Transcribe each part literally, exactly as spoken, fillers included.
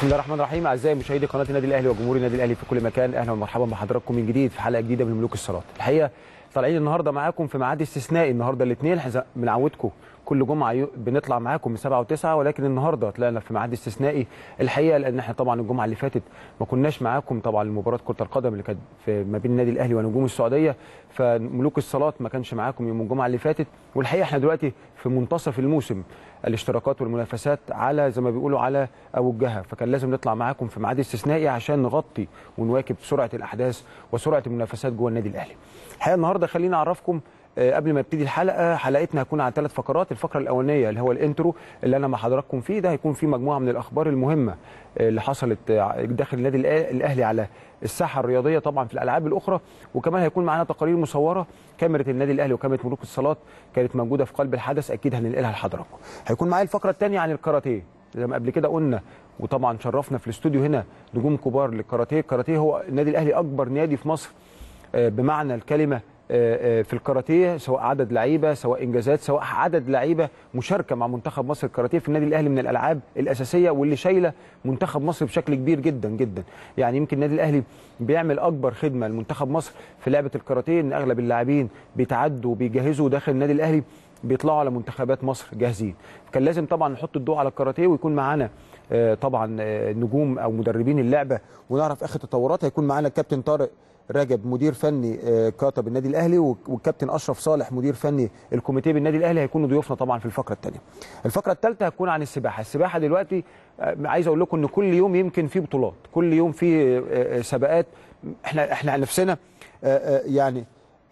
بسم الله الرحمن الرحيم. اعزائي مشاهدي قناه النادي الاهلي وجمهور النادي الاهلي في كل مكان، اهلا ومرحبا بحضراتكم من جديد في حلقه جديده من ملوك الصالات. الحقيقه طالعين النهارده معاكم في ميعاد استثنائي، النهارده الاثنين بنعودكم كل جمعه بنطلع معاكم من سبعة وتسعة، ولكن النهارده طلعنا في ميعاد استثنائي الحقيقه، لان احنا طبعا الجمعه اللي فاتت ما كناش معاكم طبعا لمباراه كره القدم اللي كانت ما بين النادي الاهلي ونجوم السعوديه، فملوك الصالات ما كانش معاكم يوم الجمعه اللي فاتت. والحقيقه احنا دلوقتي في منتصف الموسم، الاشتراكات والمنافسات على زي ما بيقولوا على اوجها، فكان لازم نطلع معاكم في ميعاد استثنائي عشان نغطي ونواكب سرعه الاحداث وسرعه المنافسات جوه النادي الاهلي. الحقيقه النهارده خليني اعرفكم قبل ما ابتدي الحلقه، حلقتنا هتكون على ثلاث فقرات. الفقره الاولانيه اللي هو الانترو اللي انا مع حضراتكم فيه، ده هيكون فيه مجموعه من الاخبار المهمه اللي حصلت داخل النادي الاهلي على الساحه الرياضيه طبعا في الالعاب الاخرى، وكمان هيكون معانا تقارير مصوره، كاميرا النادي الاهلي وكاميرا ملوك الصالات كانت موجوده في قلب الحدث، اكيد هننقلها لحضراتكم. هيكون معايا الفقره الثانيه عن الكاراتيه زي ما قبل كده قلنا، وطبعا شرفنا في الاستوديو هنا نجوم كبار للكاراتيه. الكاراتيه هو النادي الاهلي اكبر نادي في مصر بمعنى الكلمه في الكاراتيه، سواء عدد لعيبه سواء انجازات سواء عدد لعيبه مشاركه مع منتخب مصر. الكاراتيه في النادي الاهلي من الالعاب الاساسيه واللي شايله منتخب مصر بشكل كبير جدا جدا. يعني يمكن النادي الاهلي بيعمل اكبر خدمه لمنتخب مصر في لعبه الكاراتيه، ان اغلب اللاعبين بيتعدوا وبيجهزوا داخل النادي الاهلي بيطلعوا على منتخبات مصر جاهزين. كان لازم طبعا نحط الضوء على الكاراتيه، ويكون معانا طبعا نجوم او مدربين اللعبه ونعرف اخر التطورات. هيكون معانا الكابتن طارق رجب مدير فني كاتا بالنادي الاهلي، والكابتن اشرف صالح مدير فني الكوميتيه بالنادي الاهلي هيكونوا ضيوفنا طبعا في الفقره الثانيه. الفقره الثالثه هتكون عن السباحه. السباحه دلوقتي عايز اقول لكم ان كل يوم يمكن في بطولات، كل يوم في سباقات. احنا احنا عن نفسنا يعني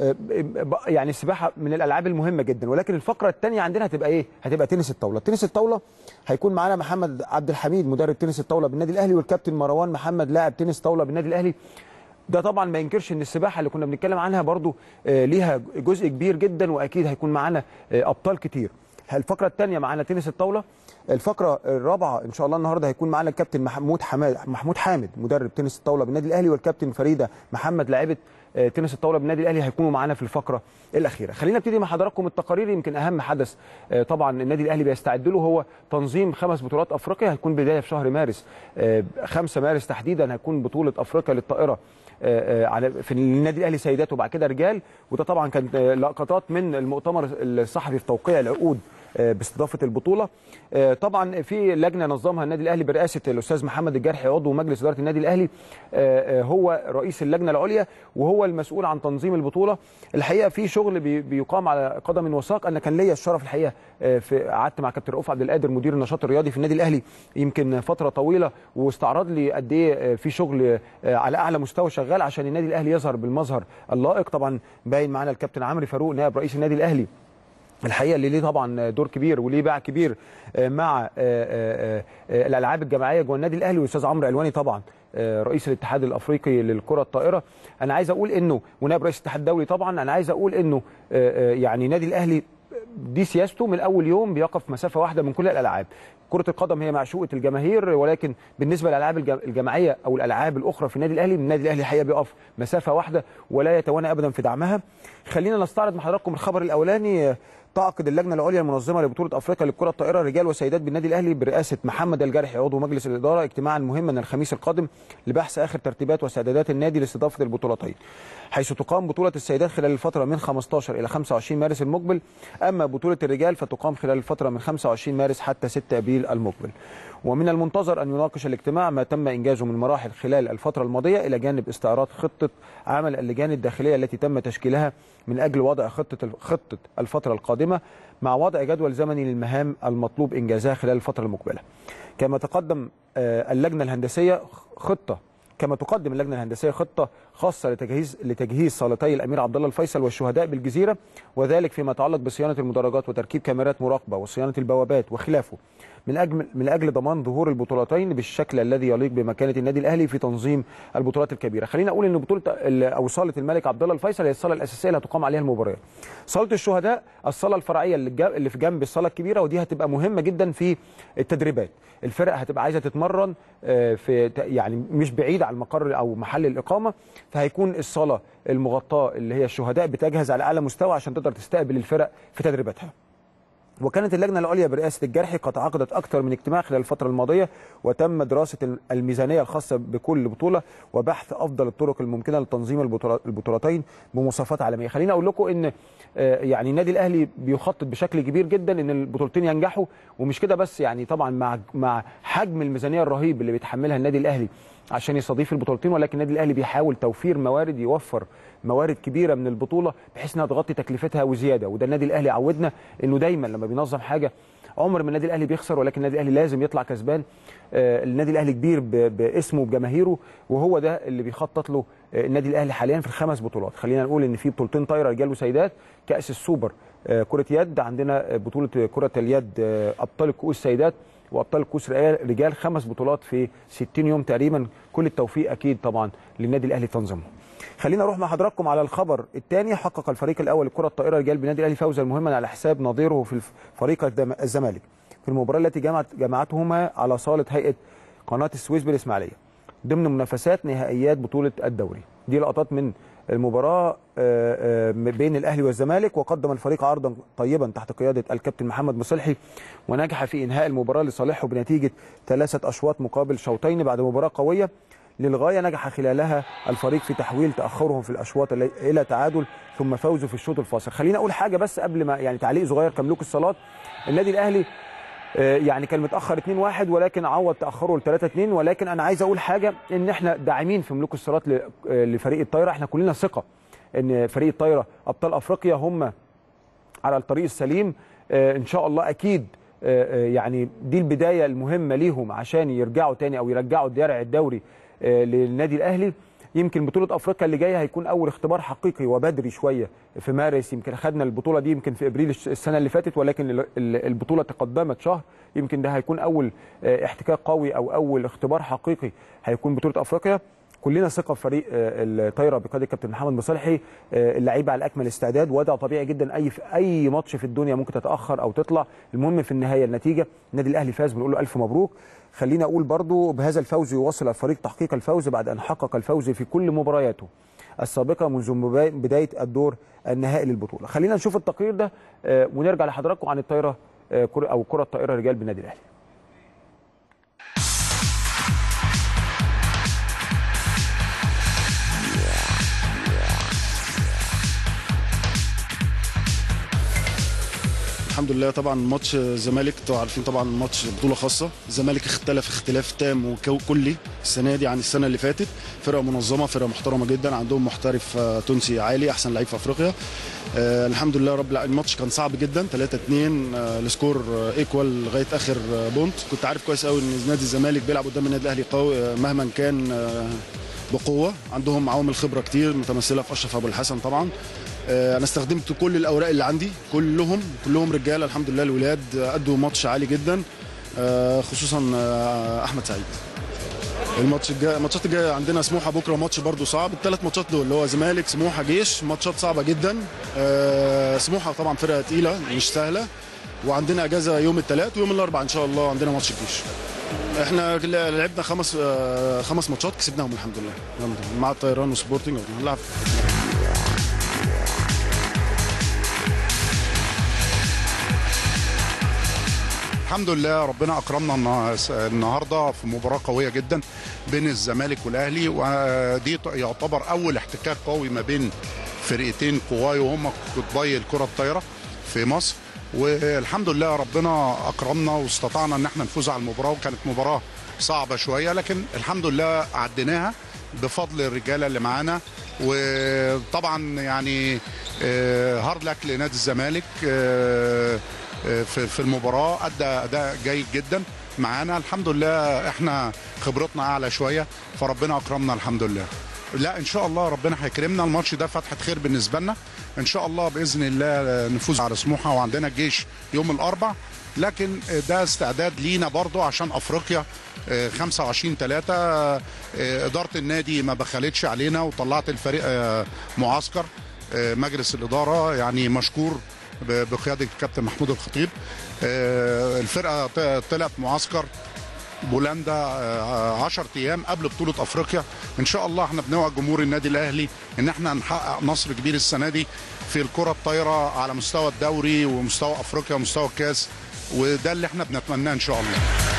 يعني السباحه من الالعاب المهمه جدا، ولكن الفقره الثانيه عندنا هتبقى ايه؟ هتبقى تنس الطاوله. تنس الطاوله هيكون معانا محمد عبد الحميد مدرب تنس الطاوله بالنادي الاهلي، والكابتن مروان محمد لاعب تنس طاوله بالنادي الاهلي. ده طبعا ما ينكرش ان السباحه اللي كنا بنتكلم عنها برضو ليها جزء كبير جدا، واكيد هيكون معانا ابطال كتير. الفقره الثانيه معانا تنس الطاوله. الفقره الرابعه ان شاء الله النهارده هيكون معانا الكابتن محمود حماد محمود حامد مدرب تنس الطاوله بالنادي الاهلي، والكابتن فريده محمد لاعبه تنس الطاوله بالنادي الاهلي هيكونوا معانا في الفقره الاخيره. خلينا نبتدي مع حضراتكم التقارير. يمكن اهم حدث طبعا النادي الاهلي بيستعد له هو تنظيم خمس بطولات افريقيا، هيكون بدايه في شهر مارس، خمسة مارس تحديدا هيكون بطوله افريقيا للطائره على في النادي الاهلي سيدات وبعد كده رجال، وده طبعا كانت لقطات من المؤتمر الصحفي في توقيع العقود باستضافه البطوله. طبعا في لجنه نظمها النادي الاهلي برئاسه الاستاذ محمد الجرحي عضو مجلس اداره النادي الاهلي، هو رئيس اللجنه العليا وهو المسؤول عن تنظيم البطوله. الحقيقه في شغل بيقام على قدم وساق. انا كان ليا الشرف الحقيقه في قعدت مع كابتن رؤوف عبد القادر مدير النشاط الرياضي في النادي الاهلي يمكن فتره طويله، واستعرض لي قد ايه في شغل على اعلى مستوى شغال عشان النادي الاهلي يظهر بالمظهر اللائق. طبعا باين معانا الكابتن عمرو فاروق نائب رئيس النادي الاهلي الحقيقه اللي ليه طبعا دور كبير وليه باع كبير مع الالعاب الجماعيه جوه النادي الاهلي، والاستاذ عمرو علواني طبعا رئيس الاتحاد الافريقي للكره الطائره. انا عايز اقول انه ونائب رئيس الاتحاد الدولي طبعا، انا عايز اقول انه يعني النادي الاهلي دي سياسته من اول يوم بيقف مسافه واحده من كل الالعاب. كره القدم هي معشوقه الجماهير، ولكن بالنسبه للالعاب الجماعيه او الالعاب الاخرى في النادي الاهلي، النادي الاهلي الحقيقه بيقف مسافه واحده ولا يتوانى ابدا في دعمها. خلينا نستعرض مع حضراتكم الخبر الاولاني. تعقد اللجنه العليا المنظمه لبطوله افريقيا للكره الطائره رجال وسيدات بالنادي الاهلي برئاسه محمد الجرحي عضو مجلس الاداره اجتماعا مهما الخميس القادم لبحث اخر ترتيبات واستعدادات النادي لاستضافه البطولتين، حيث تقام بطوله السيدات خلال الفتره من خمستاشر الى خمسة وعشرين مارس المقبل، اما بطوله الرجال فتقام خلال الفتره من خمسة وعشرين مارس حتى ستة ابريل المقبل. ومن المنتظر ان يناقش الاجتماع ما تم انجازه من مراحل خلال الفتره الماضيه الى جانب استعراض خطه عمل اللجان الداخليه التي تم تشكيلها من اجل وضع خطه خطه الفتره القادمه مع وضع جدول زمني للمهام المطلوب انجازها خلال الفتره المقبله. كما تقدم اللجنه الهندسيه خطه كما تقدم اللجنه الهندسيه خطه خاصه لتجهيز لتجهيز صالتي الامير عبد الله الفيصل والشهداء بالجزيره، وذلك فيما يتعلق بصيانه المدرجات وتركيب كاميرات مراقبه وصيانه البوابات وخلافه، من اجل من اجل ضمان ظهور البطولتين بالشكل الذي يليق بمكانه النادي الاهلي في تنظيم البطولات الكبيره. خلينا اقول ان بطوله او صاله الملك عبد الله الفيصل هي الصاله الاساسيه اللي هتقام عليها المباريات. صاله الشهداء الصاله الفرعيه اللي في جنب الصاله الكبيره، ودي هتبقى مهمه جدا في التدريبات. الفرق هتبقى عايزه تتمرن في يعني مش بعيد عن المقر او محل الاقامه، فهيكون الصاله المغطاه اللي هي الشهداء بتجهز على اعلى مستوى عشان تقدر تستقبل الفرق في تدريباتها. وكانت اللجنه العليا برئاسه الجرحي قد عقدت اكثر من اجتماع خلال الفتره الماضيه، وتم دراسه الميزانيه الخاصه بكل بطوله وبحث افضل الطرق الممكنه لتنظيم البطولتين بمواصفات عالميه. خليني اقول لكم ان يعني النادي الاهلي بيخطط بشكل كبير جدا ان البطولتين ينجحوا، ومش كده بس، يعني طبعا مع مع حجم الميزانيه الرهيب اللي بيتحملها النادي الاهلي عشان يستضيف البطولتين، ولكن النادي الاهلي بيحاول توفير موارد، يوفر موارد كبيره من البطوله بحيث انها تغطي تكلفتها وزياده. وده النادي الاهلي عودنا انه دايما لما بينظم حاجه عمر ما النادي الاهلي بيخسر، ولكن النادي الاهلي لازم يطلع كسبان. آه النادي الاهلي كبير باسمه وبجماهيره، وهو ده اللي بيخطط له آه النادي الاهلي حاليا في الخمس بطولات. خلينا نقول ان في بطولتين طايره رجال وسيدات، كاس السوبر آه كره يد، عندنا بطوله كره اليد آه ابطال الكؤوس سيدات وابطال الكؤوس رجال، خمس بطولات في ستين يوم تقريبا. كل التوفيق اكيد طبعا للنادي الاهلي تنظيمه. خلينا نروح مع حضراتكم على الخبر الثاني. حقق الفريق الاول لكره الطائره رجال بالنادي الاهلي فوزا مهما على حساب نظيره في فريق الزمالك في المباراه التي جمعت جمعتهما على صاله هيئه قناه السويس بالاسماعيليه ضمن منافسات نهائيات بطوله الدوري. دي لقطات من المباراه بين الاهلي والزمالك، وقدم الفريق عرضا طيبا تحت قياده الكابتن محمد مصلحي، ونجح في انهاء المباراه لصالحه بنتيجه ثلاثه اشواط مقابل شوطين بعد مباراه قويه للغايه نجح خلالها الفريق في تحويل تاخرهم في الاشواط الى تعادل ثم فوزه في الشوط الفاصل. خلينا اقول حاجه بس قبل ما يعني تعليق صغير كملوك الصالات. النادي الاهلي يعني كان متاخر اتنين واحد ولكن عوض تاخره ل تلاتة اتنين، ولكن انا عايز اقول حاجه ان احنا داعمين في ملوك الصالات لفريق الطايره. احنا كلنا ثقه ان فريق الطايره ابطال افريقيا هم على الطريق السليم ان شاء الله. اكيد يعني دي البدايه المهمه ليهم عشان يرجعوا تاني او يرجعوا درع الدوري للنادي الاهلي. يمكن بطوله افريقيا اللي جايه هيكون اول اختبار حقيقي وبدري شويه في مارس. يمكن خدنا البطوله دي يمكن في ابريل السنه اللي فاتت، ولكن البطوله تقدمت شهر. يمكن ده هيكون اول احتكاك قوي او اول اختبار حقيقي هيكون بطوله افريقيا. كلنا ثقه في فريق الطايره بقياده الكابتن محمد مصلحي، اللعيبه على اكمل استعداد، وضع طبيعي جدا. اي في اي ماتش في الدنيا ممكن تتاخر او تطلع، المهم في النهايه النتيجه. النادي الاهلي فاز، بنقول له الف مبروك. خلينا اقول برضو بهذا الفوز يواصل الفريق تحقيق الفوز بعد ان حقق الفوز في كل مبارياته السابقه منذ بدايه الدور النهائي للبطوله. خلينا نشوف التقرير ده ونرجع لحضراتكم عن الطايره او كره الطائره رجال بالنادي الاهلي. الحمد لله. طبعا ماتش الزمالك انتوا عارفين طبعا ماتش بطوله خاصه. الزمالك اختلف اختلاف تام وكلي السنه دي عن السنه اللي فاتت. فرقه منظمه، فرقه محترمه جدا، عندهم محترف تونسي عالي احسن لعيب في افريقيا. آه الحمد لله رب العالمين. الماتش كان صعب جدا تلاتة اتنين، آه السكور آه ايكوال لغايه اخر آه بونت. كنت عارف كويس قوي ان نادي الزمالك بيلعب قدام النادي الاهلي قوي آه مهما كان آه بقوه. عندهم عوامل خبره كتير متمثله في اشرف ابو الحسن طبعا. انا استخدمت كل الاوراق اللي عندي، كلهم كلهم رجاله الحمد لله. الولاد ادوا ماتش عالي جدا، خصوصا احمد سعيد. الماتش الجاي الماتشات الجايه عندنا سموحه بكره ماتش برده صعب. الثلاث ماتشات دول اللي هو زمالك سموحه جيش ماتشات صعبه جدا. سموحه طبعا فرقه تقيله مش سهله، وعندنا اجازه يوم الثلاث ويوم الاربعاء ان شاء الله عندنا ماتش الجيش. احنا لعبنا خمس خمس ماتشات كسبناهم الحمد لله مع الطيران وسبورتنج هنلعب. الحمد لله ربنا اكرمنا النهارده في مباراه قويه جدا بين الزمالك والاهلي، ودي يعتبر اول احتكاك قوي ما بين فرقتين قواي وهم قطبي الكره الطايره في مصر. والحمد لله ربنا اكرمنا واستطعنا ان احنا نفوز على المباراه، وكانت مباراه صعبه شويه لكن الحمد لله عديناها بفضل الرجاله اللي معانا. وطبعا يعني هارد لك لنادي الزمالك في في المباراه، ادى اداء جيد جدا معانا الحمد لله. احنا خبرتنا اعلى شويه فربنا اكرمنا الحمد لله. لا ان شاء الله ربنا هيكرمنا. الماتش ده فتحه خير بالنسبه لنا ان شاء الله باذن الله نفوز على سموحه، وعندنا الجيش يوم الاربعاء. لكن ده استعداد لينا برضو عشان افريقيا خمسة وعشرين تلاتة. اداره النادي ما بخلتش علينا وطلعت الفريق معسكر. مجلس الاداره يعني مشكور بقياده الكابتن محمود الخطيب. الفرقه طلعت معسكر بولندا عشرة ايام قبل بطوله افريقيا. ان شاء الله احنا بنوعد جمهور النادي الاهلي ان احنا نحقق نصر كبير السنه دي في الكره الطايره على مستوى الدوري ومستوى افريقيا ومستوى الكاس، وده اللي احنا بنتمناه ان شاء الله.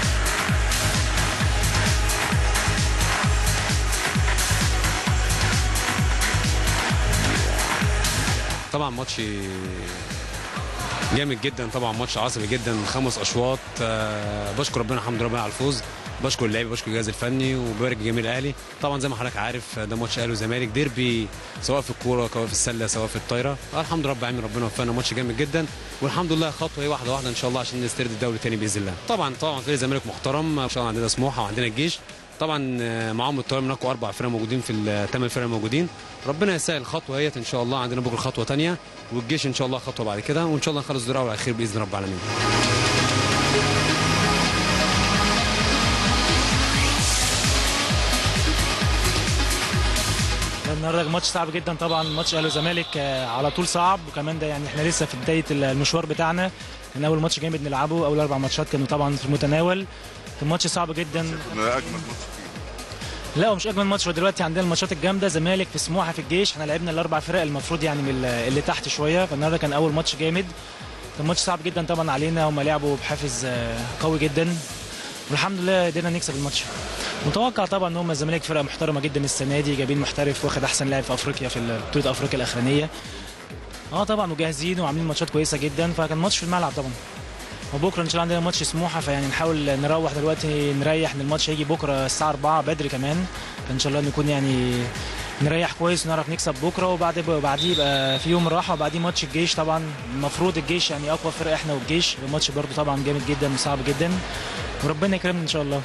طبعا ماتش جامد جدا، طبعا ماتش عصبي جدا، خمس اشواط. أه بشكر ربنا الحمد لله على الفوز، بشكر اللعيبه، بشكر الجهاز الفني، وبارك جميع الاهلي. طبعا زي ما حضرتك عارف ده ماتش اهلي وزمالك ديربي، سواء في الكوره سواء في السله سواء في الطايره. الحمد لله رب العالمين ربنا وفقنا، ماتش جامد جدا، والحمد لله خطوه هي واحده واحده ان شاء الله عشان نسترد الدوري تاني باذن الله. طبعا طبعا فريق الزمالك محترم ان شاء الله، عندنا سموحه وعندنا الجيش، طبعا معاهم الطايره من اقوى اربع فرق موجودين في الثمان فرق موجودين. ربنا يسهل الخطوه هيت ان شاء الله، عندنا بكره خطوه ثانيه، والجيش ان شاء الله خطوه بعد كده، وان شاء الله نخلص الدوري على خير باذن رب العالمين. النهارده ماتش صعب جدا طبعا، ماتش اهلي وزمالك على طول صعب، وكمان ده يعني احنا لسه في بدايه المشوار بتاعنا، كان اول ماتش جامد نلعبه، اول اربع ماتشات كانوا طبعا في المتناول، كان ماتش صعب جدا. اجمل ماتش لا هو مش اجمل ماتش، ودلوقتي عندنا الماتشات الجامده، زمالك في سموحه في الجيش، احنا لعبنا الاربع فرق المفروض يعني من اللي تحت شويه، فالنهارده كان اول ماتش جامد، كان ماتش صعب جدا طبعا علينا، هم لعبوا بحافز قوي جدا، والحمد لله قدرنا نكسب الماتش. متوقع طبعا ان هم الزمالك فرقه محترمه جدا السنه دي، جايبين محترف واخد احسن لاعب في افريقيا في بطوله افريقيا الاخرانيه. اه طبعا وجاهزين وعاملين ماتشات كويسه جدا، فكان ماتش في الملعب طبعا. وبكره ان شاء الله عندنا ماتش سموحه، فيعني نحاول نروح دلوقتي نريح، ان الماتش هيجي بكره الساعه أربعة بدري كمان، فان شاء الله نكون يعني نريح كويس ونعرف نكسب بكره، وبعد بعديه يبقى في يوم راحه، وبعديه ماتش الجيش. طبعا المفروض الجيش يعني اقوى فرقه احنا والجيش، الماتش برده طبعا جامد جدا وصعب جدا، وربنا يكرمنا ان شاء الله.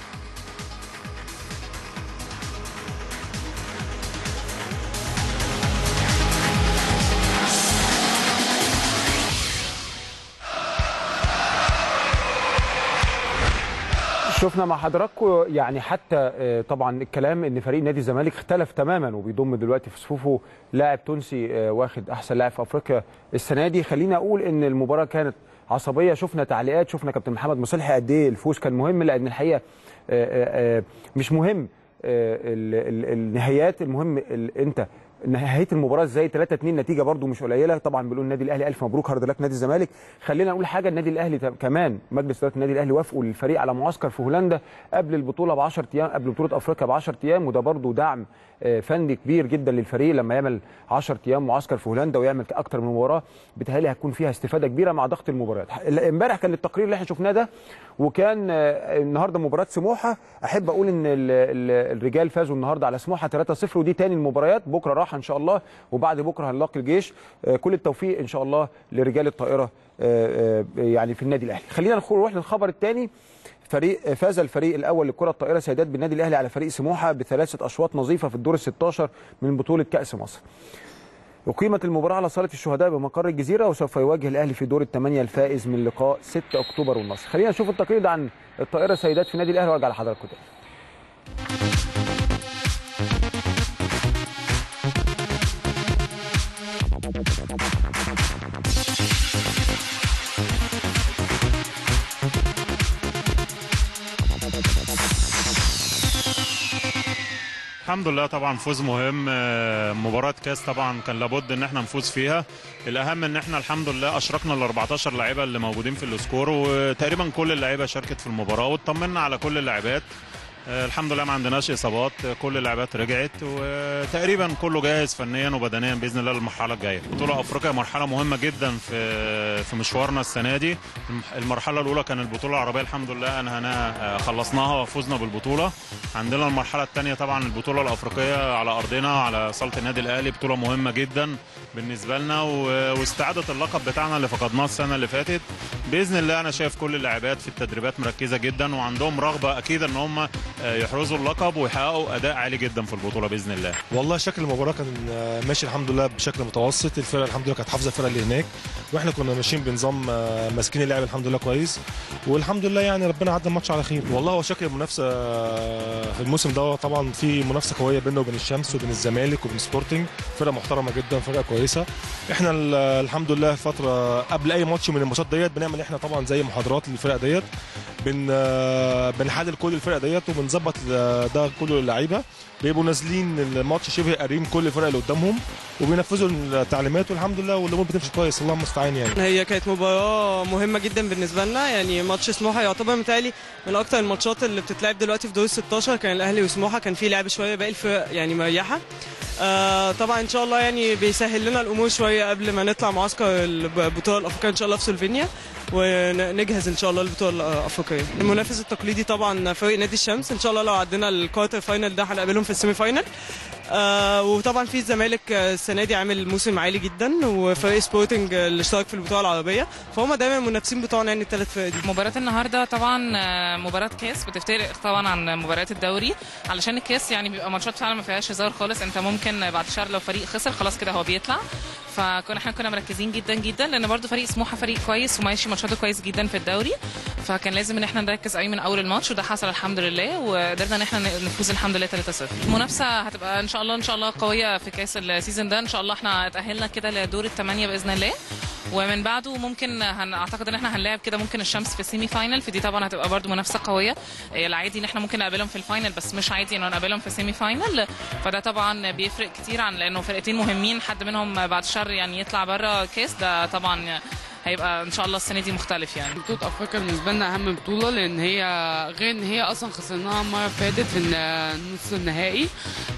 شفنا مع حضراتكم يعني حتى طبعا الكلام ان فريق نادي الزمالك اختلف تماما، وبيضم دلوقتي في صفوفه لاعب تونسي واخد احسن لاعب في افريقيا السنه دي. خلينا اقول ان المباراه كانت عصبيه، شفنا تعليقات، شفنا كابتن محمد مصلحي قد ايه الفوز كان مهم، لان الحقيقه مش مهم النهايات، المهم انت نهايه المباراه ازاي. ثلاثة اتنين نتيجه برده مش قليله، طبعا بنقول النادي الاهلي الف مبروك، هارد لك نادي الزمالك. خلينا نقول حاجه، النادي الاهلي كمان مجلس اداره النادي الاهلي وافقوا للفريق على معسكر في هولندا قبل البطوله ب عشرة ايام، قبل بطوله افريقيا ب عشرة ايام، وده برده دعم فني كبير جدا للفريق لما يعمل عشرة ايام معسكر في هولندا ويعمل اكتر من مباراه، بيتهيألي هتكون فيها استفاده كبيره مع ضغط المباريات. امبارح كان التقرير اللي احنا شفناه ده، وكان النهارده مباراه سموحه، احب اقول ان الرجال فازوا النهارده على سموحه ثلاثة صفر، ودي تاني المباريات، بكره راحه ان شاء الله، وبعد بكره هنلاقي الجيش. كل التوفيق ان شاء الله لرجال الطائره يعني في النادي الاهلي. خلينا نروح للخبر الثاني. فريق فاز الفريق الاول للكره الطائره سيدات بالنادي الاهلي على فريق سموحه بثلاثه اشواط نظيفه في الدور الستاشر من بطوله كاس مصر. أقيمت المباراة على صالة الشهداء بمقر الجزيرة، وسوف يواجه الأهلي في دور الثمانية الفائز من لقاء ستة أكتوبر والنصر. خلينا نشوف التقرير ده عن الطائرة سيدات في النادي الأهلي وارجع لحضراتكم تاني. الحمد لله طبعا فوز مهم، مباراة كاس طبعا كان لابد ان احنا نفوز فيها. الاهم ان احنا الحمد لله اشركنا ال أربعتاشر لاعيبه اللي موجودين في السكور، وتقريبا كل اللعيبه شاركت في المباراه، واطمنا على كل اللاعبات. الحمد لله ما عندناش اصابات، كل اللاعبات رجعت، وتقريبا كله جاهز فنيا وبدنيا باذن الله للمرحله الجايه. بطوله افريقيا مرحله مهمه جدا في في مشوارنا السنه دي. المرحله الاولى كان البطوله العربيه، الحمد لله انهيناها خلصناها وفوزنا بالبطوله. عندنا المرحله الثانيه طبعا البطوله الافريقيه على ارضنا على صاله النادي الاهلي، بطوله مهمه جدا بالنسبه لنا، واستعاده اللقب بتاعنا اللي فقدناه السنه اللي فاتت. باذن الله انا شايف كل اللاعبات في التدريبات مركزه جدا، وعندهم رغبه اكيد ان هم يحرزوا اللقب ويحققوا اداء عالي جدا في البطوله باذن الله. والله شكل المباراه كان ماشي الحمد لله بشكل متوسط، الفرقه الحمد لله كانت حافظه الفرقه اللي هناك، واحنا كنا ماشيين بنظام ماسكين اللعب الحمد لله كويس، والحمد لله يعني ربنا عدى الماتش على خير. والله هو شكل المنافسه في الموسم ده طبعا في منافسه قويه بيننا وبين الشمس وبين الزمالك وبين سبورتنج، فرقه محترمه جدا، فرقه كويسه. احنا الحمد لله فتره قبل اي ماتش من الماتشات ديت بنعمل احنا طبعا زي محاضرات للفرقه ديت، بن بنحلل كل الفرق ديت وبنظبط ده كله للعيبه، بيبقوا نازلين الماتش شبه قارين كل الفرق اللي قدامهم وبينفذوا التعليمات، والحمد لله والامور بتمشي كويس، الله المستعان. يعني هي كانت مباراه مهمه جدا بالنسبه لنا، يعني ماتش سموحه يعتبر متهيألي من اكتر الماتشات اللي بتتلعب دلوقتي في دور ستاشر، كان الاهلي وسموحه كان في لعب شويه، باقي الفرق يعني مريحه. آه طبعا ان شاء الله يعني بيسهل لنا الامور شويه قبل ما نطلع معسكر البطوله الافريقيه ان شاء الله في سلوفينيا، ونجهز ان شاء الله للبطوله الافريقيه. المنافس التقليدي طبعا فريق نادي الشمس، ان شاء الله لو عدينا الكوارتر فاينل ده هنقابلهم في السيمي فاينل. آه وطبعا في الزمالك السنه دي عامل موسم عالي جدا، وفريق سبورتنج اللي اشترك في البطوله العربيه، فهم دايما المنافسين بتوعنا يعني الثلاث فرق دي. مباراه النهارده طبعا مباراه كاس بتفترق طبعا عن مباريات الدوري، علشان الكاس يعني بيبقى ماتشات فعلا ما فيهاش هزار خالص، انت ممكن بعد شهر لو فريق خسر خلاص كده هو بيطلع، فكنا احنا كنا مركزين جدا جدا، لان برضو فريق سموحه فريق كويس وماشي ماتشاته كويس جدا في الدوري، فكان لازم ان احنا نركز قوي من اول الماتش، وده حصل الحمد لله، وقدرنا ان احنا نفوز الحمد لله ثلاثة صفر. المنافسه هتبقى ان شاء الله ان شاء الله قويه في كاس السيزون ده، ان شاء الله احنا اتاهلنا كده لدور الثمانيه باذن الله، ومن بعده ممكن اعتقد ان احنا هنلاعب كده ممكن الشمس في السيمي فاينل، فدي طبعا هتبقى برضو منافسه قويه. العادي ان احنا ممكن نقابلهم في الفاينل، بس مش عادي ان نقابلهم في السيمي فاينل، فده طبعا بيفرق كتير عن لانه فرقتين مهمين، حد منهم بعد شهر يعني يطلع بره كاس، ده طبعا هيبقى ان شاء الله السنه دي مختلف. يعني بطوله افريقيا بالنسبه لنا اهم بطوله، لان هي غير ان هي اصلا خسرناها المره اللي فاتت في النص النهائي.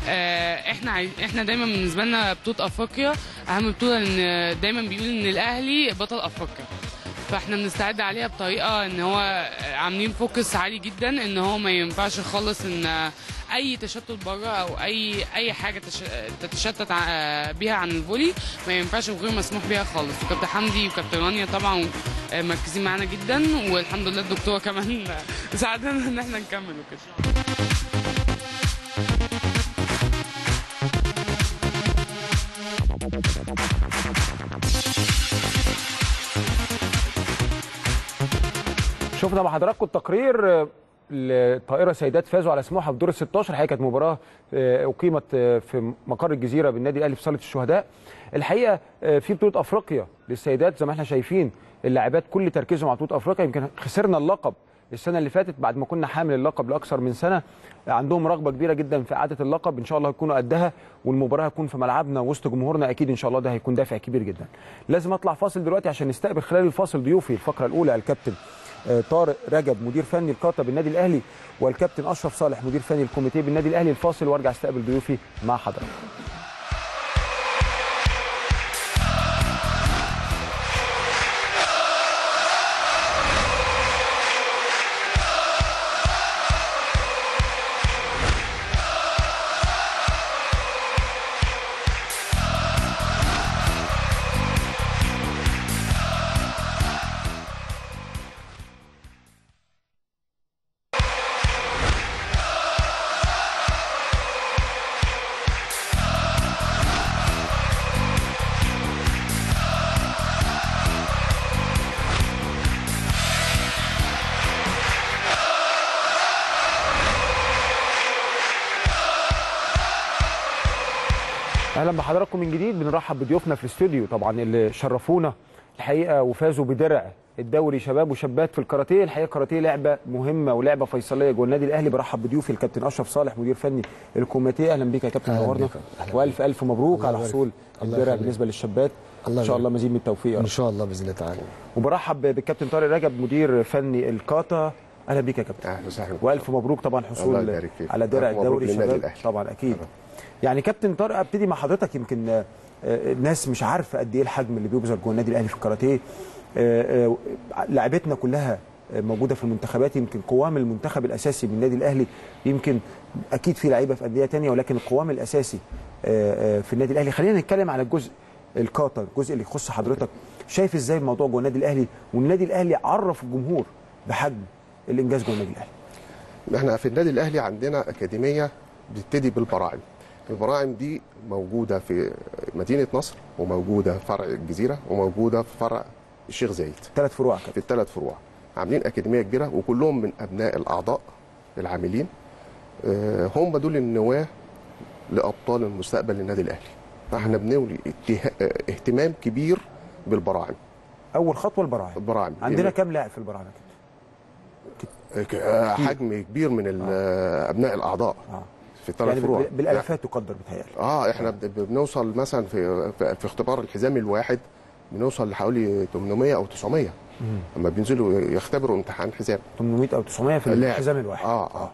احنا عايز احنا دايما بالنسبه لنا بطوله افريقيا اهم بطوله، لان دايما بيقول ان الاهلي بطل افريقيا، فاحنا بنستعد عليها بطريقه ان هو عاملين فوكس عالي جدا، ان هو ما ينفعش خالص ان اي تشتت بره او اي اي حاجه تتشتت بيها عن الفولي ما ينفعش وغير مسموح بيها خالص. كابتن حمدي وكابتن رانيا طبعا مركزين معانا جدا، والحمد لله الدكتوره كمان ساعدنا ان احنا نكمل وكده. شفنا مع حضراتكم التقرير الطائره سيدات فازوا على سموحه في دور ال ستاشر. الحقيقه كانت مباراه اقيمت في مقر الجزيره بالنادي الاهلي في صاله الشهداء. الحقيقه في بطوله افريقيا للسيدات زي ما احنا شايفين اللاعبات كل تركيزهم على بطوله افريقيا. يمكن خسرنا اللقب السنه اللي فاتت بعد ما كنا حامل اللقب لاكثر من سنه. عندهم رغبه كبيره جدا في اعاده اللقب، ان شاء الله هيكونوا قدها، والمباراه هتكون في ملعبنا وسط جمهورنا اكيد ان شاء الله، ده هيكون دافع كبير جدا. لازم اطلع فاصل دلوقتي عشان نستقبل خلال الفاصل ضيوفي الفقره الاولى الكابتن طارق رجب مدير فني القاطه بالنادي الاهلي، والكابتن اشرف صالح مدير فني الكوميتيه بالنادي الاهلي. الفاصل وارجع استقبل ضيوفي مع حضراتكم. اهلا بحضراتكم من جديد. بنرحب بضيوفنا في الاستوديو طبعا اللي شرفونا الحقيقه وفازوا بدرع الدوري شباب وشابات في الكاراتيه. الحقيقه الكاراتيه لعبه مهمه ولعبه فيصليه جوه النادي الاهلي. برحب بضيوفي الكابتن اشرف صالح مدير فني الكوميتيه. اهلا بيك يا كابتن، نورنا والف الف مبروك على حصول الدرع بالنسبه للشبات. ان شاء الله مزيد من التوفيق ان شاء الله باذن الله تعالى. وبرحب بالكابتن طارق رجب مدير فني القاطه. اهلا بيك يا كابتن. اهلا وسهلا. والف مبروك طبعا حصول على درع الدوري شباب طبعا اكيد. يعني كابتن طارق ابتدي مع حضرتك. يمكن الناس مش عارفه قد ايه الحجم اللي بيبذل جوه النادي الاهلي في الكاراتيه. لاعبتنا كلها موجوده في المنتخبات. يمكن قوام المنتخب الاساسي من النادي الاهلي يمكن اكيد في لعيبه في انديه ثانيه، ولكن القوام الاساسي في النادي الاهلي. خلينا نتكلم على الجزء القاطه، الجزء اللي يخص حضرتك. شايف ازاي الموضوع جوه النادي الاهلي، والنادي الاهلي عرف الجمهور بحجم الانجاز جوه النادي الاهلي؟ احنا في النادي الاهلي عندنا اكاديميه بتبتدي بالبراعم. البراعم دي موجوده في مدينه نصر، وموجوده في فرع الجزيره، وموجوده في فرع الشيخ زايد. ثلاث فروع في الثلاث فروع عاملين اكاديميه كبيره، وكلهم من ابناء الاعضاء العاملين. هم دول النواه لابطال المستقبل للنادي الاهلي. فاحنا بنولي اهتمام كبير بالبراعم. اول خطوه البراعم. البراعم عندنا كام لاعب في البراعم؟ حجم كبير من آه. ابناء الاعضاء آه. في الثلاث يعني فروع بالالافات تقدر بتهيألي. اه احنا بنوصل مثلا في في اختبار الحزام الواحد بنوصل لحوالي ثمانمائة او تسعمائة لما بينزلوا يختبروا امتحان حزام ثمانمائة او تسعمائة في الحزام الواحد. اه اه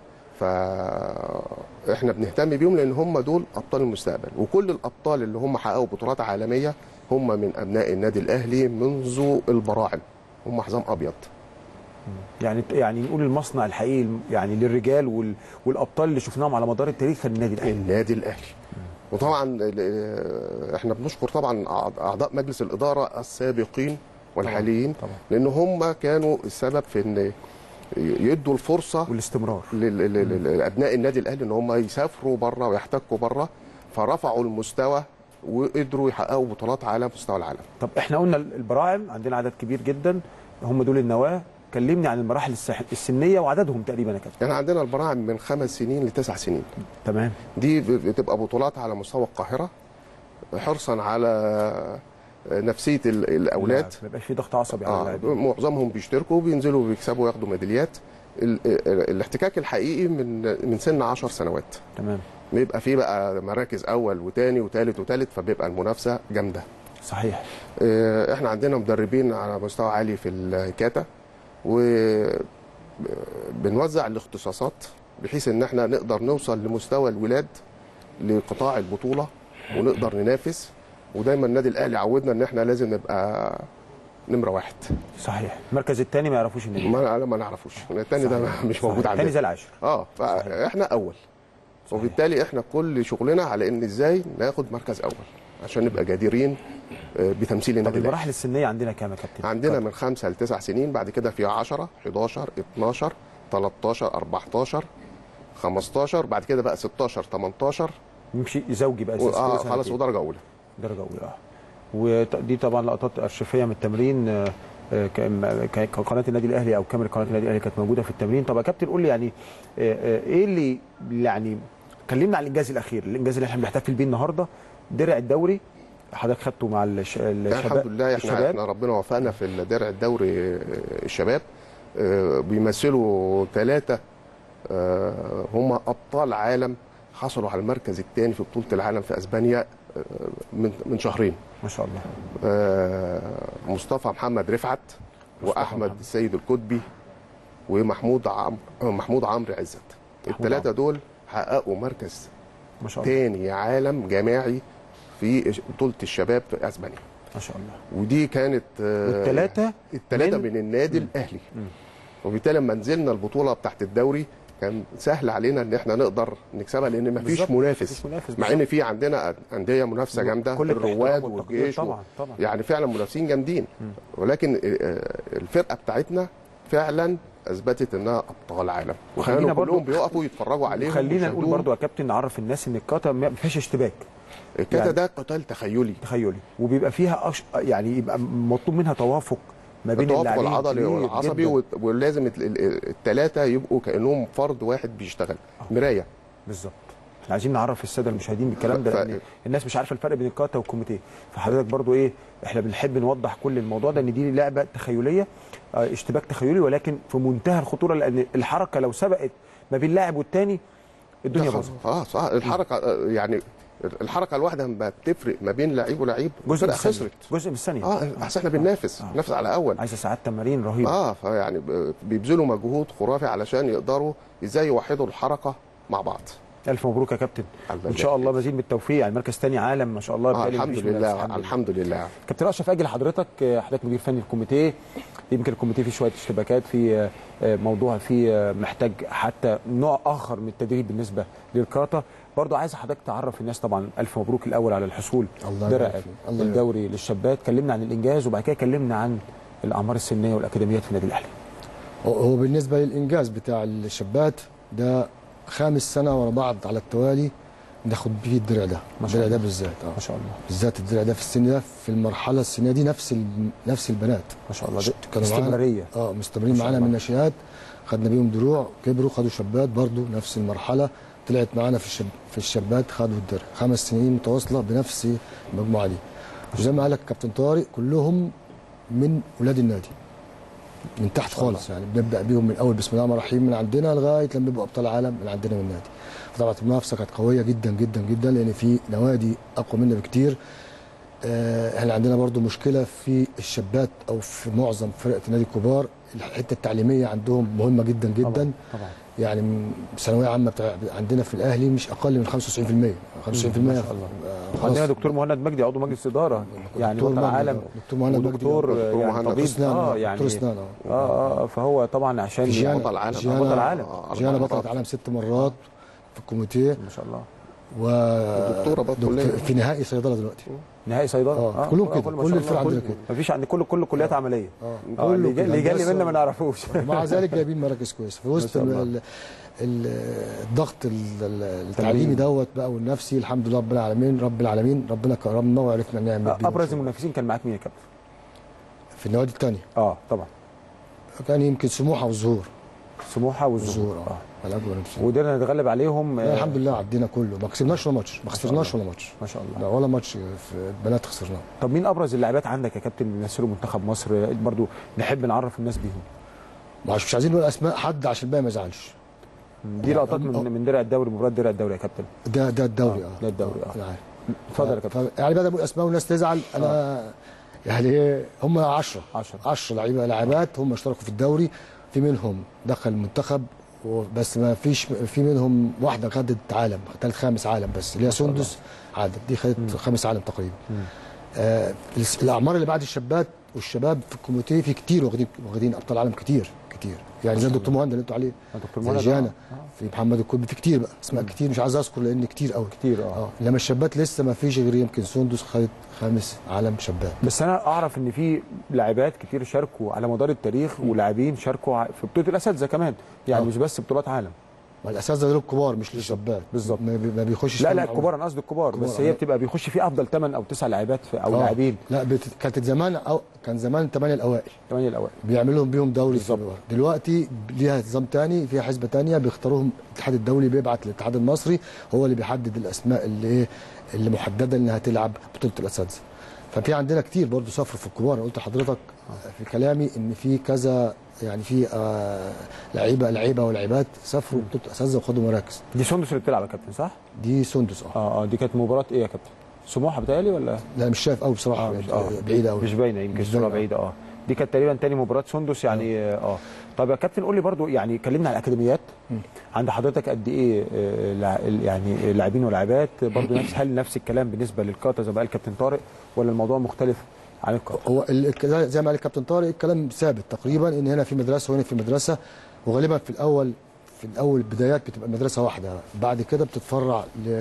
فاحنا بنهتم بيهم لان هم دول ابطال المستقبل، وكل الابطال اللي هم حققوا بطولات عالميه هم من ابناء النادي الاهلي منذ البراعم، هم حزام ابيض. يعني يعني نقول المصنع الحقيقي يعني للرجال وال... والابطال اللي شفناهم على مدار التاريخ في النادي الاهلي. النادي الاهلي. وطبعا احنا بنشكر طبعا اعضاء مجلس الاداره السابقين والحاليين طبعا. طبعا. لان هم كانوا السبب في ان يدوا الفرصه والاستمرار لابناء النادي الاهلي ان هم يسافروا بره ويحتكوا بره، فرفعوا المستوى وقدروا يحققوا بطولات على مستوى العالم. طب احنا قلنا البراعم عندنا عدد كبير جدا، هم دول النواه. كلمني عن المراحل السنيه وعددهم تقريبا يا كابتن. احنا عندنا البراعم من خمس سنين لتسع سنين. تمام. دي بتبقى بطولات على مستوى القاهره حرصا على نفسيه الاولاد، ما يبقاش في ضغط عصبي على اللاعبين. آه معظمهم بيشتركوا بينزلوا ويكسبوا وياخدوا ميداليات. الاحتكاك الحقيقي من من سن عشر سنوات. تمام. بيبقى فيه بقى مراكز اول وثاني وثالث وثالث، فبيبقى المنافسه جامده. صحيح. اه احنا عندنا مدربين على مستوى عالي في الكاتا، وبنوزع الاختصاصات بحيث ان احنا نقدر نوصل لمستوى الولاد لقطاع البطوله ونقدر ننافس. ودايما النادي الاهلي عودنا ان احنا لازم نبقى نمره واحد. صحيح. المركز الثاني ما يعرفوش النادي. ما ما نعرفوش، الثاني ده مش موجود عندنا. الثاني زي العاشر. اه فاحنا اول. صحيح. وبالتالي احنا كل شغلنا على ان ازاي ناخد مركز اول عشان نبقى جديرين بتمثيل النادي الاهلي. المراحل السنيه عندنا كام يا كابتن؟ عندنا من خمسة لتسع سنين، بعد كده في عشرة حداشر اتناشر تلتاشر اربعتاشر خمستاشر، بعد كده بقى ستاشر تمنتاشر يمشي زوجي بقى اساسي. اه خلاص ودرجه اولى. درجه اولى اه. ودي طبعا لقطات ارشيفيه من التمرين قناه النادي الاهلي او كاميرا قناه النادي الاهلي كانت موجوده في التمرين. طب يا كابتن قول لي يعني ايه اللي يعني كلمنا عن الانجاز الاخير، الانجاز اللي احنا بنحتفل بيه النهارده، درع الدوري حضرتك خدته مع الشباب. الحمد لله احنا الشباب. احنا ربنا وفقنا في الدرع الدوري الشباب، بيمثلوا ثلاثه هم ابطال عالم حصلوا على المركز الثاني في بطوله العالم في اسبانيا من من شهرين. ما شاء الله. مصطفى محمد رفعت واحمد السيد الكتبي ومحمود عمرو محمود عمرو عزت. الثلاثه دول حققوا مركز ما شاء الله ثاني عالم جماعي في بطوله الشباب في اسبانيا. ما شاء الله. ودي كانت الثلاثه الثلاثه من, من النادي م. الاهلي. م. وبالتالي لما نزلنا البطوله بتاعت الدوري كان سهل علينا ان احنا نقدر نكسبها لان ما فيش منافس. منافس مع ان في عندنا انديه منافسه جامده، الرواد والجيش طبعا طبعا يعني فعلا منافسين جامدين. ولكن الفرقه بتاعتنا فعلا اثبتت انها ابطال عالم، وخلينا كلهم بيقفوا يتفرجوا عليهم. خلينا نقول برضو يا كابتن نعرف الناس ان الكاتا ما فيهاش اشتباك. الكاتا يعني ده قتال تخيلي تخيلي وبيبقى فيها أش... يعني يبقى مطلوب منها توافق ما بين التوافق العضلي والعصبي، ولازم الثلاثه يبقوا كانهم فرد واحد بيشتغل مرايه. بالظبط. احنا عايزين نعرف الساده المشاهدين بالكلام ده لان الناس مش عارفه الفرق بين الكاتا والكوميتيه، فحضرتك برضو ايه احنا بنحب نوضح كل الموضوع ده ان دي لعبه تخيليه، اه اشتباك تخيلي ولكن في منتهى الخطوره، لان الحركه لو سبقت ما بين لاعب والتاني الدنيا باظت. اه صح. الحركه يعني الحركه الواحده ما بتفرق ما بين لعيب ولعيب، جزء خسرت جزء من الثانيه. اه اصل احنا بننافس آه. ننافس على اول، عايزه ساعات تمارين رهيبه. اه فيعني بيبذلوا مجهود خرافي علشان يقدروا ازاي يوحدوا الحركه مع بعض. الف مبروك يا كابتن، وان شاء الله مزيد بالتوفيق. يعني مركز ثاني عالم ما شاء الله. آه الحمد لله الحمد لله. كابتن اشرف اجل حضرتك، حضرتك مدير فني الكوميتيه، يمكن الكوميتيه فيه شويه اشتباكات في موضوع فيه محتاج حتى نوع اخر من التدريب بالنسبه للكاتا، برضه عايز حضرتك تعرف الناس طبعا الف مبروك الاول على الحصول درع الدوري للشابات. كلمنا عن الانجاز وبعد كده كلمنا عن الاعمار السنيه والاكاديميات في النادي الاهلي. هو بالنسبه للانجاز بتاع الشابات ده خامس سنه ورا بعض على التوالي ناخد بيه الدرع ده، الدرع ده بالذات اه ما شاء الله، بالذات الدرع ده في السن ده في المرحله السنيه دي نفس ال... نفس البنات ما شاء الله كانوا استمراريه اه مستمرين معانا من الناشئات، خدنا بيهم دروع كبروا خدوا شابات برضو نفس المرحله، طلعت معانا في الشب... في الشابات خدوا الدرع خمس سنين متواصله بنفس المجموعه دي. وزي ما قال لك كابتن طارق كلهم من ولاد النادي. من تحت خالص يعني، بنبدا بيهم من اول بسم الله الرحمن الرحيم من عندنا لغايه لما بيبقوا ابطال عالم من عندنا من النادي. فطبعا المنافسه كانت قويه جدا جدا جدا لان في نوادي اقوى منا بكتير. آه، احنا عندنا برضو مشكله في الشابات او في معظم فرق النادي الكبار، الحته التعليميه عندهم مهمه جدا جدا. طبعا, طبعا. يعني ثانويه عامه بتاع عندنا في الاهلي مش اقل من خمسة وتسعين بالمية خمسة وتسعين بالمية. آه عندنا دكتور مهند مجدي عضو مجلس اداره يعني بطل العالم، دكتور مهند مجدي دكتور يعني طبيب اه يعني دكتور اسنان اه اه فهو طبعا عشان جيانا بطل العالم بطل العالم جيانا بطلة عالم ست مرات في الكوميتيه ما شاء الله، ودكتوره برضه في نهائي صيدله دلوقتي. نهائي صيدله اه, آه. كلهم كده، كل الفرق عندنا كده، مفيش عند كل كل كليات عمليه. اه, آه. اللي جالي منا ما نعرفوش. مع ذلك جايبين مراكز كويسه في وسط الضغط التعليمي دوت بقى والنفسي. الحمد لله رب العالمين رب العالمين ربنا كرمنا وعرفنا نعمل بيه. ابرز المنافسين كان معاك مين يا كابتن؟ في النوادي الثانيه اه طبعا كان يمكن سموحه والزهور. سموحه والزهور اه وقدرنا نتغلب عليهم. آه الحمد لله عدينا كله، ما كسبناش ولا ماتش، ما خسرناش ولا ماتش ما شاء الله، لا ولا ماتش في البنات خسرناه. طب مين ابرز اللاعبات عندك يا كابتن بيمثلوا منتخب مصر برضو نحب نعرف الناس بيهم؟ مش عايزين نقول اسماء حد عشان الباقي ما يزعلش. دي لقطات من من درع الدوري، مباراه درع الدوري يا كابتن. ده ده الدوري اه ده الدوري اه انا عارف. اتفضل يا كابتن. يعني بدل اقول اسماء والناس تزعل انا آه. يعني هم عشرة عشرة لعيبه لاعبات هم اشتركوا في الدوري، في منهم دخل المنتخب بس ما فيش، في منهم واحده خدت عالم ثالث خامس عالم بس اللي هي سندس عادت، دي خدت خامس عالم تقريبا. آه الاعمار اللي بعد الشابات والشباب في الكوميتيه في كتير واخدين واخدين ابطال عالم كتير كتير يعني زي الدكتور مهند اللي انتوا عليه، دكتور مهند جانا آه. في محمد الكوبي، في كتير بقى اسماء كتير مش عايز اذكر لان كتير قوي كتير اه, آه. انما الشابات لسه ما فيش غير يمكن سندس خدت خامس عالم شابات. بس انا اعرف ان في لاعبات كتير شاركوا على مدار التاريخ ولاعبين شاركوا في بطوله الاساتذه كمان يعني آه. مش بس بطولات عالم. ما الاساتذه دول الكبار مش للشباب بالظبط، ما بيخشش لا لا الكبار انا قصدي الكبار بس هي بتبقى بيخش فيه افضل ثمانية او تسعة لاعبات او آه. لاعبين. لا بت... كانت زمان أو كان زمان ثمانية الاوائل ثمانية الاوائل بيعملوا بيهم دوري بالظبط. دلوقتي ليها نظام ثاني، فيها حسبه ثانيه بيختاروهم، الاتحاد الدولي بيبعت للاتحاد المصري هو اللي بيحدد الاسماء اللي ايه اللي محدده انها تلعب بطوله الاساتذه. ففي عندنا كتير برضه سافروا في الكبار. انا قلت لحضرتك في كلامي ان في كذا يعني في آه لعيبه لعيبه ولاعيبات سافروا بطوله اساتذه وخدوا مراكز. دي سندس اللي بتلعب يا كابتن صح؟ دي سندس اه اه اه دي كانت مباراه ايه يا كابتن؟ سموحه بتهيألي ولا؟ لا مش شايف قوي بصراحه. آه آه بعيده قوي مش باينه يمكن الصوره بعيده اه دي كانت تقريبا تاني مباراه سندس يعني اه, آه. طب يا كابتن قول لي برضو يعني كلمنا على الاكاديميات عند حضرتك قد ايه آه يعني لاعبين ولاعبات برضو نفس هل نفس الكلام بالنسبه للكاتا زي ما قال الكابتن طارق ولا الموضوع مختلف عن الكاتا؟ هو زي ما قال الكابتن طارق الكلام ثابت تقريبا ان هنا في مدرسه وهنا في مدرسه، وغالبا في الاول في الاول البدايات بتبقى مدرسه واحده، بعد كده بتتفرع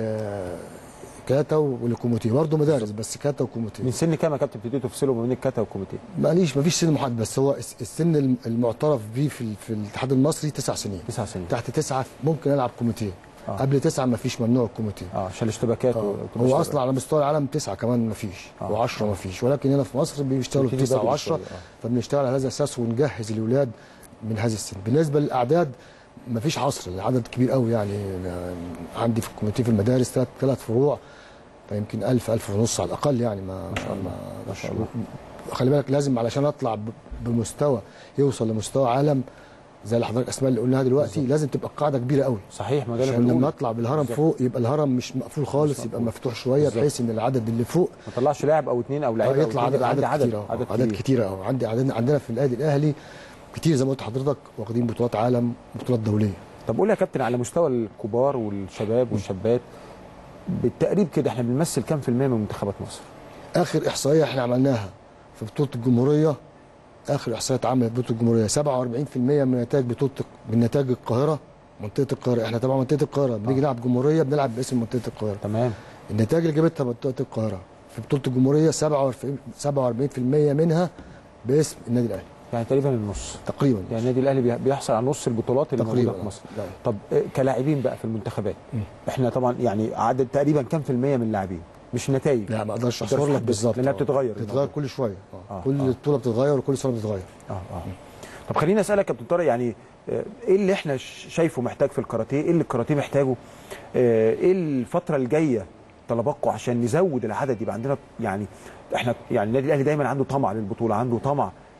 لكاتا ولكوميتيه برضه مدارس بس كاتا وكوميتيه. من سن كام يا كابتن بتبتدوا تفصلوا ما بين الكاتا والكوميتيه؟ ماليش مفيش سن محدد بس هو السن المعترف به في, في الاتحاد المصري تسع سنين. تسع سنين تحت تسعه ممكن العب كوميتيه. آه. قبل تسعه ما فيش ممنوع الكوميتيه اه عشان الاشتباكات. آه. هو اصلا على مستوى العالم تسعه كمان ما فيش آه. و10 ما فيش، ولكن هنا في مصر بيشتغلوا في تسعه و10 آه. فبنشتغل على هذا الاساس ونجهز الاولاد من هذا السن. بالنسبه للاعداد ما فيش حصر، العدد كبير قوي يعني عندي في الكوميتيه في المدارس ثلاث ثلاث فروع فيمكن ألف ألف ونص على الاقل يعني ما ما شاء الله ما شاء الله. خلي بالك لازم علشان اطلع بمستوى يوصل لمستوى عالم زي اللي حضرتك اسماء اللي قلناها دلوقتي بالزبط. لازم تبقى القاعده كبيره قوي صحيح ما ده عشان لما اطلع بالهرم بالزبط. فوق يبقى الهرم مش مقفول خالص مش يبقى مفتوح شويه بحيث ان العدد اللي فوق ما طلعش لاعب او اثنين او لاعب يطلع عدد عدد عدد, عدد, عدد كتير قوي. عندي عدد عندنا في النادي الاهلي كتير زي ما قلت لحضرتك واخدين بطولات عالم وبطولات دوليه. طب قول يا كابتن على مستوى الكبار والشباب والشابات بالتقريب كده احنا بنمثل كام في المية من منتخبات مصر؟ اخر احصائيه احنا عملناها في بطوله الجمهوريه، اخر احصائيه اتعملت بطوله الجمهوريه سبعة وأربعين في المية من نتائج بطوله من نتائج القاهره منطقه القاهره. احنا طبعا منطقه القاهره بنيجي نلعب جمهوريه بنلعب باسم منطقه القاهره. تمام. النتائج اللي جابتها منطقه القاهره في بطوله الجمهوريه سبعة وأربعين في المية منها باسم النادي الاهلي. يعني تقريبا النص تقريبا يعني النادي الاهلي بيحصل على نص البطولات اللي موجوده في مصر. لا. طب كلاعبين بقى في المنتخبات م. احنا طبعا يعني عدد تقريبا كام في المية من اللاعبين؟ مش النتائج. لا ما اقدرش احصر لك بالظبط لانها بتتغير بتتغير كل شويه آه. آه. كل آه. بطوله بتتغير وكل سنه بتتغير. اه اه طب خليني اسالك يا كابتن طارق يعني ايه اللي احنا شايفه محتاج في الكاراتيه؟ ايه اللي الكاراتيه محتاجه؟ ايه الفتره الجايه طلباتكم عشان نزود العدد يبقى عندنا يعني احنا يعني النادي الاهلي دايما عنده طمع للبطوله، عنده طمع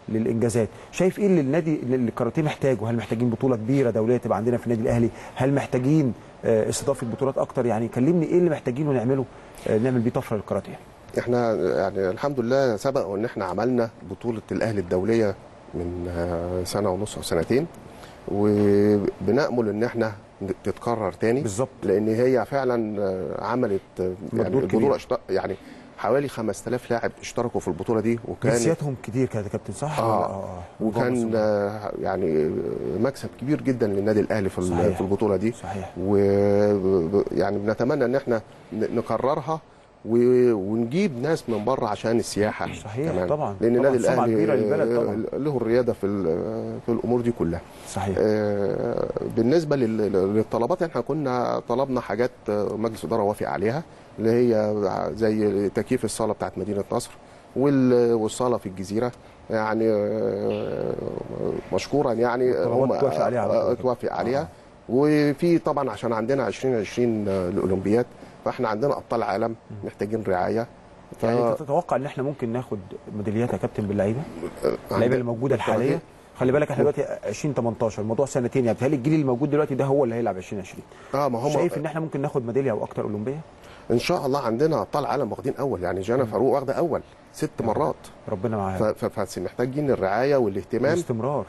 للانجازات. شايف ايه اللي النادي اللي الكاراتيه محتاجه؟ هل محتاجين بطوله كبيره دوليه تبقى عندنا في النادي الاهلي؟ هل محتاجين استضافه بطولات اكتر؟ يعني كلمني ايه اللي محتاجينه نعمله نعمل بيه طفره للكاراتيه. احنا يعني الحمد لله سبق وان احنا عملنا بطوله الاهلي الدوليه من سنه ونص او سنتين، وبنأمل ان احنا تتكرر تاني بالظبط، لان هي فعلا عملت يعني البطوله يعني حوالي خمسة آلاف لاعب اشتركوا في البطوله دي، وكان جنسياتهم كتير كده يا كابتن صح؟ اه, آه. وكان آه يعني مكسب كبير جدا للنادي الاهلي في صحيح. في البطوله دي صحيح. ويعني بنتمنى ان احنا نكررها ونجيب ناس من بره عشان السياحه صحيح كمان. طبعا لان النادي الاهلي طبعا له الرياده في في الامور دي كلها صحيح. آه بالنسبه للطلبات احنا كنا طلبنا حاجات مجلس الاداره وافق عليها، اللي هي زي تكييف الصاله بتاعت مدينه نصر والصاله في الجزيره، يعني مشكورا يعني هم اتوافق عليها اتوافق عليها آه. وفي طبعا عشان عندنا عشرين عشرين الاولمبياد، فاحنا عندنا ابطال عالم محتاجين رعايه. ف... يعني انت تتوقع ان احنا ممكن ناخد ميداليات يا كابتن باللعيبه؟ اللعيبه اللي موجوده الحاليه، خلي بالك احنا دلوقتي ألفين وتمنتاشر، الموضوع سنتين، يعني بيتهيألي الجيل اللي موجود دلوقتي ده هو اللي هيلعب ألفين وعشرين. اه ما هم شايف ان احنا ممكن ناخد ميداليه او اكتر اولمبيه؟ ان شاء الله عندنا ابطال عالم واخدين اول، يعني جانا فاروق واخده اول ست مرات، ربنا معاها. فمحتاجين الرعايه والاهتمام والاستمرار،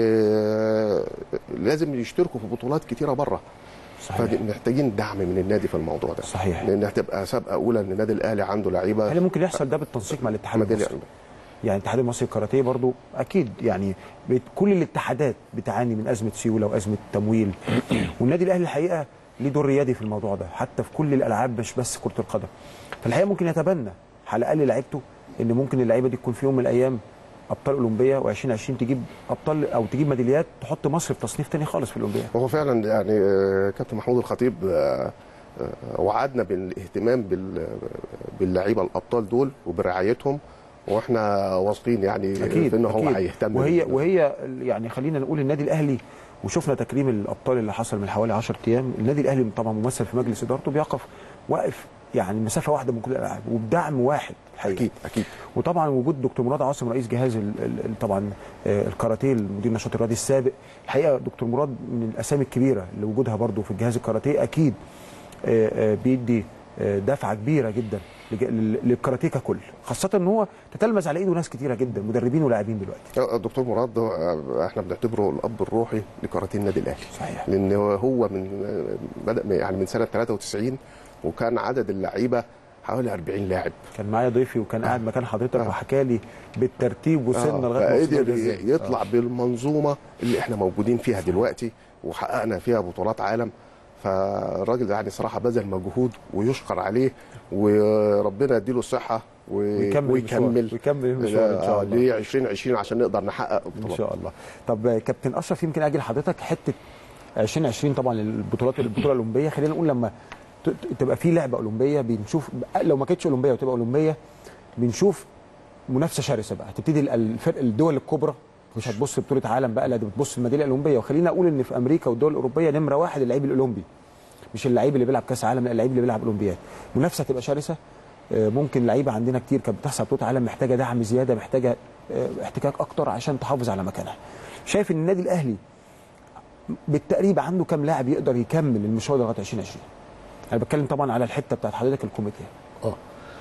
ولازم يشتركوا في بطولات كتيره بره. فمحتاجين دعم من النادي في الموضوع ده صحيح، لان هتبقى سابقه اولى ان النادي الاهلي عنده لعيبه. هل ممكن يحصل ده بالتنسيق مع الاتحاد المصري؟ يعني الاتحاد المصري للكاراتيه برضو اكيد يعني كل الاتحادات بتعاني من ازمه سيوله وازمه تمويل، والنادي الاهلي الحقيقه ليه دور ريادي في الموضوع ده حتى في كل الالعاب مش بس كره القدم. فالحقيقه ممكن يتبنى على الاقل لعيبته ان ممكن اللعيبه دي تكون في يوم من الايام ابطال اولمبيه، وألفين وعشرين تجيب ابطال او تجيب ميداليات تحط مصر في تصنيف ثاني خالص في الاولمبياد. هو فعلا يعني كابتن محمود الخطيب وعدنا بالاهتمام باللعيبه الابطال دول وبرعايتهم، واحنا واثقين يعني أكيد في ان هو أكيد. هيهتم. وهي وهي يعني خلينا نقول النادي الاهلي، وشفنا تكريم الابطال اللي حصل من حوالي عشرة ايام، النادي الاهلي طبعا ممثل في مجلس ادارته بيقف واقف يعني مسافه واحده من كل الالعاب وبدعم واحد الحقيقه. اكيد اكيد. وطبعا وجود دكتور مراد عاصم رئيس جهاز ال ال طبعا الكاراتيه المدير النشاط الرياضي السابق، الحقيقه دكتور مراد من الاسامي الكبيره اللي وجودها برضه في الجهاز الكاراتيه اكيد بيدي دفعه كبيره جدا للكاراتيه ككل، خاصه ان هو تتلمذ على ايده ناس كتيره جدا مدربين ولاعبين دلوقتي. الدكتور مراد احنا بنعتبره الاب الروحي لكاراتيه النادي الاهلي. صحيح. لان هو من بدا يعني من سنه ثلاثة وتسعين وكان عدد اللعيبه حوالي أربعين لاعب. كان معايا ضيفي وكان قاعد مكان حضرتك آه. وحكى لي بالترتيب وصلنا آه. لغايه ما قدر يطلع آه. بالمنظومه اللي احنا موجودين فيها دلوقتي وحققنا فيها بطولات عالم. فالراجل ده يعني صراحه بذل مجهود ويشكر عليه، وربنا يديله الصحه ويكمل ويكمل ويكمل المشوار ان شاء الله ل ألفين وعشرين عشان نقدر نحقق بطولات ان شاء الله. طب كابتن اشرف يمكن اجي لحضرتك حته ألفين وعشرين طبعا البطولات البطوله الاولمبيه، خلينا نقول لما تبقى في لعبه اولمبيه بنشوف، لو ما كانتش اولمبيه وتبقى اولمبيه بنشوف منافسه شرسه بقى، هتبتدي الفرق الدول الكبرى مش هتبص بطوله عالم بقى، لا دي بتبص الميداليه الاولمبيه. وخلينا اقول ان في امريكا والدول الاوروبيه نمره واحد اللعيب الاولمبي، مش اللعيب اللي بيلعب كاس عالم، لا اللعيب اللي بيلعب اولمبياد. منافسه تبقى شرسه، ممكن لعيبه عندنا كتير كانت بتحصل بطوله عالم محتاجه دعم زياده، محتاجه احتكاك اكتر عشان تحافظ على مكانها. شايف ان النادي الاهلي بالتقريب عنده كام لاعب يقدر يكمل المشوار لغايه ألفين وعشرين؟ انا بتكلم طبعا على الحته بتاعت حضرتك الكوميتيه. اه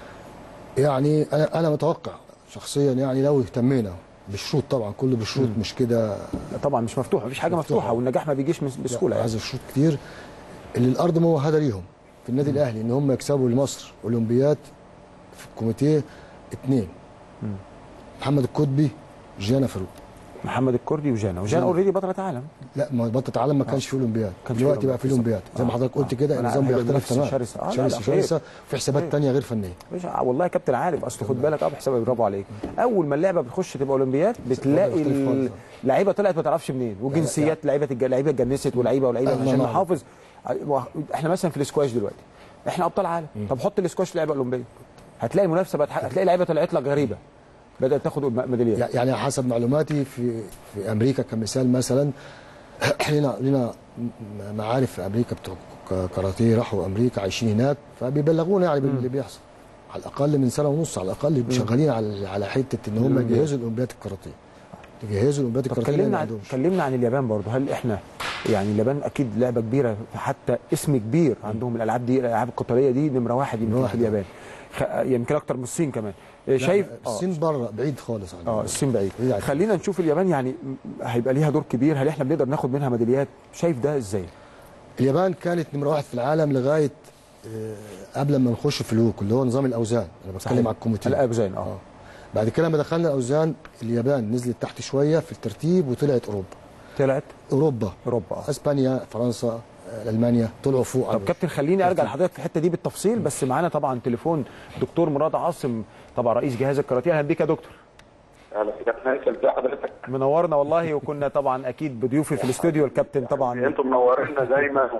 يعني انا انا متوقع شخصيا يعني لو اهتمينا بالشروط، طبعا كله بالشروط مش كده طبعا، مش مفتوح، مفيش حاجه مفتوحه, مفتوحة والنجاح ما بيجيش بسهوله يعني. عايز الشروط كتير اللي الارض موهده ليهم في النادي الاهلي ان هم يكسبوا لمصر اولمبياد في الكوميتيه اثنين، محمد الكتبي جانا فاروق. محمد الكردي وجانا وجانا اوريدي بطله عالم. لا ما بطله عالم ما كانش في اولمبياد، دلوقتي بقى في اولمبياد زي ما حضرتك قلت كده. النظام بيختلف تماما، شرسه آه شرسه, شرسة في حسابات ثانيه غير فنيه. مش والله يا كابتن عارف، اصل خد بالك اه بحسابك برافو عليك، اول ما اللعبه بتخش تبقى اولمبياد بتلاقي اللعيبه طلعت ما تعرفش منين، وجنسيات لعيبه لعيبه اتجنست ولعيبه ولعيبه عشان نحافظ. احنا مثلا في الاسكواش دلوقتي احنا ابطال عالم، طب حط الاسكواش لعيبه اولمبيه هتلاقي المنافسه بقت، هتلاقي لعيبه طلعت لك غريبه بدات تاخد ميداليات. يعني حسب معلوماتي في في امريكا كمثال مثلا لنا لنا معارف في امريكا بتوع كاراتيه راحوا امريكا عايشين هناك، فبيبلغونا يعني باللي بيحصل. على الاقل من سنه ونص على الاقل شغالين على على حته ان هم يجهزوا الاولمبياد الكاراتيه. يجهزوا الاولمبياد الكاراتيه اللي كلمنا عندهم. عن كلمنا عن اليابان برضو. هل احنا يعني اليابان اكيد لعبه كبيره، حتى اسم كبير عندهم الالعاب دي، الالعاب القتاليه دي نمره واحد يمكن في اليابان، يمكن اكتر من الصين كمان. شايف الصين بره بعيد خالص عنهم. اه الصين بعيد. خلينا نشوف اليابان، يعني هيبقى ليها دور كبير، هل احنا بنقدر ناخد منها ميداليات؟ شايف ده ازاي؟ اليابان كانت نمره واحد في العالم لغايه قبل ما نخش في الوك اللي هو نظام الاوزان. انا بتكلم على الكوميتيه الاوزان. اه بعد كده لما دخلنا الاوزان اليابان نزلت تحت شويه في الترتيب وطلعت اوروبا. طلعت اوروبا اوروبا اسبانيا فرنسا المانيا طلعوا فوق. طب كابتن خليني ارجع لحضرتك في الحته دي بالتفصيل، بس معانا طبعا تليفون دكتور مراد عاصم، طبعا رئيس جهاز الكاراتيه. اهلا بيك يا دكتور. اهلا بك يا كابتن، ازي حضرتك؟ منورنا والله، وكنا طبعا اكيد بضيوفي في الاستوديو الكابتن طبعا. انتم منورينا دايما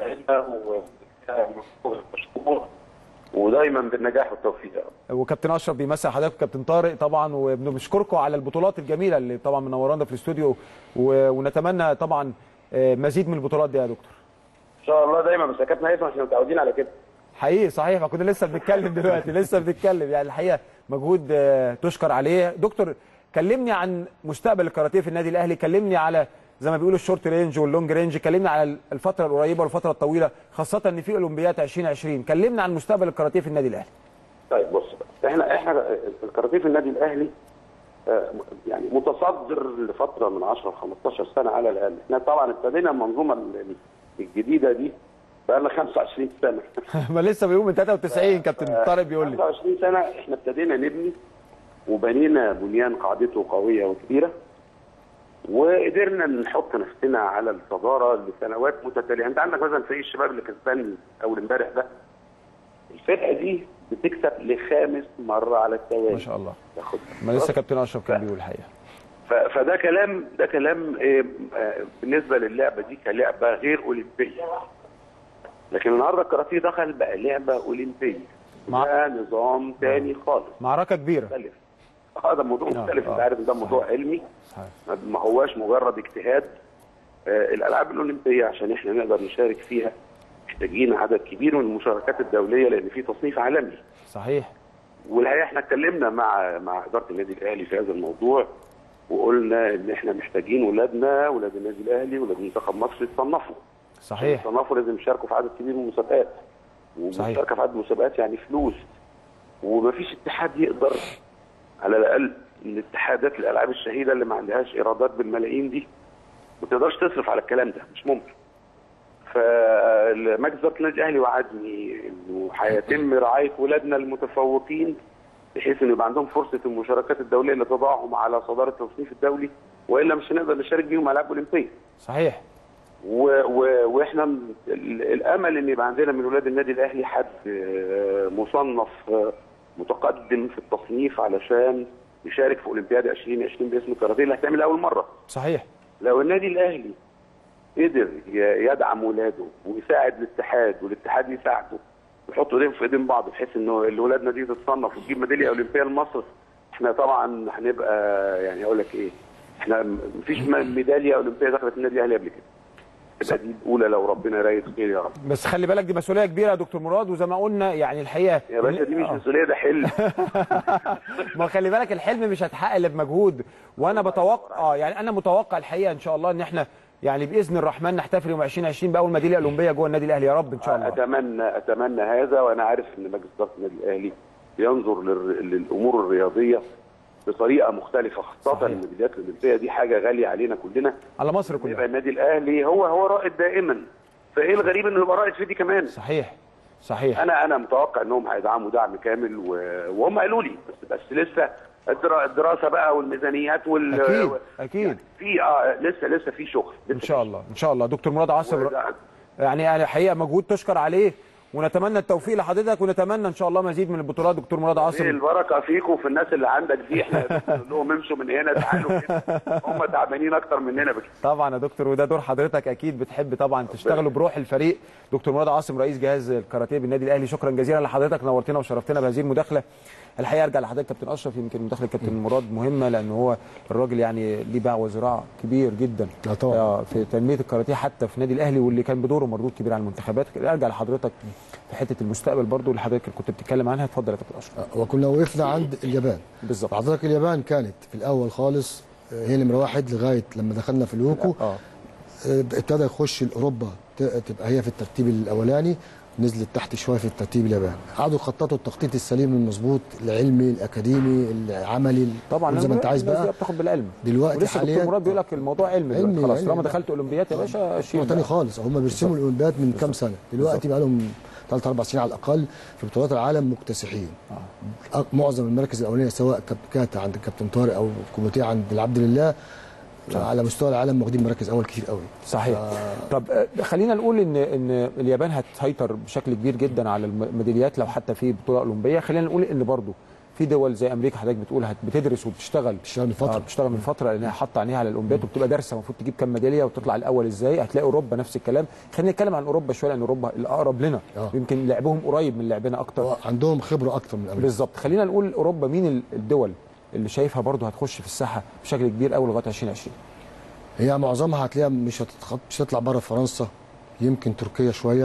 ومشكور ودايما بالنجاح والتوفيق. وكابتن اشرف بيمثل حضرتك وكابتن طارق طبعا، وبنشكركم على البطولات الجميله اللي طبعا منورانا في الاستوديو، ونتمنى طبعا مزيد من البطولات دي يا دكتور. ان شاء الله دايما، بس يا كابتن هيثم احنا متعودين على كده. حقيقي صحيح، ما كنا لسه بنتكلم دلوقتي لسه بنتكلم يعني الحقيقه مجهود تشكر عليه. دكتور كلمني عن مستقبل الكاراتيه في النادي الاهلي، كلمني على زي ما بيقولوا الشورت رينج واللونج رينج، كلمنا على الفتره القريبه والفتره الطويله، خاصه ان في اولمبياد ألفين وعشرين، كلمنا عن مستقبل الكاراتيه في النادي الاهلي. طيب بص بقى، احنا احنا الكاراتيه في النادي الاهلي يعني متصدر لفتره من عشرة ل خمستاشر سنه على الاقل. احنا طبعا ابتدينا المنظومه الجديده دي بقى لنا خمسة وعشرين سنه. ما لسه بيقول من تلاتة وتسعين كابتن طارق بيقول لي. خمسة وعشرين سنه احنا ابتدينا نبني وبنينا بنيان قاعدته قويه وكبيره، وقدرنا نحط نفسنا على الصداره لسنوات متتاليه. انت عندك مثلا فريق الشباب اللي كسبان اول امبارح ده، الفرقه دي بتكسب لخامس مره على التوالي. ما شاء الله. ما لسه كابتن اشرف كان بيقول الحقيقه. فده كلام ده كلام إيه بالنسبه للعبه دي كلعبه غير اولمبيه. لكن النهارده الكاراتيه دخل بقى لعبه اولمبيه. مع... ده نظام ثاني خالص. معركه كبيره. مختلف. اه ده موضوع مختلف، انت عارف ده موضوع علمي. صحيح. ما هواش مجرد اجتهاد. آه الالعاب الاولمبيه عشان احنا نقدر نشارك فيها محتاجين عدد كبير من المشاركات الدوليه، لان في تصنيف عالمي. صحيح. والحقيقه احنا اتكلمنا مع مع اداره النادي الاهلي في هذا الموضوع، وقلنا ان احنا محتاجين ولادنا ولاد النادي الاهلي ولاد منتخب مصر يتصنفوا. صحيح. يتصنفوا لازم يشاركوا في عدد كبير من المسابقات. والمشاركه في عدد المسابقات يعني فلوس. ومفيش اتحاد يقدر على الاقل الاتحادات الالعاب الشهيده اللي ما عندهاش ايرادات بالملايين دي ما تقدرش تصرف على الكلام ده، مش ممكن. فمجلس اداره النادي الاهلي وعدني انه هيتم رعايه ولادنا المتفوقين بحيث انه يبقى عندهم فرصه المشاركات الدوليه اللي تضعهم على صداره التصنيف الدولي، والا مش هنقدر نشارك بيهم العاب اولمبيه. صحيح. و... و... واحنا الامل ان يبقى عندنا من ولاد النادي الاهلي حد مصنف متقدم في التصنيف علشان يشارك في اولمبياد ألفين وعشرين باسم الكاراتيه اللي هتعمل اول مره. صحيح. لو النادي الاهلي قدر يدعم ولاده ويساعد الاتحاد والاتحاد يساعده ويحطوا ايدين في ايدين بعض بحيث انه ولادنا دي تتصنف وتجيب ميداليه اولمبيه لمصر، احنا طبعا هنبقى يعني اقول لك ايه، احنا مفيش ميداليه اولمبيه دخلت النادي الاهلي قبل كده. تبقى دي الاولى لو ربنا يريد خير يا رب. بس خلي بالك دي مسؤوليه كبيره يا دكتور مراد، وزي ما قلنا يعني الحقيقه يا باشا دي مش مسؤوليه، ده حلم. ما خلي بالك الحلم مش هيتحقق الا بمجهود، وانا بتوقع اه يعني انا متوقع الحقيقه ان شاء الله ان احنا يعني باذن الرحمن نحتفل يوم ألفين وعشرين باول ميداليه اولمبيه جوه النادي الاهلي يا رب ان شاء الله. اتمنى اتمنى هذا، وانا عارف ان مجلس اداره النادي الاهلي بينظر للامور الرياضيه بطريقه مختلفه، خاصه الميداليات الاولمبيه دي حاجه غاليه علينا كلنا، على مصر كلها. يبقى النادي الاهلي هو هو رائد دائما، فايه الغريب انه يبقى رائد في دي كمان. صحيح صحيح. انا انا متوقع انهم هيدعموا دعم كامل، وهم قالوا لي بس بس لسه الدراسه بقى والميزانيات وال اكيد اكيد يعني في اه لسه لسه في شغل ان شاء الله ان شاء الله. دكتور مراد عاصم يعني يعني حقيقه مجهود تشكر عليه، ونتمنى التوفيق لحضرتك، ونتمنى ان شاء الله مزيد من البطولات. دكتور مراد عاصم البركه فيكم في الناس اللي عندك دي، احنا بنقول لهم امشوا من هنا تعالوا كده، هم تعبانين اكتر مننا بكتير. طبعا يا دكتور، وده دور حضرتك اكيد، بتحب طبعا تشتغلوا بروح الفريق. دكتور مراد عاصم رئيس جهاز الكاراتيه بالنادي الاهلي، شكرا جزيلا لحضرتك، نورتنا وشرفتنا بهذه المداخله. الحقيقه ارجع لحضرتك كابتن اشرف، يمكن مداخله كابتن مراد مهمه لان هو الراجل يعني ليه باع وذراع كبير جدا في تنميه الكاراتيه حتى في النادي الاهلي، واللي كان بدوره مردود كبير على المنتخبات. ارجع لحضرتك في حته المستقبل برضو اللي حضرتك كنت بتتكلم عنها، اتفضل يا كابتن اشرف. وكنا وقفنا عند اليابان بالظبط. حضرتك اليابان كانت في الاول خالص هي نمره واحد لغايه لما دخلنا في اليوكو. اه ابتدى يخش اوروبا تبقى هي في الترتيب الاولاني، نزلت تحت شويه في الترتيب الياباني. قعدوا يخططوا التخطيط السليم المظبوط، العلمي الأكاديمي العملي، طبعا زي ما انت عايز بقى. بتاخد بالعلم دلوقتي حاليا حاليا دكتور مراد بيقول لك الموضوع علمي, علمي دلوقتي. خلاص علمي طالما دخلت اولمبيات يا باشا شيء تاني خالص. هم بيرسموا الاولمبيات من كام سنه، دلوقتي بقى لهم ثلاث اربع سنين على الاقل في بطولات العالم مكتسحين. آه. معظم المراكز الاولانيه سواء كانت عند الكابتن طارق او كوميتيه عند العبد لله صح. على مستوى العالم واخدين مراكز اول كتير قوي. صحيح. ف... طب خلينا نقول ان ان اليابان هتسيطر بشكل كبير جدا على الميداليات لو حتى في بطوله اولمبيه. خلينا نقول ان برضو في دول زي امريكا حضرتك بتقول بتدرس وبتشتغل بتشتغل من فتره آه بتشتغل من فتره لانها حاطه عينيها على الاولمبياد وبتبقى دارسه المفروض تجيب كام ميداليه وتطلع الاول ازاي. هتلاقي اوروبا نفس الكلام. خلينا نتكلم عن اوروبا شويه لان اوروبا الاقرب لنا آه. يمكن لعبهم قريب من لعبنا اكتر، عندهم خبره اكتر من امريكا بالظبط. خلينا نقول اوروبا مين الدول اللي شايفها برضو هتخش في الساحه بشكل كبير قوي لغايه ألفين وعشرين؟ هي معظمها هتلاقيها مش هتتخط... مش هتطلع بره فرنسا، يمكن تركيا شويه،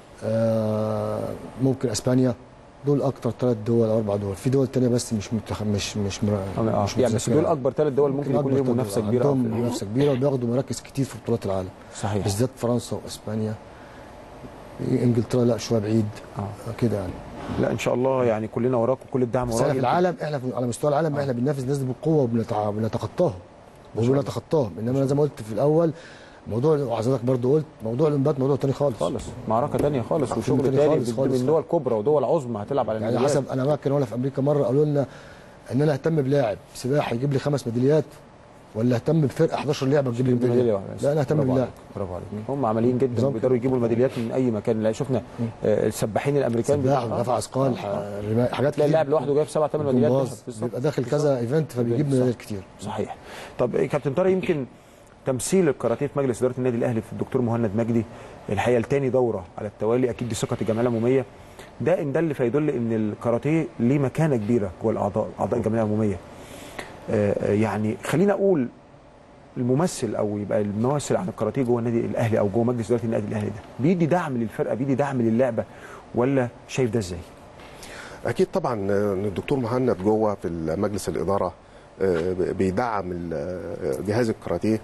آه ممكن اسبانيا. دول اكتر ثلاث دول او اربع دول. في دول ثانيه بس مش متخ... مش مش مر... آه. مش يعني بس دول اكبر ثلاث دول ممكن, ممكن يكون لهم منافسه كبيره. عندهم منافسه كبيره وبياخدوا مراكز كتير في بطولات العالم. صحيح. بالذات فرنسا واسبانيا. انجلترا لا شويه بعيد آه. كده يعني. لا ان شاء الله يعني كلنا وراك وكل الدعم وراك. في العالم احنا على مستوى العالم آه. احنا بننافس الناس دي بقوه وبنتخطاهم وبنتخطاهم. انما انا زي ما قلت في الاول موضوع وحضرتك برضه قلت موضوع الاولمبياد موضوع ثاني خالص خالص، معركه ثانيه خالص وشغل ثاني من دول كبرى ودول عظمى هتلعب على يعني حسب. انا فاكر وانا في امريكا مره قالوا لنا ان انا اهتم بلاعب سباحه يجيب لي خمس ميداليات ولا اهتم بفرقه احداشر لعبه تجيب لي ميداليه. لا انا اهتم باللاعب. برافو عليك. هم عمليين جدا وبيقدروا يجيبوا الميداليات من اي مكان. لا شفنا آه السباحين الامريكان سباح ورفع اثقال حاجات كتير. اللاعب لوحده جايب سبع ثمان ميداليات بيبقى داخل كذا ايفنت فبيجيب ميداليات كتير. صحيح. طب كابتن طارق يمكن تمثيل الكاراتيه في مجلس اداره النادي الاهلي في الدكتور مهند مجدي الحقيقه لثاني دوره على التوالي، اكيد دي ثقه الجمعيه العموميه. ده ان دل فيدل ان الكاراتيه ليه مكانه كبيره جوه الاعضاء اعضاء الجمعيه العموميه. آه يعني خلينا اقول الممثل او يبقى الممثل عن الكاراتيه جوه النادي الاهلي او جوه مجلس اداره النادي الاهلي ده بيدي دعم للفرقه، بيدي دعم للعبه، ولا شايف ده ازاي؟ اكيد طبعا الدكتور مهند جوه في مجلس الاداره بيدعم جهاز الكاراتيه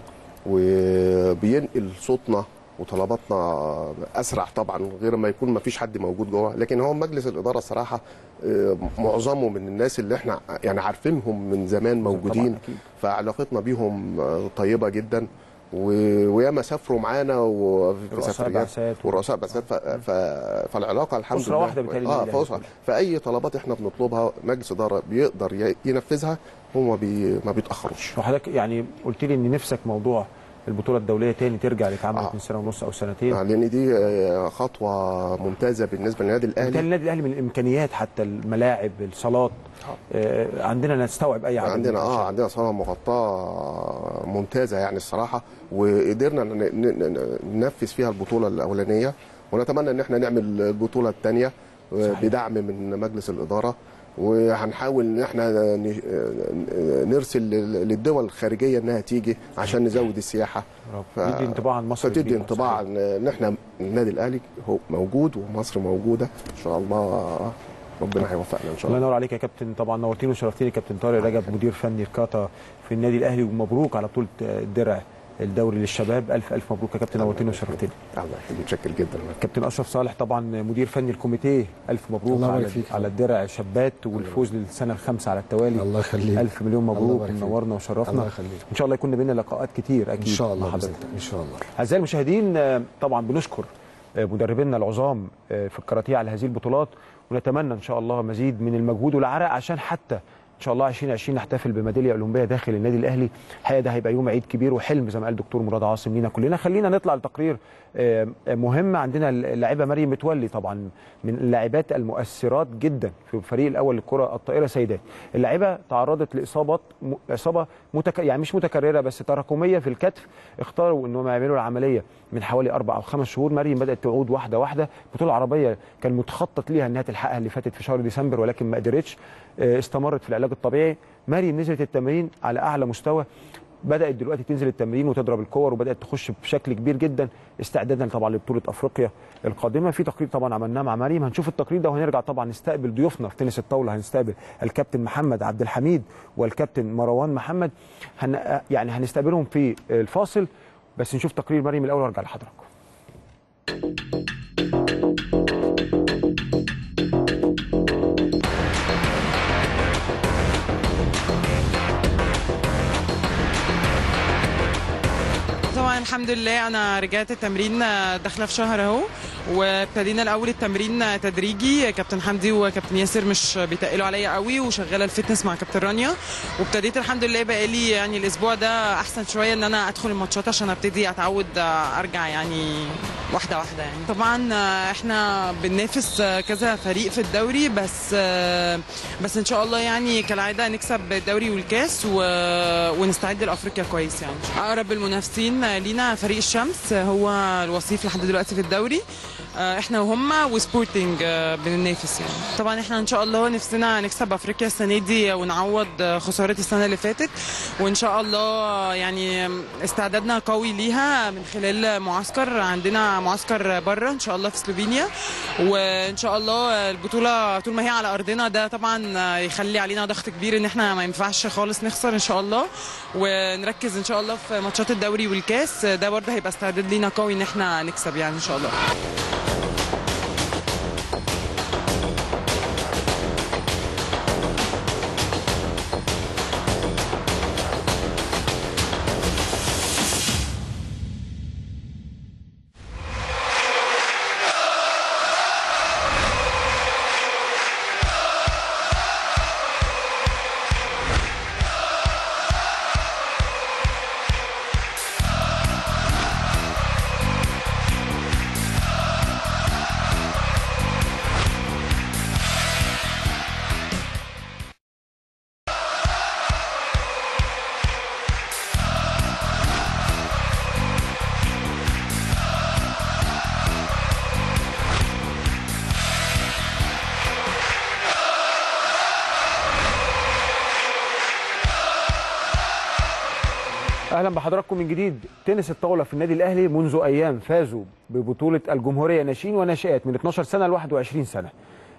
وبينقل صوتنا وطلباتنا اسرع طبعا غير ما يكون ما فيش حد موجود جوه. لكن هو مجلس الاداره الصراحه معظمه من الناس اللي احنا يعني عارفينهم من زمان موجودين، فعلاقتنا بيهم طيبه جدا وياما سافروا معانا وفي سفريات ورؤساء بعثات فالعلاقه الحمد لله واحده اه فأسرة. فاي طلبات احنا بنطلبها مجلس اداره بيقدر ينفذها، هم بي ما بيتاخروش. وحضرتك يعني قلت لي ان نفسك موضوع البطوله الدوليه تاني ترجع لتعمل آه. من سنه ونص او سنتين، آه لان دي خطوه ممتازه بالنسبه للنادي الاهلي. بالتالي النادي الاهلي من الامكانيات حتى الملاعب الصالات آه عندنا نستوعب اي عدد. عندنا اه عندنا صاله مغطاه ممتازه يعني الصراحه، وقدرنا ننفذ فيها البطوله الاولانيه ونتمنى ان احنا نعمل البطوله الثانيه بدعم من مجلس الاداره. وهنحاول ان احنا نرسل للدول الخارجيه انها تيجي عشان نزود السياحه. تدي انطباع عن مصر، تدي انطباع ان احنا النادي الاهلي هو موجود ومصر موجوده ان شاء الله. ربنا هيوفقنا ان شاء الله. الله ينور عليك يا كابتن. طبعا نورتيني وشرفتيني كابتن طارق رجب مدير فني الكاتا في النادي الاهلي، ومبروك على بطوله الدرع الدوري للشباب. الف الف مبروك يا كابتن، نورتيني وشرفتيني. الله يخليك، متشكر جدا. كابتن اشرف صالح طبعا مدير فني الكوميتيه، الف مبروك على, على الدرع شابات والفوز للسنه الخامسه على التوالي. الله يخليك، الف مليون مبروك، منورنا وشرفنا. الله يخليك. ان شاء الله يكون بينا لقاءات كتير اكيد ان شاء الله حضرتك. ان شاء الله. اعزائي المشاهدين طبعا بنشكر مدربينا العظام في الكاراتيه على هذه البطولات، ونتمنى ان شاء الله مزيد من المجهود والعرق عشان حتى ان شاء الله ألفين وعشرين نحتفل بميداليه اولمبيه داخل النادي الاهلي. الحقيقه ده هيبقى يوم عيد كبير وحلم زي ما قال الدكتور مراد عاصم لينا كلنا. خلينا نطلع لتقرير مهم. عندنا اللاعبه مريم متولي طبعا من اللاعبات المؤثرات جدا في الفريق الاول للكره الطائره سيدات. اللاعبه تعرضت لاصابات اصابه متك... يعني مش متكرره بس تراكميه في الكتف، اختاروا انهم يعملوا العمليه من حوالي اربع او خمس شهور. مريم بدات تعود واحده واحده. البطوله العربيه كان متخطط ليها انها تلحقها اللي فاتت في شهر ديسمبر ولكن ما قدرتش، استمرت في العلاج الطبيعي. مريم نزلت التمرين على اعلى مستوى، بدات دلوقتي تنزل التمرين وتضرب الكور وبدات تخش بشكل كبير جدا استعدادا طبعا لبطوله افريقيا القادمه. في تقرير طبعا عملناه مع مريم، هنشوف التقرير ده وهنرجع طبعا نستقبل ضيوفنا في تنس الطاوله. هنستقبل الكابتن محمد عبد الحميد والكابتن مروان محمد، هن يعني هنستقبلهم في الفاصل، بس نشوف تقرير مريم الاول وارجع لحضراتكم. طبعا الحمد لله انا رجعت التمرين داخله في شهر اهو، وابتدينا الاول التمرين تدريجي. كابتن حمدي وكابتن ياسر مش بيتقلوا عليا قوي، وشغاله الفتنس مع كابتن رانيا، وابتديت الحمد لله بقالي يعني الاسبوع ده احسن شويه ان انا ادخل الماتشات عشان ابتدي اتعود ارجع يعني واحده واحده. يعني طبعا احنا بننافس كذا فريق في الدوري، بس بس ان شاء الله يعني كالعاده نكسب الدوري والكاس و... ونستعد لافريقيا كويس. يعني اقرب المنافسين لينا فريق الشمس هو الوصيف لحد دلوقتي في الدوري، احنا وهما وسبورتنج بننافس. يعني طبعا احنا ان شاء الله نفسنا نكسب افريقيا السنه دي ونعوض خساره السنه اللي فاتت، وان شاء الله يعني استعدادنا قوي ليها من خلال معسكر. عندنا معسكر بره ان شاء الله في سلوفينيا، وان شاء الله البطوله طول ما هي على ارضنا ده طبعا يخلي علينا ضغط كبير ان احنا ما ينفعش خالص نخسر ان شاء الله، ونركز ان شاء الله في ماتشات الدوري والكاس. ده برضه هيبقى استعداد لينا قوي ان احنا نكسب يعني ان شاء الله. اهلا بحضراتكم من جديد. تنس الطاوله في النادي الاهلي منذ ايام فازوا ببطوله الجمهوريه ناشئين وناشئات من اتناشر سنه ل واحد وعشرين سنه.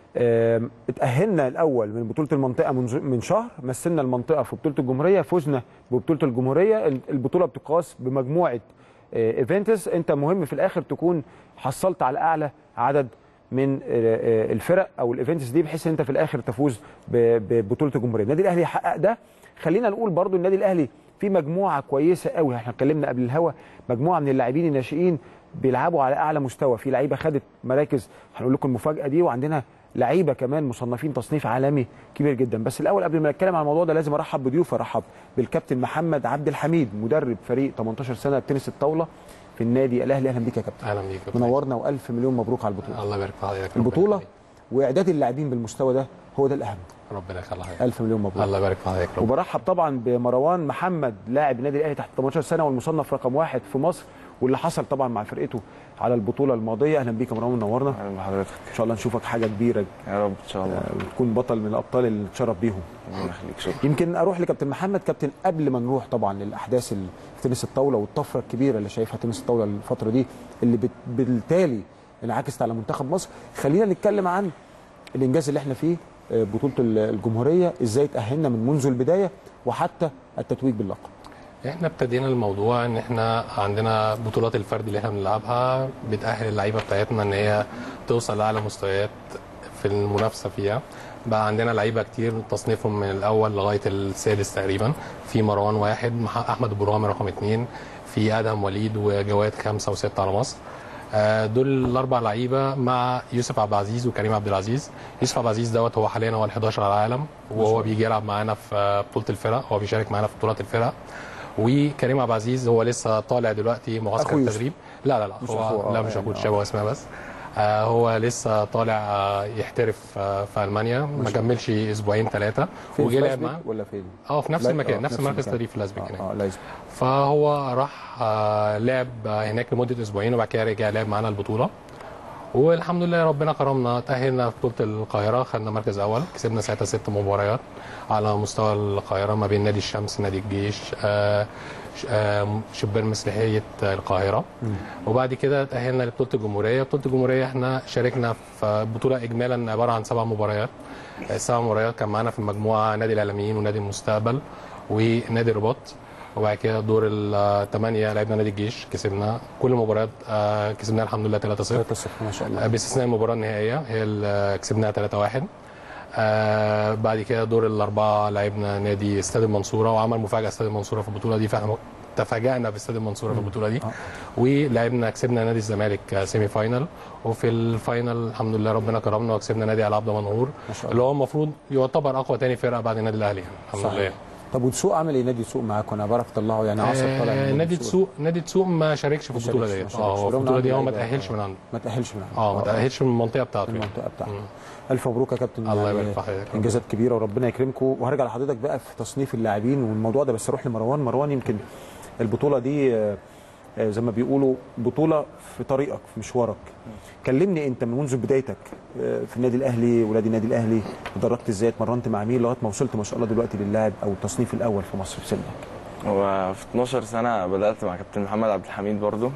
اتاهلنا الاول من بطوله المنطقه من شهر، مثلنا المنطقه في بطوله الجمهوريه، فزنا ببطوله الجمهوريه. البطوله بتقاس بمجموعه ايفنتس، انت مهم في الاخر تكون حصلت على اعلى عدد من الفرق او الايفنتس دي، بحيث ان انت في الاخر تفوز ببطوله الجمهوريه. النادي الاهلي حقق ده. خلينا نقول برضو النادي الاهلي في مجموعه كويسه قوي، احنا اتكلمنا قبل الهوا، مجموعه من اللاعبين الناشئين بيلعبوا على اعلى مستوى، في لعيبه خدت مراكز هنقول لكم المفاجاه دي، وعندنا لعيبه كمان مصنفين تصنيف عالمي كبير جدا. بس الاول قبل ما نتكلم عن الموضوع ده لازم ارحب بضيوف. ارحب بالكابتن محمد عبد الحميد مدرب فريق تمنتاشر سنه تنس الطاوله في النادي الاهلي. اهلا بيك يا كابتن. اهلا بيك. منورنا والف مليون مبروك على البطوله. الله يبارك في حضرتك. البطوله واعداد اللاعبين بالمستوى ده هو ده الاهم. ربنا يخليك. الف مليون مبروك. الله يبارك في حضرتك. وبرحب طبعا بمروان محمد لاعب النادي الاهلي تحت تمنتاشر سنه والمصنف رقم واحد في مصر، واللي حصل طبعا مع فرقته على البطوله الماضيه. اهلا بيك يا مروان، منورنا. اهلا بحضرتك. ان شاء الله نشوفك حاجه كبيره يا رب ان شاء الله، وتكون بطل من الابطال اللي نتشرف بيهم. الله يخليك. شكرا. يمكن اروح لكابتن محمد. كابتن، قبل ما نروح طبعا للاحداث في تنس الطاوله والطفره الكبيره اللي شايفها تنس الطاوله الفتره دي اللي بالتالي انعكست على منتخب مصر، خلينا نتكلم عن الانجاز اللي احنا فيه، بطوله الجمهوريه، ازاي تاهلنا من منذ البدايه وحتى التتويج باللقب. احنا ابتدينا الموضوع ان احنا عندنا بطولات الفرد اللي احنا بنلعبها بتاهل اللعيبه بتاعتنا ان هي توصل لاعلى مستويات في المنافسه فيها. بقى عندنا لعيبه كتير تصنيفهم من الاول لغايه السادس تقريبا، في مروان واحد، احمد ابو رامي رقم اثنين، في ادهم وليد وجواد خمسه وسته على مصر. دول الاربع لعيبه مع يوسف عبد العزيز وكريم عبد العزيز. يوسف عبد العزيز دوت هو حاليا هو الحداشر على العالم، وهو بيجي يلعب معانا في بطوله الفرق، هو بيشارك معانا في بطولات الفرق. وكريم عبد العزيز هو لسه طالع دلوقتي معسكر التدريب. لا لا لا مش هو لا مش اخوه، شبه اسمها بس. آه هو لسه طالع آه يحترف آه في المانيا، ما كملش اسبوعين ثلاثه وجه لعب معاه. ولا فين؟ اه في نفس المكان، نفس المركز التدريب في لازبيك هناك. اه لازبيك. فهو راح آه لعب هناك لمده اسبوعين، وبعد كده رجع لعب معانا البطوله. والحمد لله ربنا كرمنا، تأهلنا في بطولة القاهرة، خدنا مركز أول، كسبنا ساعتها ست مباريات على مستوى القاهرة ما بين نادي الشمس، نادي الجيش، آه آه شبان مسرحية القاهرة. مم. وبعد كده تأهلنا لبطولة الجمهورية. بطولة الجمهورية احنا شاركنا في بطولة إجمالا عبارة عن سبع مباريات. السبع مباريات كان معانا في المجموعة نادي العالميين ونادي المستقبل ونادي الرباط. وبعد كده دور الثمانيه لعبنا نادي الجيش، كسبنا كل المباريات، كسبناها الحمد لله ثلاثة صفر. ثلاثة صفر ما شاء الله، باستثناء المباراه النهائيه هي اللي كسبناها ثلاثة واحد. بعد كده دور الاربعه لعبنا نادي استاد المنصوره، وعمل مفاجاه استاد المنصوره في البطوله دي، فاحنا تفاجئنا باستاد المنصوره في البطوله دي. ولعبنا كسبنا نادي الزمالك سيمي فاينل، وفي الفاينل الحمد لله ربنا كرمنا وكسبنا نادي العاب دمنهور، اللي هو المفروض يعتبر اقوى ثاني فرقه بعد النادي الاهلي الحمد صحيح. لله. طب ودسوق عامل ايه؟ نادي دسوق معاكم انا بعرف اطلعه يعني عصر طالع آه نادي دسوق نادي دسوق ما شاركش في البطوله ديت. اه هو في البطوله دي هو ما تاهلش من عنده ما تاهلش من عنده اه ما تاهلش من المنطقه بتاعته المنطقه بتاعته. الف مبروك يا كابتن، الله يبارك في حضرتك، انجازات كبيره وربنا يكرمكم. وهرجع لحضرتك بقى في تصنيف اللاعبين والموضوع ده، بس اروح لمروان. مروان يمكن البطوله دي زي ما بيقولوا بطوله في طريقك في مشوارك، كلمني انت من منذ بدايتك في النادي الاهلي، ولاد النادي الاهلي اتدرجت ازاي، اتمرنت مع مين لغايه ما وصلت ما شاء الله دلوقتي للاعب او التصنيف الاول في مصر في سنك؟ هو في اتناشر سنه بدات مع كابتن محمد عبد الحميد برضو،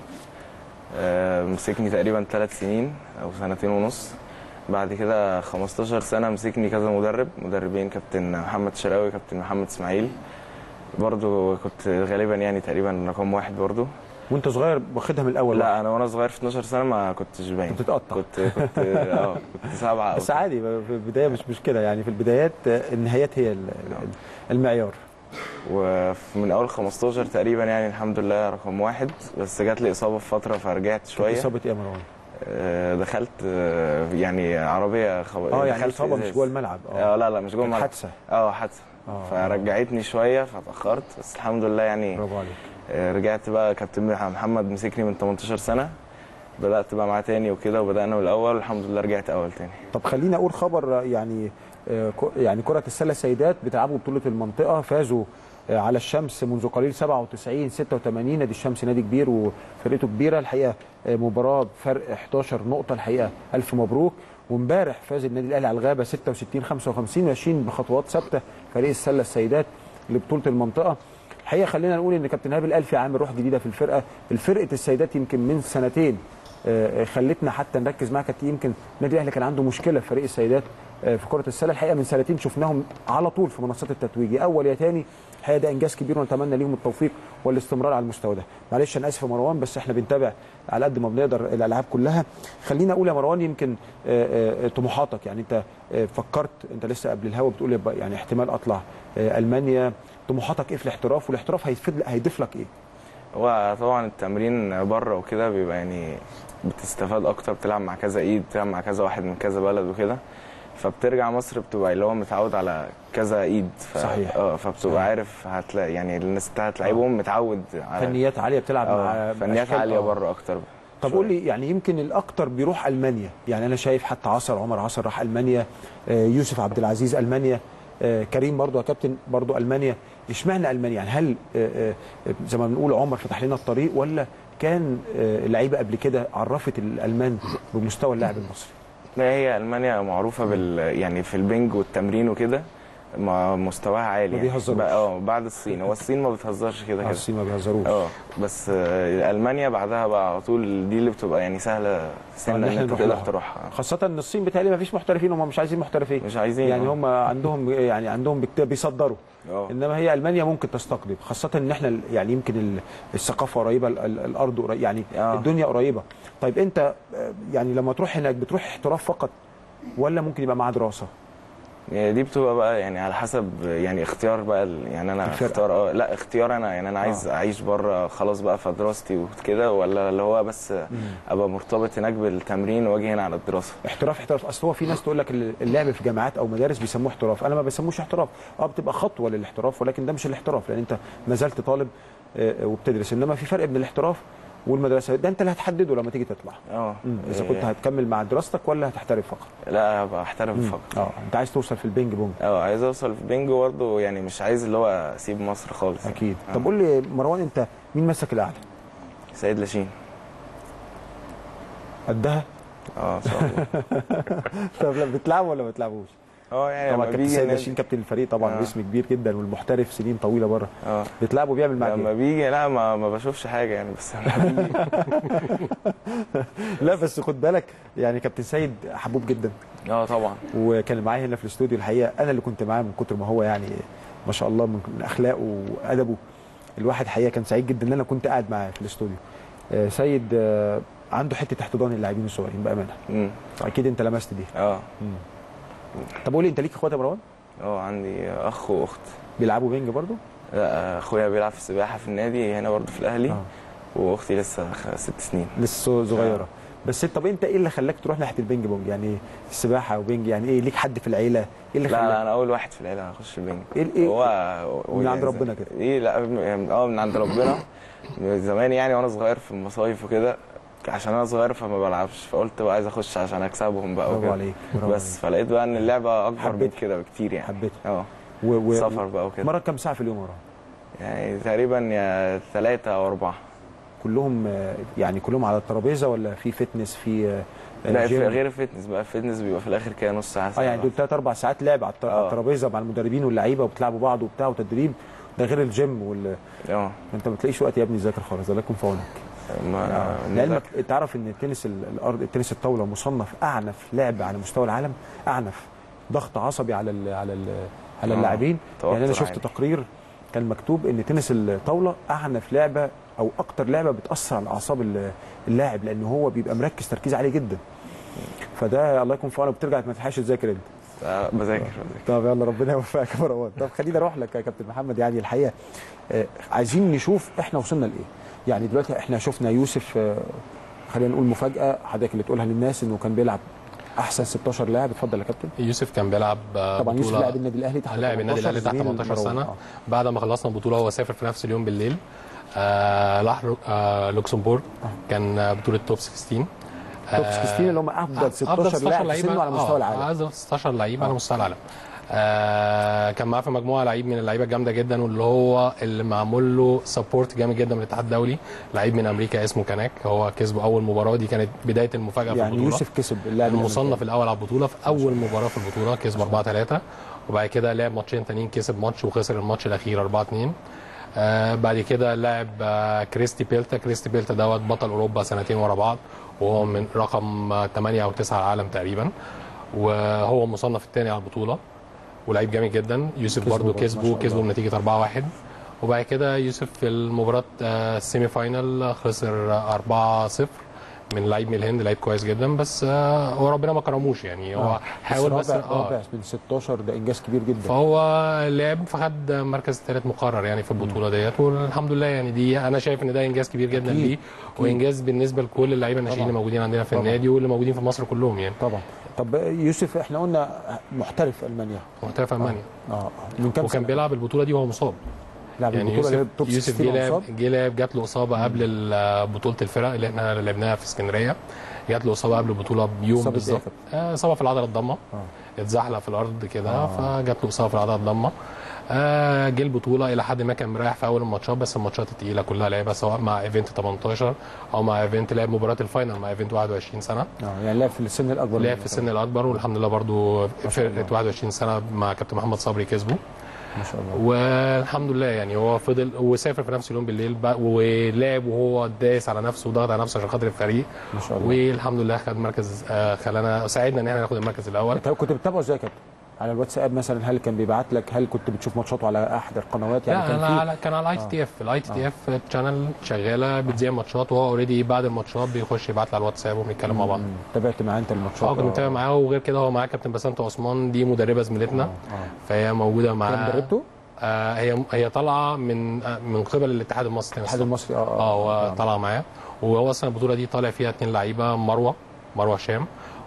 مسكني تقريبا ثلاث سنين او سنتين ونص. بعد كده خمستاشر سنه مسكني كذا مدرب مدربين، كابتن محمد شراوي، كابتن محمد اسماعيل، برضو كنت غالبا يعني تقريبا رقم واحد برضو. وانت صغير واخدها من الاول؟ لا انا وانا صغير في اتناشر سنه ما كنتش باين، كنت بتتقطع، كنت كنت اه كنت سبعه. بس عادي في البدايه مش مشكله يعني، في البدايات النهايات هي المعيار. ومن اول خمستاشر تقريبا يعني الحمد لله رقم واحد، بس جات لي اصابه في فتره فرجعت شويه. اصابه ايه يا مروان؟ دخلت يعني عربيه خب... اه يعني اصابه مش جوه الملعب؟ اه لا لا مش جوه الملعب، حادثه. اه حادثه آه. فرجعتني شويه فاتاخرت، بس الحمد لله يعني برافو عليك. رجعت بقى كابتن محمد مسكني من تمنتاشر سنه، بدات بقى معاه تاني وكده، وبدانا من الاول والحمد لله رجعت اول تاني. طب خليني اقول خبر يعني يعني كره السله سيدات بتلعبوا بطوله المنطقه، فازوا على الشمس منذ قليل سبعة وتسعين ستة وتمانين. نادي الشمس نادي كبير وفرقته كبيره الحقيقه، مباراه بفرق احداشر نقطه الحقيقه، الف مبروك. وامبارح فاز النادي الاهلي على الغابه ستة وستين خمسة وخمسين، ماشيين بخطوات ثابته فريق السله السيدات لبطوله المنطقه. الحقيقه خلينا نقول ان كابتن هاب الالفي عامل روح جديده في الفرقه، الفرقه السيدات يمكن من سنتين خلتنا حتى نركز معاها، كانت يمكن النادي الاهلي كان عنده مشكله في فريق السيدات في كره السله، الحقيقه من سنتين شفناهم على طول في منصات التتويج، يا اول يا ثاني. الحقيقه ده انجاز كبير ونتمنى ليهم التوفيق والاستمرار على المستوى ده. معلش انا اسف يا مروان، بس احنا بنتابع على قد ما بنقدر الالعاب كلها. خلينا اقول يا مروان يمكن طموحاتك، يعني انت فكرت، انت لسه قبل الهوا بتقول يعني احتمال اطلع المانيا، طموحاتك ايه في الاحتراف؟ والاحتراف هيفيد هيضيف لك ايه؟ هو طبعا التمرين بره وكده بيبقى يعني بتستفاد اكتر، بتلعب مع كذا ايد، بتلعب مع كذا واحد من كذا بلد وكده، فبترجع مصر بتبقى اللي هو متعود على كذا ايد. ف... صحيح. اه فبتبقى صحيح. عارف هتلاقي يعني الناس اللي هتلعبهم متعود على فنيات عاليه، بتلعب مع فنيات عاليه بره اكتر. طب قول لي يعني يمكن الاكتر بيروح المانيا، يعني انا شايف حتى عصر عمر عصر راح المانيا، يوسف عبد العزيز المانيا، كريم برضو يا كابتن برضو المانيا. اشمعنى المانيا؟ يعني هل زي ما بنقول عمر فتح لنا الطريق، ولا كان اللعيبه قبل كده عرفت الالمان بمستوى اللاعب المصري؟ لا هي المانيا معروفه بال يعني في البنج والتمرين وكده مستواها عالي، ما بيهزروش. اه بعد الصين، هو الصين ما بتهزرش كده كده، الصين ما بيهزروش اه بس آه المانيا بعدها بقى على طول، دي اللي بتبقى يعني سهله سنه ان انت تقدر تروحها، خاصه ان الصين بتهيألي ما فيش محترفين، هم مش عايزين محترفين، مش عايزين يعني هم عندهم يعني عندهم بيصدروا. أوه. انما هي المانيا ممكن تستقطب، خاصه ان احنا يعني يمكن الثقافه قريبه، الارض قريبه، يعني أوه. الدنيا قريبه. طيب انت يعني لما تروح هناك بتروح احتراف فقط ولا ممكن يبقى معاه دراسه؟ دي بتبقى بقى يعني على حسب يعني اختيار بقى، يعني انا الفرقة. اختار اه لا اختيار انا يعني انا عايز آه. اعيش بره خلاص بقى في دراستي وكده، ولا اللي هو بس مم. ابقى مرتبط هناك بالتمرين واجي هنا على الدراسه. احتراف احتراف اصل هو في ناس تقول لك اللعب في جامعات او مدارس بيسموه احتراف، انا ما بسموش احتراف، اه بتبقى خطوه للاحتراف ولكن ده مش الاحتراف، لان انت ما زلت طالب وبتدرس، انما في فرق بين الاحتراف والمدرسه، ده انت اللي هتحدده لما تيجي تطلع. اه اذا كنت هتكمل مع دراستك ولا هتحترف فقط؟ لا هبقى احترف فقط. اه انت عايز توصل في البينج بونج؟ اه عايز اوصل في البينج برضه، يعني مش عايز اللي هو اسيب مصر خالص. اكيد. آه. طب قول لي مروان، انت مين مسك الاعلى؟ سيد لاشين. قدها؟ اه ان شاء الله. طب لا بتلعبوا ولا ما بتلعبوش؟ اه يعني طبعا لما كابتن بيجي سيد النادي- ياسين كابتن الفريق طبعا آه. اسم كبير جدا والمحترف سنين طويله بره. اه بتلعبوا بيعمل معاك لما ايه؟ بيجي لا ما, ما بشوفش حاجه يعني بس لما بيجي لا بس خد بالك يعني كابتن سيد حبوب جدا. اه طبعا. وكان معايا هنا في الاستوديو الحقيقه انا اللي كنت معاه من كتر ما هو يعني ما شاء الله من اخلاقه وادبه. الواحد حقيقه كان سعيد جدا ان انا كنت قاعد معاه في الاستوديو. آه سيد آه عنده حته احتضان اللاعبين الصغيرين بامانه. امم اكيد انت لمست دي. اه طب قول لي انت ليك اخوات يا مروان؟ اه عندي اخ واخت. بيلعبوا بينج برضو؟ لا اخويا بيلعب في السباحه في النادي هنا برضه في الاهلي. آه. واختي لسه خ- ست سنين. لسه صغيره. بس طب انت ايه اللي خلاك تروح ناحيه البينج بونج؟ يعني السباحه وبينج يعني ايه ليك حد في العيله؟ ايه اللي لا خلاك؟ لا انا اول واحد في العيله هخش البنج. ايه ايه هو هو من يعني عند زي- ربنا كده؟ ايه لا من- اه من عند ربنا. من زمان يعني وانا صغير في المصايف وكده عشان انا صغير فما بلعبش فقلت بقى عايز اخش عشان اكسبهم بقى برافو وكده. عليك، برافو بس فلقيت بقى ان اللعبه اكبر من حبيتها. كده بكتير يعني. حبيتها. اه و... و... سفر بقى وكده. مره كام ساعه في اليوم ورا؟ يعني تقريبا يا ثلاثة او اربعة. كلهم آه، يعني كلهم على الترابيزه ولا في فتنس في آه، لا جيم؟ في غير الفتنس بقى الفتنس بيبقى في الاخر كده نص ساعه اه ساعة يعني دول ثلاث اربع ساعات لعب على الت- على آه. الترابيزه مع المدربين واللعيبه وبتلعبوا بعض وبتاع وتدريب. ده غير الجيم وال اه انت ما بتلاقيش وقت يا ابني تذاكر خالص. الله يكون في عونك. ما لعلمك تعرف ان التنس ال- الارض التنس الطاوله مصنف اعنف لعب على مستوى العالم. اعنف ضغط عصبي على ال على ال على آه. اللاعبين. يعني انا توتر شفت عالي. تقرير كان مكتوب ان تنس الطاوله اعنف لعبه او اكتر لعبه بتاثر على اعصاب ال- اللاعب لان هو بيبقى مركز تركيز عالي جدا. فده الله يكون في عونك بترجع ما تلحقش تذاكر انت. آه، بذاكر طب يلا ربنا يوفقك يا مروان. طب خليني اروح لك يا كابتن محمد. يعني الحقيقه آه، عايزين نشوف احنا وصلنا لايه. يعني دلوقتي احنا شفنا يوسف آه، خلينا نقول مفاجاه حضرتك اللي تقولها للناس انه كان بيلعب احسن ستاشر لاعب. اتفضل يا كابتن. يوسف كان بيلعب آه، طبعا يوسف بطولة- لاعب النادي الاهلي تحت لاعب النادي الاهلي تحت زميل تمنتاشر مروان. سنه. آه. بعد ما خلصنا البطوله هو سافر في نفس اليوم بالليل. آه راح رو- آه لوكسمبورغ. كان آه، بطوله توب ستاشر. توب ستاشر اللي هم افضل ستاشر لاعب في سنه على مستوى العالم. افضل ستاشر لعيب على مستوى العالم. آه كان معاه في مجموعه لعيب من اللعيبه الجامده جدا واللي هو اللي معمول له سبورت جامد جدا من الاتحاد الدولي. لعيب من امريكا اسمه كاناك. هو كسبه اول مباراه دي كانت بدايه المفاجاه في يعني البطوله. يوسف كسب اللاعب المصنف الاول على البطوله في اول مباراه في البطوله كسب اربعة ثلاثة. وبعد كده لعب ماتشين تانيين كسب ماتش وخسر الماتش الاخير اربعة اتنين. آه بعد كده لعب آه كريستي بيلتا. كريستي بيلتا دوت بطل اوروبا سنتين ورا بعض وهو من رقم آه، ثمانية او تسعة على العالم تقريبا. وهو المصنف الثاني على البطوله ولعيب جامد جدا. يوسف كسبه برضو برضه، ما كسبه شاء كسبه الله. بنتيجه اربعة واحد. وبعد كده يوسف في المباراه آه، السيمي فاينال خسر آه، اربعة صفر من لعيب من الهند. لعيب كويس جدا بس آه، هو ربنا ما كرموش يعني. هو حاول بس رابع اه رابع من ستاشر ده انجاز كبير جدا. فهو لعب فخد مركز ثالث مقرر يعني في البطوله ديت والحمد لله يعني دي انا شايف ان ده انجاز كبير جدا أكيد. ليه وانجاز بالنسبه لكل اللعيبه الناشئين اللي موجودين عندنا في طبعا. النادي واللي موجودين في مصر كلهم يعني. طبعا. طب يوسف احنا قلنا محترف في المانيا. محترف في المانيا. اه اه من كام وكان سنه؟ بيلعب البطوله دي وهو مصاب. لعب يعني البطوله اللي هي يوسف توب يوسف ستاشر جه لعب ومصاب؟ جه لعب جات له اصابه قبل ال- بطوله الفرق اللي احنا لعبناها في اسكندريه. جات له اصابه قبل البطوله بيوم إصابة إيه بالظبط. آه، اصابه في العضله الضمه. آه. اتزحلق في الارض كده آه. فجات له اصابه في العضله الضمه. آه، جه البطوله الى حد ما كان مريح في اول الماتشات بس الماتشات الثقيله كلها لعبها سواء مع ايفنت تمنتاشر او مع ايفنت لعب مباراه الفاينل مع ايفنت واحد وعشرين سنه. اه يعني لعب في السن الاكبر. لعب منه في السن الاكبر والحمد لله برضو فرقه واحد وعشرين سنه مع كابتن محمد صبري كسبوا. ما شاء الله. والحمد لله يعني هو فضل وسافر في نفس اليوم بالليل بقى ولعب وهو دايس على نفسه وضغط على نفسه عشان خاطر الفريق. ما شاء الله. والحمد لله خد مركز آه، خلانا ساعدنا ان احنا ناخد المركز الاول. انت كنت بتتابعه ازاي يا كابتن؟ على الواتساب مثلا هل كان بيبعت لك؟ هل كنت بتشوف ماتشاته على احد القنوات؟ يعني لا كان انا في على كان على الاي تي تي اف الاي تي تي اف تشانل شغاله بتذيع ماتشات وهو اوريدي بعد الماتشات بيخش يبعت لي على الواتساب وبنتكلم مع بعض. مم. تابعت معاه انت الماتشات؟ اه كنت متابع معاه وغير كده هو معاه كابتن بسنت عثمان دي مدربه زميلتنا. آه. آه. فهي موجوده معاه. كان مدربته؟ آه هي هي طالعه من آه من قبل الاتحاد المصري. الاتحاد المصري اه اه هو طالعه معاه وهو اصلا البطوله دي طالع فيها اثنين لعيبه مروه مروه هشام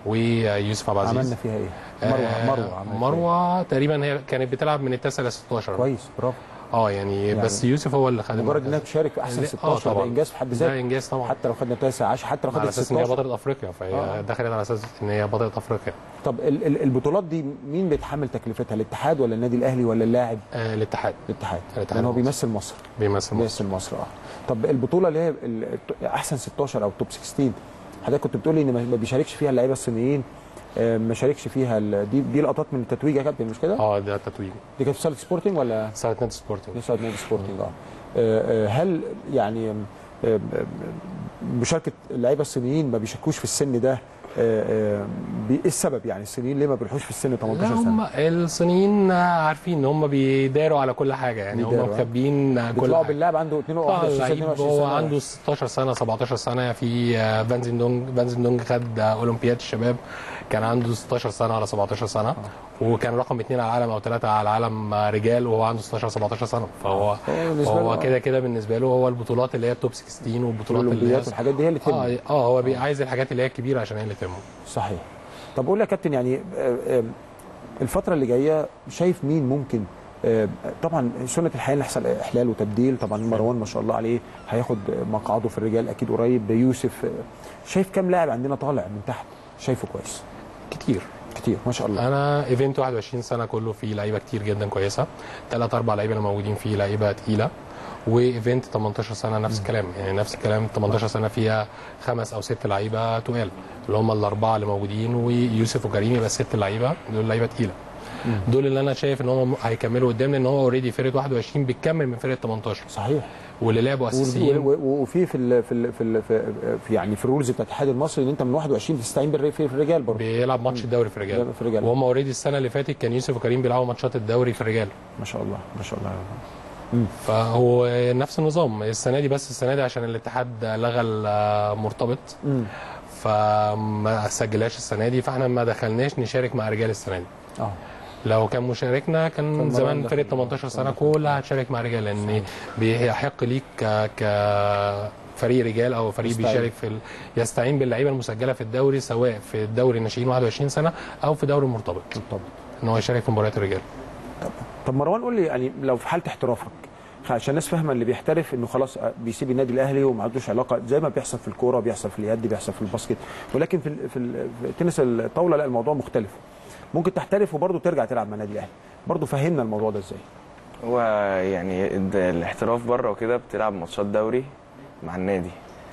ويوسف عبد العزيز. عملنا فيها ايه؟ مروه آه مروه عملنا مروه تقريبا هي كانت بتلعب من التاسع ل ستاشر. كويس برافو. اه يعني, يعني بس يوسف هو اللي خد مجرد انها تشارك في احسن ستاشر ده انجاز في حد ذاته. ده انجاز طبعا. حتى لو خدنا تاسع عشرة حتى لو على خدنا اساس ان هي ستاشر. بطله افريقيا فهي آه. دخلت على اساس ان هي بطله افريقيا. طب ال ال البطولات دي مين بيتحمل تكلفتها؟ الاتحاد ولا النادي الاهلي ولا اللاعب؟ آه الاتحاد. الاتحاد. الاتحاد لان هو المصري. بيمثل مصر. بيمثل مصر. بيمثل مصر اه. طب البطوله اللي هي ال- احسن ستاشر او توب ستاشر حضرتك كنت بتقولي ان ما بيشاركش فيها اللعيبه الصينيين، ما شاركش فيها دي دي لقطات من التتويج يا كابتن مش كده؟ اه ده التتويج. دي كانت في صاله سبورتنج ولا؟ صاله نادي سبورتنج. دي صاله نادي سبورتنج اه. هل يعني مشاركه اللعيبه الصينيين ما بيشاركوش في السن ده ايه السبب؟ يعني الصينيين ليه ما بيروحوش في السن تمنتاشر سنه؟ هم الصينيين عارفين ان هم بيداروا على كل حاجه، يعني هم مخبيين كل حاجه. بيطلعوا باللاعب عنده اتنين وعشرين سنه اتنين وعشرين هو سنه، عنده ستاشر سنه سبعتاشر سنه. في فانزين دونج فانزين دونج خد اولمبياد الشباب كان عنده ستاشر سنه على سبعتاشر سنه، آه. وكان رقم اثنين على العالم او ثلاثه على العالم رجال وهو عنده ستاشر سبعتاشر سنه. فهو هو كده كده بالنسبه له هو البطولات اللي هي التوب ستاشر والبطولات اللي هي الحاجات دي هي اللي تهمه. اه اه هو عايز الحاجات اللي هي الكبيره عشان هي اللي تهمه. صحيح. طب قول لي يا كابتن، يعني الفتره اللي جايه شايف مين ممكن، طبعا سنه الحياه اللي يحصل احلال وتبديل، طبعا مروان ما شاء الله عليه هياخد مقعده في الرجال اكيد قريب، يوسف، شايف كام لاعب عندنا طالع من تحت شايفه كويس؟ كتير كتير ما شاء الله. انا ايفنت واحد وعشرين سنه كله فيه لعيبه كتير جدا كويسه، ثلاث اربع لعيبه اللي موجودين فيه لعيبه تقيله، وايفنت تمنتاشر سنه نفس الكلام، يعني نفس الكلام تمنتاشر سنه فيها خمس او ست لعيبه تقال اللي هم الاربعه اللي موجودين، ويوسف وكريم يبقى ست لعيبه، دول لعيبه تقيله. دول اللي انا شايف ان هم هيكملوا قدام، لان هو اوريدي فرقه واحد وعشرين بتكمل من فرقه تمنتاشر. صحيح. واللي لعبوا اساسيين، وفي في ال في ال في, ال في يعني في الرولز بتاعت الاتحاد المصري ان انت من واحد وعشرين بتستعين في الرجال برضه. بيلعب ماتش الدوري في الرجال. في الرجال. وهم اوريدي السنه اللي فاتت كان يوسف وكريم بيلعبوا ماتشات الدوري في الرجال. ما شاء الله ما شاء الله. فهو نفس النظام السنه دي، بس السنه دي عشان الاتحاد لغى المرتبط فما سجلهاش السنه دي، فاحنا ما دخلناش نشارك مع رجال السنه دي. اه لو كان مشاركنا كان زمان فرقه تمنتاشر سنه كلها هتشارك مع رجال، لان بيحق ليك كفريق رجال او فريق يستعين. بيشارك في ال... يستعين باللعيبه المسجله في الدوري، سواء في الدوري الناشئين واحد وعشرين سنه او في دوري المرتبط مرتبط ان هو يشارك في مباريات الرجال. طب طب مروان قول لي، يعني لو في حاله احترافك، عشان الناس فاهمه اللي بيحترف انه خلاص بيسيب النادي الاهلي وما عندوش علاقه، زي ما بيحصل في الكوره بيحصل في اليد بيحصل في الباسكت، ولكن في في التنس الطاوله لا الموضوع مختلف، ممكن تحترف وبرضه ترجع تلعب مع النادي الاهلي، برضه فهمنا الموضوع ده ازاي؟ هو يعني الاحتراف بره وكده بتلعب ماتشات دوري مع النادي،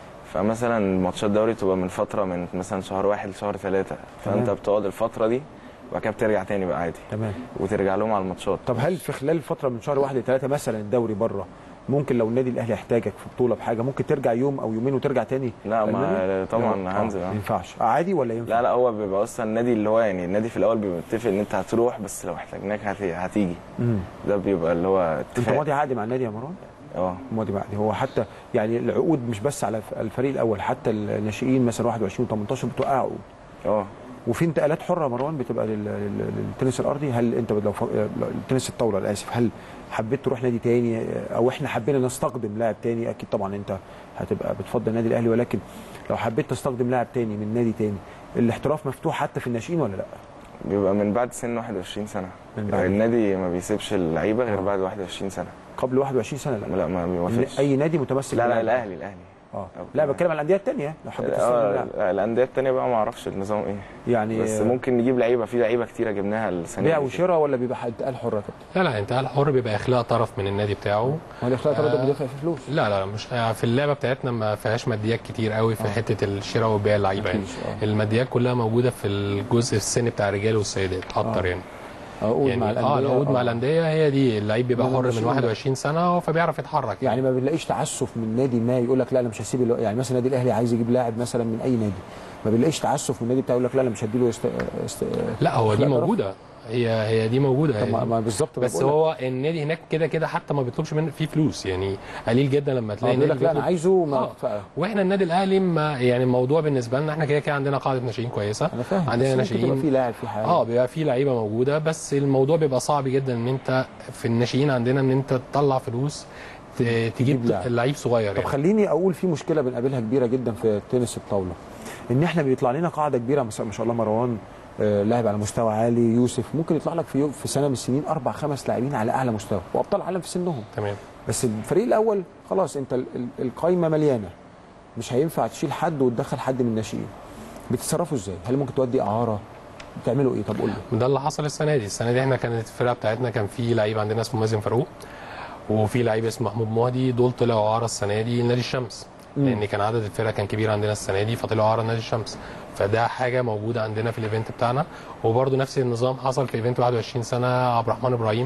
فمثلا ماتشات دوري تبقى من فتره من مثلا شهر واحد لشهر ثلاثه، فانت بتقعد الفتره دي وبعد كده بترجع تاني بقى عادي. تمام. وترجع لهم على الماتشات. طب هل في خلال فتره من شهر واحد لثلاثه مثلا الدوري بره ممكن لو النادي الاهلي يحتاجك في بطوله بحاجه ممكن ترجع يوم او يومين وترجع تاني؟ لا ما طبعا هنزل. ما ينفعش عادي ولا ينفع؟ لا لا هو بيبقى اصلا النادي اللي هو يعني النادي في الاول بيبقى متفق ان انت هتروح، بس لو احتاجناك هتيجي. امم ده بيبقى اللي هو اتفاق. انت ماضي عقد مع النادي يا مروان؟ اه ماضي عقد. هو حتى يعني العقود مش بس على الفريق الاول، حتى الناشئين مثلا واحد وعشرين وتمنتاشر بتوقع عقود. اه وفي انتقالات حره مروان بتبقى للتنس الارضي، هل انت لو التنس الطاوله انا اسف، هل حبيت تروح نادي تاني او احنا حبينا نستقدم لاعب تاني؟ اكيد طبعا انت هتبقى بتفضل النادي الاهلي، ولكن لو حبيت تستقدم لاعب تاني من نادي تاني الاحتراف مفتوح حتى في الناشئين ولا لا؟ بيبقى من بعد سن واحد وعشرين سنه. من بعد النادي ما بيسيبش اللعيبه غير بعد واحد وعشرين سنه. قبل واحد وعشرين سنه لا؟ لا ما بيوافقش. اي نادي متمسك؟ لا لا الاهلي الاهلي اه لا بتكلم على الانديه الثانيه لو حبيت اه الانديه الثانيه بقى ما اعرفش النظام ايه يعني، بس ممكن نجيب لعيبه، في لعيبه كتيره جبناها السنه بيع وشراء ولا بيبقى انتقال حر؟ لا لا انتقال حر بيبقى اخلاء طرف من النادي بتاعه. هو الاخلاء طرف ده بيدفع في فلوس؟ لا لا مش في اللعبه بتاعتنا ما فيهاش ماديات كتير قوي في آه. حته الشراء وبيع اللعيبه يعني. آه. الماديات كلها موجوده في الجزء السن بتاع الرجال والسيدات اكتر. آه. يعني عقود يعني مع الانديه. اه العقود مع الانديه هي دي، اللعيب بيبقى حر من واحد وعشرين سنه فبيعرف يتحرك. يعني ما بنلاقيش تعسف من نادي ما يقول لك لا انا مش هسيب، يعني مثلا النادي الاهلي عايز يجيب لاعب مثلا من اي نادي، ما بنلاقيش تعسف من النادي بتاعه يقول لك لا انا مش هديله است... است... لا هو دي موجوده، هي هي دي موجوده. طب ما بالظبط، بس هو النادي هناك كده كده حتى ما بيطلبش منه فيه فلوس، يعني قليل جدا لما تلاقي يقول لك لا انا عايزه ما آه. واحنا النادي الاهلي ما يعني الموضوع بالنسبه لنا احنا كده كده عندنا قاعده ناشئين كويسه. انا فاهم. عندنا ناشئين في لاعب في حاجه اه بيبقى في لعيبه موجوده، بس الموضوع بيبقى صعب جدا ان انت في الناشئين عندنا ان انت تطلع فلوس تجيب لعيب صغير. طب يعني. خليني اقول في مشكله بنقابلها كبيره جدا في تنس الطاوله، ان احنا بيطلع لنا قاعده كبيره، ما شاء الله مروان آه لاعب على مستوى عالي، يوسف ممكن يطلع لك في يوم في سنه من السنين اربع خمس لاعبين على اعلى مستوى وابطال عالم في سنهم. تمام. بس الفريق الاول خلاص انت القايمه مليانه، مش هينفع تشيل حد وتدخل حد من الناشئين. بتتصرفوا ازاي؟ هل ممكن تودي اعاره؟ بتعملوا ايه؟ طب قول لي. ده اللي حصل السنه دي، السنه دي احنا كانت الفرقه بتاعتنا كان في لعيب عندنا اسمه مازن فاروق، وفي لعيب اسمه محمود مهدي، دول طلعوا اعاره السنه دي لنادي الشمس. لان كان عدد الفرق كان كبير عندنا السنه دي فطلعوا عرى نادي الشمس، فده حاجه موجوده عندنا في الايفنت بتاعنا. وبرده نفس النظام حصل في ايفنت واحد وعشرين سنه عبد الرحمن ابراهيم،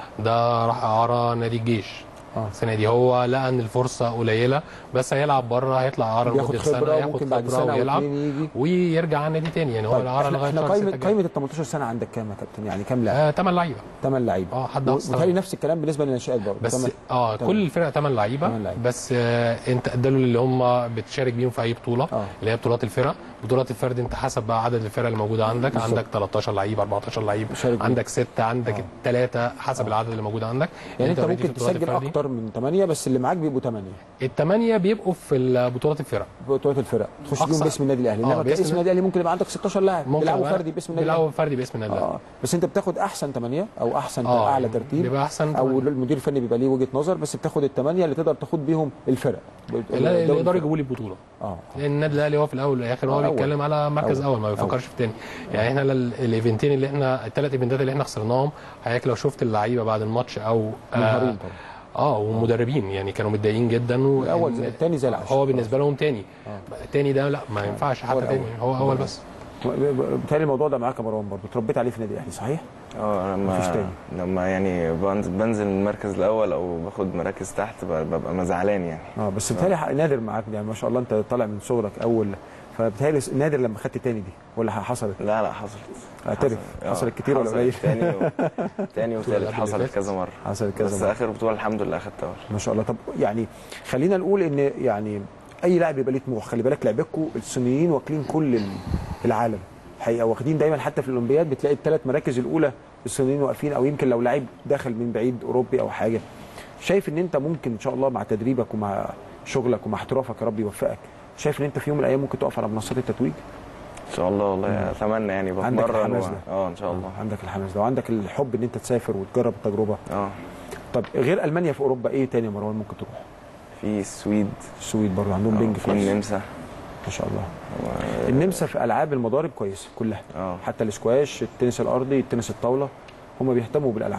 ده راح عرى نادي الجيش السنه دي. هو لقى ان الفرصه قليله بس هيلعب بره، هيطلع عرى لمده سنه ياخد خبره ويلعب ويرجع على نادي تاني. يعني هو العرى لغايه احنا قائمه قائمه ال ثمانية عشر سنه عندك كام يا كابتن؟ يعني كام لاعب؟ ثمان لعيبه. ثمان لعيبه اه حد اقصى. وبالتالي نفس الكلام بالنسبه للناشئات برضه بس تمن... اه تمن. كل الفرق ثمان لعيبه بس آه انت ادالوا اللي هم بتشارك بيهم في اي بطوله آه. اللي هي بطولات الفرق. بطولات الفرد انت حسب بقى عدد الفرق اللي موجوده عندك بالزبط. عندك ثلاثة عشر لعيب اربعة عشر لعيب عندك ستة عندك ثلاثة حسب آه. العدد اللي موجود عندك. يعني انت ممكن تسجل اكتر من ثمانية بس اللي معاك بيبقوا ثمانية. الثمانية بيبقوا في بطولات الفرق. بطولات الفرق تخش بيهم باسم النادي الاهلي. انما باسم النادي الاهلي ممكن يبقى عندك ستاشر لاعب بيلعبوا فردي باسم النادي الاهلي. بيلعبوا فردي باسم النادي الاهلي. اه بس انت بتاخد احسن ثمانية او احسن آه. اعلى ترتيب بيبقى احسن او المدير الفني بيبقى ليه وجهه نظر بس بتاخد الثمانية اللي تقدر تاخد بيهم الفرق اللي يقدروا يجيبوا لي البطوله. اه لان النادي الاهلي هو في الاول والاخر هو بيتكلم على مركز اول, أول ما بيفكرش في الثاني. يعني احنا الايفنتين اللي احنا الثلاث ايفنتات اللي احنا خسرناهم حضرتك لو شفت اللعيبه بعد الماتش او منهارين طبعا اه ومدربين يعني كانوا متضايقين جدا. الاول الثاني زي العشرة هو بالنسبه لهم ثاني الثاني ده لا ما ينفعش حتى ثاني هو اول بس. بالتالي الموضوع ده معاك يا مروان برضه اتربيت عليه في النادي الاهلي صحيح؟ اه لما لما يعني بنزل من المركز الاول او باخد مراكز تحت ببقى مزعلان يعني. اه بس بالتالي نادر معاك يعني ما شاء الله انت طالع من صغرك اول فبالتالي نادر لما خدت تاني دي ولا حصلت؟ لا لا حصلت. اعترف حصلت كتير ولا قليل؟ تاني و... تاني وثالث حصلت كذا مره. حصلت كذا بس مرة. اخر بطوله الحمد لله اخدتها. ما شاء الله. طب يعني خلينا نقول ان يعني اي لاعب يبقى ليه طموح. خلي بالك لعبكم الصينيين واكلين كل العالم الحقيقه واخدين دايما حتى في الاولمبياد بتلاقي الثلاث مراكز الاولى الصينيين واقفين او يمكن لو لعيب داخل من بعيد اوروبي او حاجه. شايف ان انت ممكن ان شاء الله مع تدريبك ومع شغلك ومع احترافك يا رب يوفقك شايف ان انت في يوم من الايام ممكن تقف على منصات التتويج؟ ان شاء الله والله اتمنى يعني بتمرن عندك الحماس ده اه ان شاء الله عندك الحماس ده وعندك الحب ان انت تسافر وتجرب التجربه. اه طب غير المانيا في اوروبا ايه تاني يا مروان ممكن تروح؟ في السويد. السويد برضه عندهم بينج في النمسا ما شاء الله. النمسا في العاب المضارب كويسه كلها أوه. حتى الاسكواش التنس الارضي التنس الطاوله هم بيهتموا بالالعاب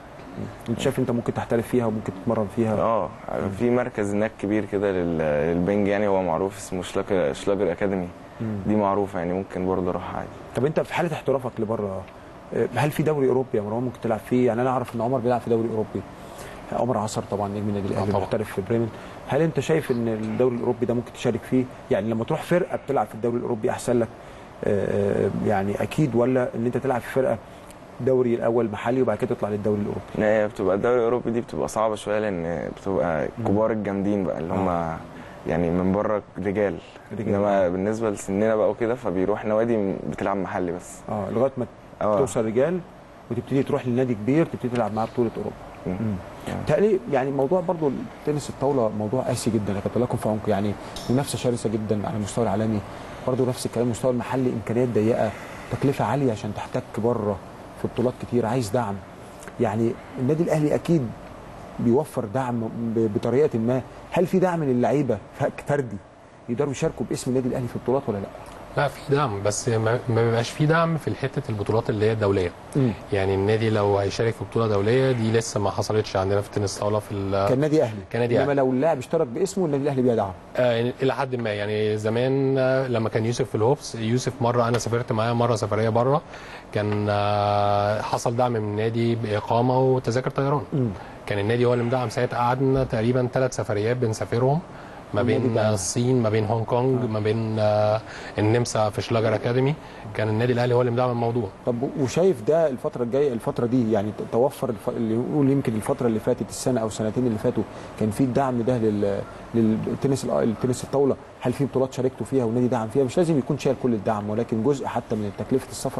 دي. انت شايف انت ممكن تحترف فيها وممكن تتمرن فيها؟ اه في مركز هناك كبير كده للبنج يعني هو معروف اسمه شلاجر شلاجر اكاديمي. دي معروفه يعني ممكن برضه اروح عادي. طب انت في حاله احترافك لبره هل في دوري اوروبي يا مروان ممكن تلعب فيه؟ يعني انا اعرف ان عمر بيلعب في دوري اوروبي. عمر عصر طبعا نجم النادي الاهلي محترف في بريمن. هل انت شايف ان الدوري الاوروبي ده ممكن تشارك فيه؟ يعني لما تروح فرقه بتلعب في الدوري الاوروبي احسن لك يعني اكيد ولا ان انت تلعب في فرقه دوري الاول محلي وبعد كده تطلع للدوري الاوروبي؟ لا هي بتبقى الدوري الاوروبي دي بتبقى صعبه شويه لان بتبقى كبار الجامدين بقى اللي هم يعني من بره رجال. انما بالنسبه لسننا بقى وكده فبيروح نوادي بتلعب محلي بس. اه لغايه ما أوه. توصل رجال وتبتدي تروح لنادي كبير تبتدي تلعب معاه بطوله اوروبا. تقريبا يعني موضوع برضو التنس الطاوله موضوع قاسي جدا يا كابتن لكم في عمق يعني منافسه شرسه جدا على المستوى العالمي برضو نفس الكلام المستوى المحلي امكانيات ضيقه تكلفه عاليه عشان تحتك بره في بطولات كتير عايز دعم. يعني النادي الاهلي اكيد بيوفر دعم بطريقه ما. هل في دعم للعيبه فردي يقدروا يشاركوا باسم النادي الاهلي في بطولات ولا لا؟ لا في دعم بس ما بيبقاش في دعم في حته البطولات اللي هي الدوليه. م. يعني النادي لو هيشارك في بطوله دوليه دي لسه ما حصلتش عندنا في التنس طاوله في كنادي اهلي. كنادي انما لو اللاعب اشترك باسمه النادي الاهلي بيدعم. آه الى حد ما يعني زمان آه لما كان يوسف في الهوبس يوسف مره انا سافرت معاه مره سفريه بره كان آه حصل دعم من النادي باقامه وتذاكر طيران. م. كان النادي هو اللي مدعم ساعتها قعدنا تقريبا ثلاث سفريات بنسافرهم ما بين الصين ما بين هونج كونج آه. ما بين آه النمسا في شلاجر اكاديمي. كان النادي الاهلي هو اللي مدعم الموضوع. طب وشايف ده الفتره الجايه الفتره دي يعني توفر الف... اللي يقول يمكن الفتره اللي فاتت السنه او السنتين اللي فاتوا كان في الدعم ده لل... للتنس التنس الطاوله. هل في بطولات شاركتوا فيها والنادي دعم فيها؟ مش لازم يكون شايل كل الدعم ولكن جزء حتى من تكلفه السفر.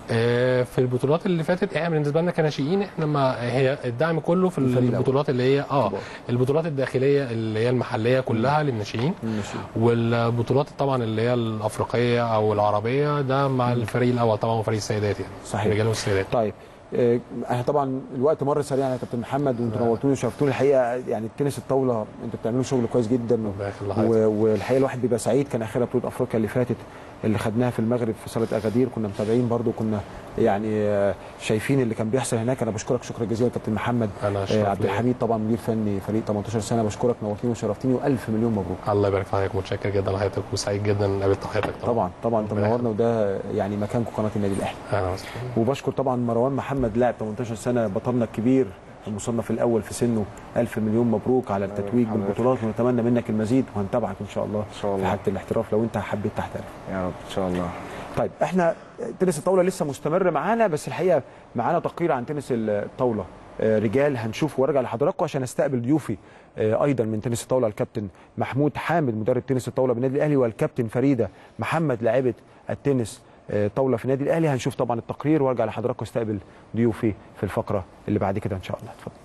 في البطولات اللي فاتت احنا بالنسبه لنا كناشئين احنا ما هي الدعم كله في البطولات اللي هي اه البطولات الداخليه اللي هي المحليه كلها للناشئين والبطولات طبعا اللي هي الافريقيه او العربيه ده مع الفريق الاول طبعا وفريق السيدات يعني صحيح الرجال والسيدات. طيب احنا طبعا الوقت مر سريع يا كابتن محمد وانتوا نورتوني وشرفتوني الحقيقه يعني التنس الطاوله انتوا بتعملوا شغل كويس جدا والحقيقه الواحد بيبقى سعيد كان اخرها بطوله افريقيا اللي فاتت اللي خدناها في المغرب في صاله اغادير، كنا متابعين برضو، كنا يعني شايفين اللي كان بيحصل هناك. انا بشكرك شكرا جزيلا كابتن محمد عبد الحميد، طبعا مدير فني فريق تمنتاشر سنه. بشكرك، نورتني وشرفتني والف مليون مبروك. الله يبارك في حضرتك، متشكر جدا لحضرتك وسعيد جدا قابلت حضرتك. طبعا طبعا طبعا انت منورنا، وده يعني مكانكم قناه النادي الاهلي. اهلا وبشكر طبعا مروان محمد لاعب تمنتاشر سنه، بطلنا الكبير المصنف الاول في سنه. الف مليون مبروك على التتويج بالبطولات، ونتمنى منك المزيد، وهنتابعك ان شاء الله في حاله الاحتراف لو انت حبيت تحترف. يا رب ان شاء الله. طيب احنا تنس الطاوله لسه مستمر معانا، بس الحقيقه معانا تقرير عن تنس الطاوله رجال هنشوفه وارجع لحضراتكم عشان استقبل ضيوفي ايضا من تنس الطاوله، الكابتن محمود حامد مدرب تنس الطاوله بالنادي الاهلي، والكابتن فريده محمد لاعبه التنس طاوله في النادي الاهلي. هنشوف طبعا التقرير وارجع لحضراتكم استقبل ضيوفي في الفقره اللي بعد كده ان شاء الله. اتفضل.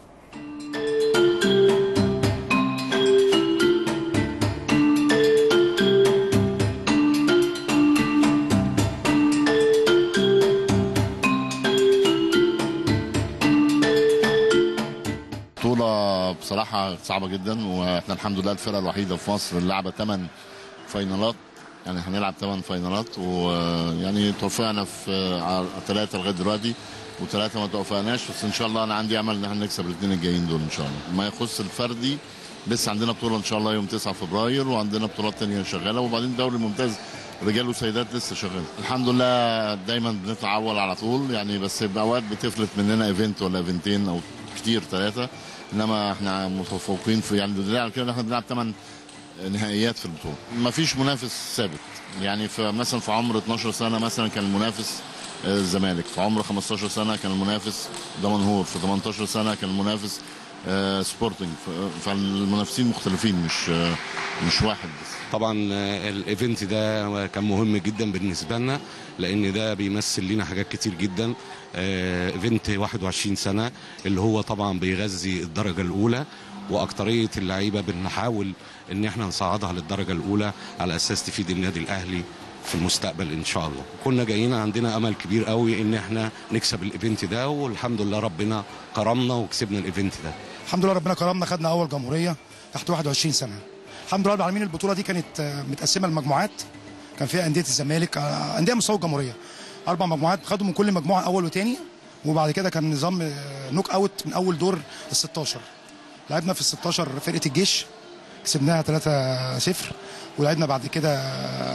بطولة بصراحة صعبة جدا، واحنا الحمد لله الفرقة الوحيدة في مصر اللي لعبة ثمان فاينالات، يعني هنلعب ثمان فاينالات، ويعني توفقنا في ثلاثة لغاية دلوقتي، وثلاثة ما توفقناش، بس ان شاء الله انا عندي امل ان احنا نكسب الاثنين الجايين دول ان شاء الله. ما يخص الفردي لسه عندنا بطولة ان شاء الله يوم تسعة فبراير، وعندنا بطولات ثانية شغالة، وبعدين الدوري الممتاز رجال وسيدات لسه شغال. الحمد لله دايما بنطلع اول على طول يعني، بس باوقات بتفلت مننا ايفنت ولا ايفنتين او كتير ثلاثة، انما احنا متفوقين في يعني دليل على كده احنا بنلعب ثمان نهائيات في البطوله. ما فيش منافس ثابت يعني، في مثلا في عمر اتناشر سنه مثلا كان المنافس الزمالك، في عمر خمستاشر سنه كان المنافس دمنهور، في تمنتاشر سنه كان المنافس سبورتنج، فالمنافسين مختلفين مش مش واحد بس. طبعا الايفنت ده كان مهم جدا بالنسبه لنا، لان ده بيمثل لنا حاجات كتير جدا. ايفنت واحد وعشرين سنه اللي هو طبعا بيغذي الدرجه الاولى، واكتريه اللعيبه بنحاول ان احنا نصعدها للدرجه الاولى على اساس تفيد النادي الاهلي في المستقبل ان شاء الله. كنا جايين عندنا امل كبير قوي ان احنا نكسب الايفنت ده، والحمد لله ربنا كرمنا وكسبنا الايفنت ده. الحمد لله ربنا كرمنا، خدنا اول جمهوريه تحت واحد وعشرين سنه. الحمد لله رب العالمين. البطوله دي كانت متقسمه لمجموعات، كان فيها انديه الزمالك، انديه مستوى الجمهوريه، اربع مجموعات، خدوا من كل مجموعه اول وثاني، وبعد كده كان نظام نوك اوت من اول دور ال ستاشر. لعبنا في ال ستاشر فرقه الجيش كسبناها ثلاثة صفر، ولعبنا بعد كده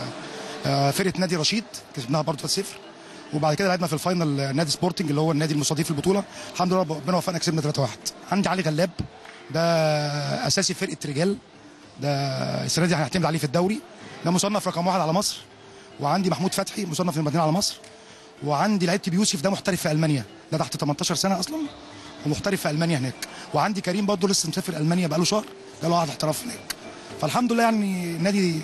فرقه نادي رشيد كسبناها برضه ثلاثة صفر، وبعد كده لعبنا في الفاينل نادي سبورتنج اللي هو النادي المستضيف البطوله. الحمد لله ربنا وفقنا كسبنا ثلاثة واحد. عندي علي غلاب ده اساسي فرقه رجال، ده السنه دي هنعتمد عليه في الدوري، ده مصنف رقم واحد على مصر. وعندي محمود فتحي مصنف نمرة اتنين على مصر. وعندي لعيبتي بيوسف ده محترف في المانيا، ده تحت تمنتاشر سنه اصلا ومحترف في المانيا هناك. وعندي كريم برضه لسه مسافر المانيا بقاله شهر، ده له قاعد احتراف هناك. فالحمد لله يعني النادي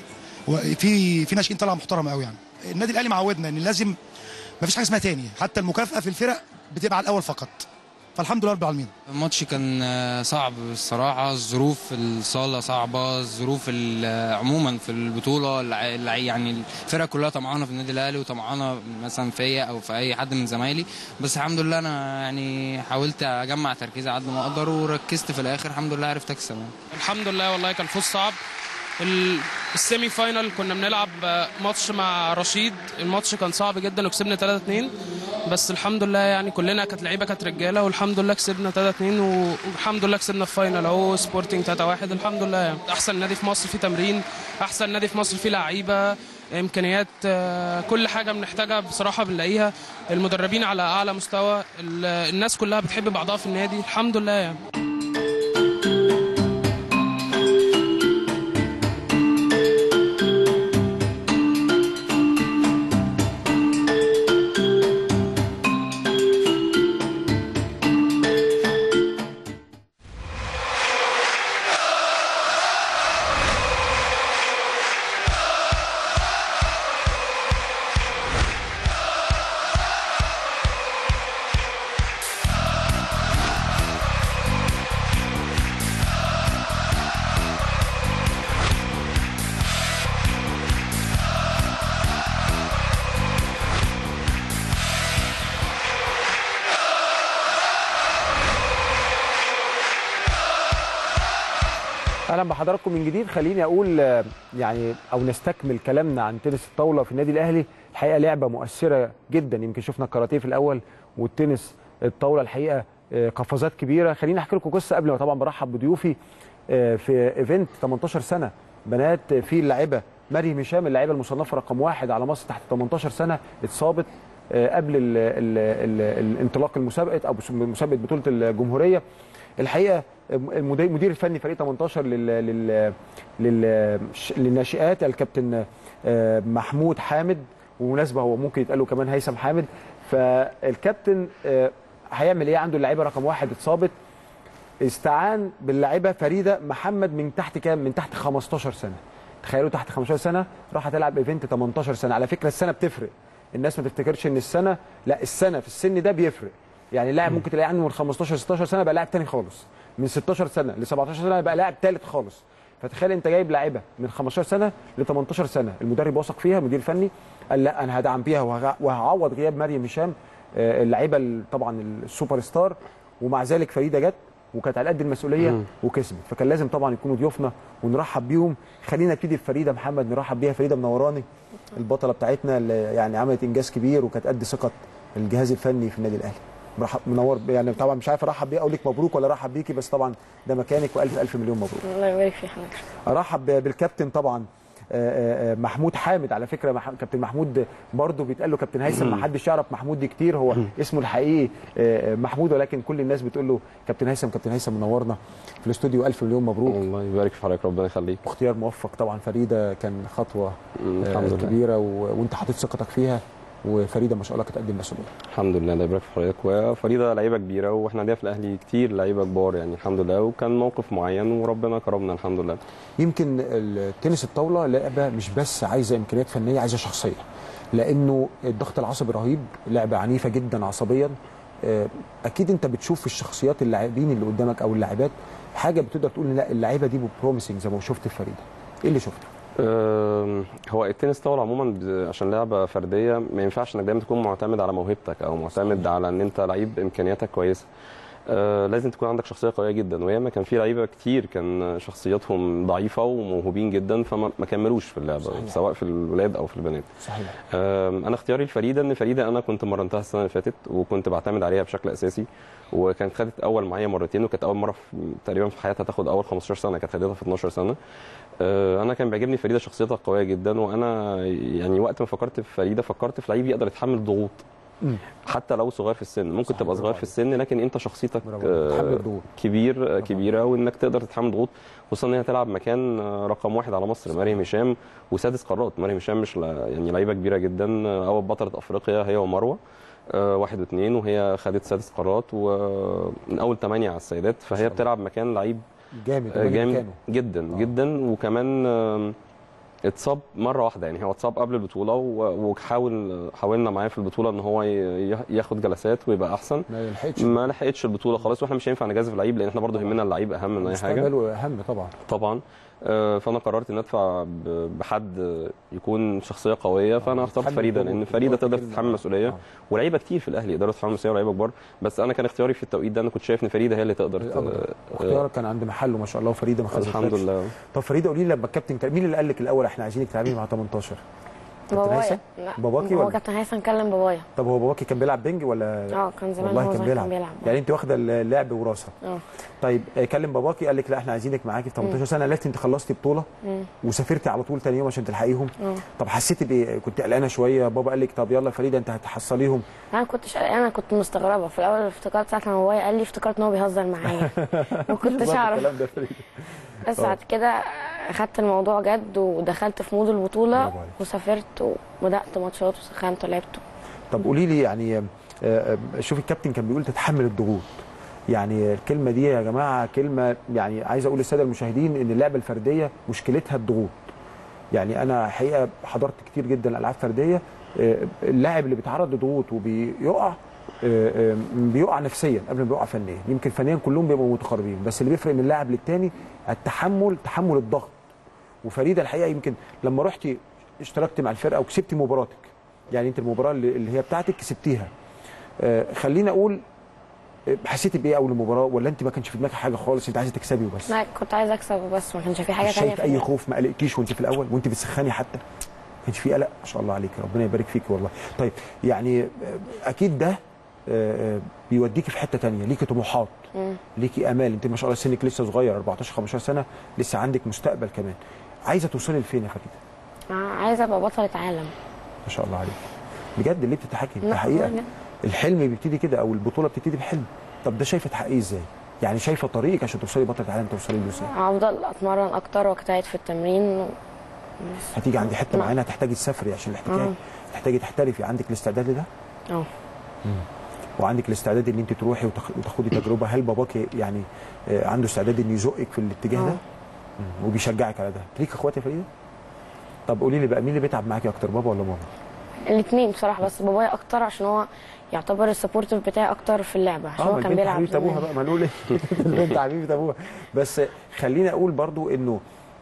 في في ناشئين طالعه محترمه قوي يعني. النادي الاهلي معودنا ان لازم ما فيش حاجه اسمها تاني، حتى المكافاه في الفرق بتبقى على الاول فقط. فالحمد لله رب العالمين. الماتش كان صعب الصراحه، الظروف في الصاله صعبه، الظروف عموما في البطوله، يعني الفرقه كلها طمعانه في النادي الاهلي وطمعانه مثلا فيا او في اي حد من زمايلي، بس الحمد لله انا يعني حاولت اجمع تركيزي على قد ما اقدر وركزت في الاخر، الحمد لله عرفت اكسب. الحمد لله والله كان فوز صعب. السيمي فاينل كنا بنلعب ماتش مع رشيد، الماتش كان صعب جدا وكسبنا ثلاثة اتنين، بس الحمد لله يعني كلنا كانت لعيبه كانت رجاله، والحمد لله كسبنا ثلاثة اتنين، والحمد لله كسبنا في فاينل اهو سبورتنج ثلاثة واحد. الحمد لله يعني احسن نادي في مصر فيه تمرين، احسن نادي في مصر فيه لعيبه، امكانيات، كل حاجه بنحتاجها بصراحه بنلاقيها، المدربين على اعلى مستوى، الناس كلها بتحب بعضها في النادي، الحمد لله يعني. اهلا بحضراتكم من جديد. خليني اقول يعني او نستكمل كلامنا عن تنس الطاوله في النادي الاهلي. الحقيقه لعبه مؤثره جدا، يمكن شفنا الكاراتيه في الاول والتنس الطاوله الحقيقه قفزات كبيره. خليني احكي لكم قصه قبل ما طبعا برحب بضيوفي. في ايفنت تمنتاشر سنه بنات، في اللاعبه مريم هشام اللاعبه المصنفه رقم واحد على مصر تحت تمنتاشر سنه، اتصابت قبل ال ال ال الانطلاق المسابقه او مسابقه بطوله الجمهوريه. الحقيقه المدير الفني فريق تمنتاشر لل لل لل للناشئات الكابتن محمود حامد، ومناسبه هو ممكن يتقال له كمان هيثم حامد. فالكابتن هيعمل ايه؟ عنده اللاعبه رقم واحد اتصابت، استعان باللاعبه فريده محمد من تحت كام؟ من تحت خمستاشر سنه. تخيلوا تحت خمستاشر سنه راح تلعب ايفنت تمنتاشر سنه. على فكره السنه بتفرق، الناس ما تفتكرش ان السنه، لا السنه في السن ده بيفرق. يعني اللاعب ممكن تلاقيه عنده من خمستاشر ستاشر سنه بقى لاعب تاني خالص، من ستاشر سنه ل سبعتاشر سنه بقى لاعب ثالث خالص. فتخيل انت جايب لاعبه من خمستاشر سنه ل تمنتاشر سنه، المدرب وثق فيها، المدير الفني قال لا انا هدعم بيها وهعوض غياب مريم هشام اللاعبه طبعا السوبر ستار، ومع ذلك فريده جت وكانت على قد المسؤوليه وكسبت. فكان لازم طبعا يكونوا ضيوفنا ونرحب بيهم. خلينا نبتدي بفريده محمد، نرحب بيها. فريده منوراني، البطله بتاعتنا اللي يعني عملت انجاز كبير وكانت قد ثقه الجهاز الفني في النادي الاهلي. مرحب منور يعني. طبعا مش عارف ارحب بيه اقول لك مبروك ولا ارحب بيكي، بس طبعا ده مكانك والف الف مليون مبروك. الله يبارك في حضرتك. ارحب بالكابتن طبعا محمود حامد. على فكره كابتن محمود برضه بيتقال له كابتن هيثم، ما حدش يعرف محمود دي كتير، هو اسمه الحقيقي محمود، ولكن كل الناس بتقول له كابتن هيثم. كابتن هيثم منورنا في الاستوديو، الف مليون مبروك. الله يبارك في حضرتك، ربنا يخليك. اختيار موفق طبعا. فريده كان خطوه كبيره و... وانت حاطط ثقتك فيها، وفريده ما شاء الله كانت قد المسؤوليه. الحمد لله، الله يبارك في حضرتك. وفريده لعيبه كبيره، واحنا عندنا في الاهلي كتير لعيبه كبار يعني الحمد لله، وكان موقف معين وربنا كرمنا الحمد لله. يمكن التنس الطاوله لعبه مش بس عايزه امكانيات فنيه، عايزه شخصيه، لانه الضغط العصبي رهيب، لعبه عنيفه جدا عصبيا. اكيد انت بتشوف في الشخصيات اللاعبين اللي قدامك او اللاعبات حاجه بتقدر تقول لا اللعيبه دي بروميسنج زي ما شفت في فريده. ايه اللي شفته؟ هو التنس طاوله عموما عشان لعبه فرديه ما ينفعش انك دايما تكون معتمد على موهبتك او معتمد على ان انت لعيب امكانياتك كويسه. آه لازم تكون عندك شخصيه قويه جدا، وياما كان في لعيبه كتير كان شخصياتهم ضعيفه وموهوبين جدا فما كملوش في اللعبه صحيح. سواء في الولاد او في البنات. صحيح. آه انا اختياري لفريده ان فريده انا كنت مرنتها السنه اللي فاتت وكنت بعتمد عليها بشكل اساسي، وكانت خدت اول معايا مرتين، وكانت اول مره في تقريبا في حياتها تاخد اول خمستاشر سنه، كانت خدتها في اتناشر سنه. آه انا كان بيعجبني فريده شخصيتها قويه جدا، وانا يعني وقت ما فكرت في فريده فكرت في لعيب يقدر يتحمل ضغوط حتى لو صغير في السن. ممكن تبقى صغير في السن لكن انت شخصيتك كبير كبيره وانك تقدر تتحمل ضغوط، خصوصا ان هي تلعب مكان رقم واحد على مصر مريم هشام وسادس قارات. مريم هشام مش يعني لعيبه كبيره جدا، اول بطله افريقيا هي ومروه واحد واثنين، وهي خدت سادس قارات ومن اول ثمانيه على السيدات، فهي بتلعب مكان لعيب جامد جامد جدا جدا. وكمان اتصاب مره واحده، يعني هو اتصاب قبل البطوله وحاول حاولنا معاه في البطوله ان هو ياخد جلسات ويبقى احسن، ما لحقتش ما لحقتش البطوله خالص، واحنا مش هينفع نجازف اللعيب لان احنا برضه يهمنا اللعيب اهم من اي حاجه. مستقبله اهم طبعا طبعا. فانا قررت ان ادفع بحد يكون شخصيه قويه، فانا اخترت فريده لان فريده تقدر تتحمل مسؤوليه، ولعيبه كتير في الاهلي يقدروا يتحملوا مسؤوليه ولعيبه كبار، بس انا كان اختياري في التوقيت ده انا كنت شايف ان فريده هي اللي تقدر. اختيارك كان عند محله ما شاء الله، وفريده ما خدتش الحمد لله. طب فريده قولي لي لما الكابتن مين اللي قال لك الاول احنا عايزينك تلعبي مع تمنتاشر؟ بابايا. لا باباكي هو ولا كابتن هيثم كلم بابايا. طب هو باباكي كان بيلعب بينج ولا؟ اه كان زمان والله هو كان بيلعب. بيلعب يعني انت واخده اللعب وراثه. اه طيب كلم باباكي قال لك لا احنا عايزينك معاكي في تمنتاشر سنه، قالت انت خلصتي بطوله مم. وسافرتي على طول ثاني يوم عشان تلحقيهم. اه طب حسيتي بايه؟ كنت قلقانه شويه؟ بابا قال لك طب يلا فريده انت هتحصليهم؟ انا ما كنتش قلقانه، انا كنت مستغربه في الاول، افتكرت ساعه ما بابايا قال لي افتكرت ان هو بيهزر معايا ما كنتش اعرف بس بعد كده اخدت الموضوع جد ودخلت في مود البطوله وسافرت وبدات ماتشات وسخنت ولعبت. طب قولي لي يعني شوفي الكابتن كان بيقول تتحمل الضغوط، يعني الكلمه دي يا جماعه كلمه يعني عايز اقول للساده المشاهدين ان اللعبه الفرديه مشكلتها الضغوط. يعني انا حقيقه حضرت كتير جدا العاب فرديه، اللاعب اللي بيتعرض لضغوط وبيقع بيقع نفسيا قبل ما بيقع فنيا. يمكن فنيا كلهم بيبقوا متقاربين، بس اللي بيفرق من لاعب للتاني التحمل، تحمل الضغط. وفريده الحقيقه يمكن لما رحتي اشتركت مع الفرقه وكسبتي مباراتك، يعني انت المباراه اللي هي بتاعتك كسبتيها. خلينا اقول حسيتي بايه اول المباراه ولا انت ما كانش في دماغك حاجه خالص انت عايزه تكسبي وبس؟ لا كنت عايزه اكسب وبس، ما كانش في حاجه ثانيه. شايف اي خوف؟ ما قلقتيش وانت في الاول وانت بتسخني حتى؟ ما كانش في قلق؟ ما شاء الله عليك، ربنا يبارك فيك والله. طيب يعني اكيد ده بيوديكي في حته ثانيه، ليكي طموحات، ليكي امال، انت ما شاء الله سنك لسه صغير أربعتاشر خمستاشر سنه، لسه عندك مستقبل كمان. عايزه توصلي لفين يا فريده؟ عايزه ابقى بطله عالم. ما شاء الله عليك بجد، اللي بتضحكي ده حقيقه. الحلم بيبتدي كده او البطوله بتبتدي بحلم. طب ده شايفه تحققيه ازاي؟ يعني شايفه طريقك عشان توصلي بطله عالم توصلي له ازاي؟ هفضل اتمرن اكتر واجتهد في التمرين. هتيجي عند حته معينه هتحتاجي تسافري عشان الاحتكاك، تحتاجي تحترفي، عندك الاستعداد لده؟ اه. وعندك الاستعداد ان انت تروحي وتاخدي تجربه. هل باباكي يعني عنده استعداد ان يزقك في الاتجاه ده؟ وبيشجعك على ده؟ ليك اخوات يا فريده؟ طب قولي لي بقى مين اللي بيتعب معاكي اكتر، بابا ولا ماما؟ الاثنين بصراحه، بس بابايا اكتر عشان هو يعتبر السبورتيف بتاعي اكتر في اللعبه عشان هو كان بيلعب. حبيبه ابوها بقى، ما نقول ايه؟ البنت حبيبه ابوها. بس خليني اقول برضو انه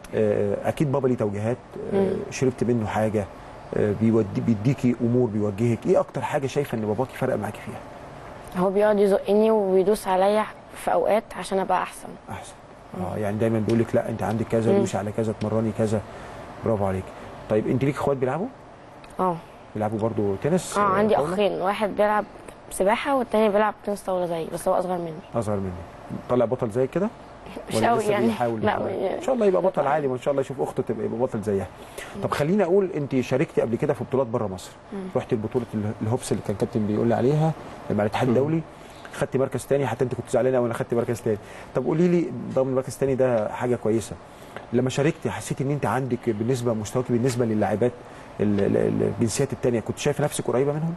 اكيد بابا ليه توجيهات، شربت منه حاجه، بيودي بيديكي امور، بيوجهك. ايه اكتر حاجه شايفه ان باباكي فرق معاكي فيها؟ هو بيقعد يزقني وبيدوس عليا في اوقات عشان ابقى احسن. احسن. اه يعني دايما بيقول لك لا انت عندك كذا، دوسي على كذا، اتمرني كذا. برافو عليك. طيب انت ليك اخوات بيلعبوا؟ اه. بيلعبوا برضو تنس؟ اه عندي اخين، واحد بيلعب سباحه والتاني بيلعب تنس طاوله زيي، بس هو اصغر مني. اصغر مني. طلع بطل زي كده؟ مش قوي يعني. لا ان شاء الله يبقى بطل عالي، وان شاء الله يشوف اخته تبقى يبقى بطل زيها. طب خليني اقول انت شاركتي قبل كده في بطولات بره مصر. رحتي لبطوله الهوبس اللي كان كابتن بيقول لي عليها مع الاتحاد الدولي، خدتي مركز ثاني، حتى انت كنت زعلانه وانا خدت مركز ثاني. طب قولي لي ضمن المركز الثاني ده حاجه كويسه، لما شاركتي حسيتي ان انت عندك بالنسبه مستواكي بالنسبه للاعبات الجنسيات الثانيه كنت شايفه نفسك قريبه منهم؟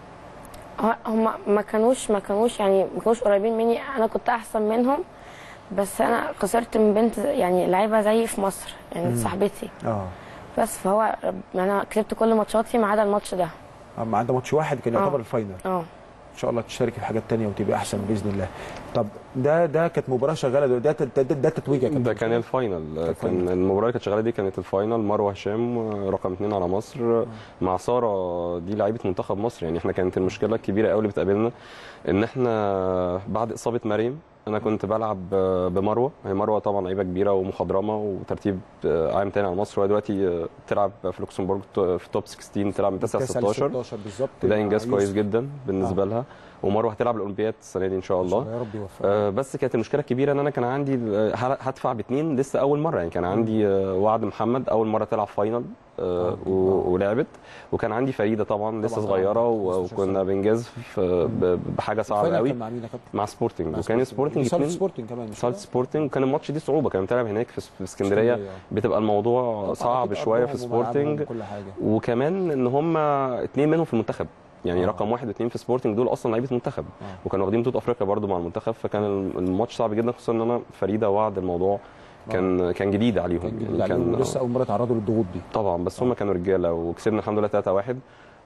هم ما كانوش ما كانوش يعني ما كانوش قريبين مني، انا كنت احسن منهم، بس انا خسرت من بنت يعني لعيبه زيي في مصر يعني صاحبتي. اه. بس فهو انا كسبت كل ماتشاتي ما عدا الماتش ده. ما عدا ماتش واحد كان يعتبر الفاينل. اه. ان شاء الله تشتركي في حاجات ثانيه وتبقى احسن باذن الله. طب ده ده كانت مباراه شغاله، ده ده ده, ده تتويجك؟ ده كان الفاينل. كان المباراه اللي كانت شغاله دي كانت الفاينل. مروه هشام رقم اثنين على مصر مع ساره، دي لعيبه منتخب مصر. يعني احنا كانت المشكله الكبيره قوي اللي بتقابلنا ان احنا بعد اصابه مريم انا كنت بلعب بمروه. هي مروه طبعا لعيبه كبيره ومخضرمه وترتيب عام تاني على مصر، وهي دلوقتي بتلعب في لوكسمبورغ في توب ستاشر، بتلعب من تسعة ستاشر بالظبط. ده انجاز كويس جدا بالنسبه آه. لها. ومروه هتلعب الاولمبياد السنه دي ان شاء الله. يا رب يوفقها. آه بس كانت المشكله الكبيره ان انا كان عندي هدفع باثنين لسه اول مره. يعني كان عندي وعد محمد اول مره تلعب فاينل آه ولعبت، وكان عندي فريده طبعا لسه صغيره وكنا بنجاز بحاجه صعبه قوي مع, مع سبورتنج. وكان سبورتنج سالت سبورتنج كمان سالت سبورتنج، وكان الماتش دي صعوبه، كان بتلعب هناك في اسكندريه، بتبقى الموضوع صعب شويه في سبورتنج. وكمان ان هم اثنين منهم في المنتخب، يعني آه. رقم واحد واثنين في سبورتنج دول اصلا لعيبه منتخب آه. وكانوا واخدين بطوله افريقيا برده مع المنتخب، فكان الماتش صعب جدا، خصوصا ان انا فريده وعد الموضوع كان آه. كان جديد عليهم. كان جديد عليهم لسه اول مره تعرضوا للضغوط دي طبعا، بس هم كانوا رجاله وكسبنا الحمد لله ثلاثة واحد.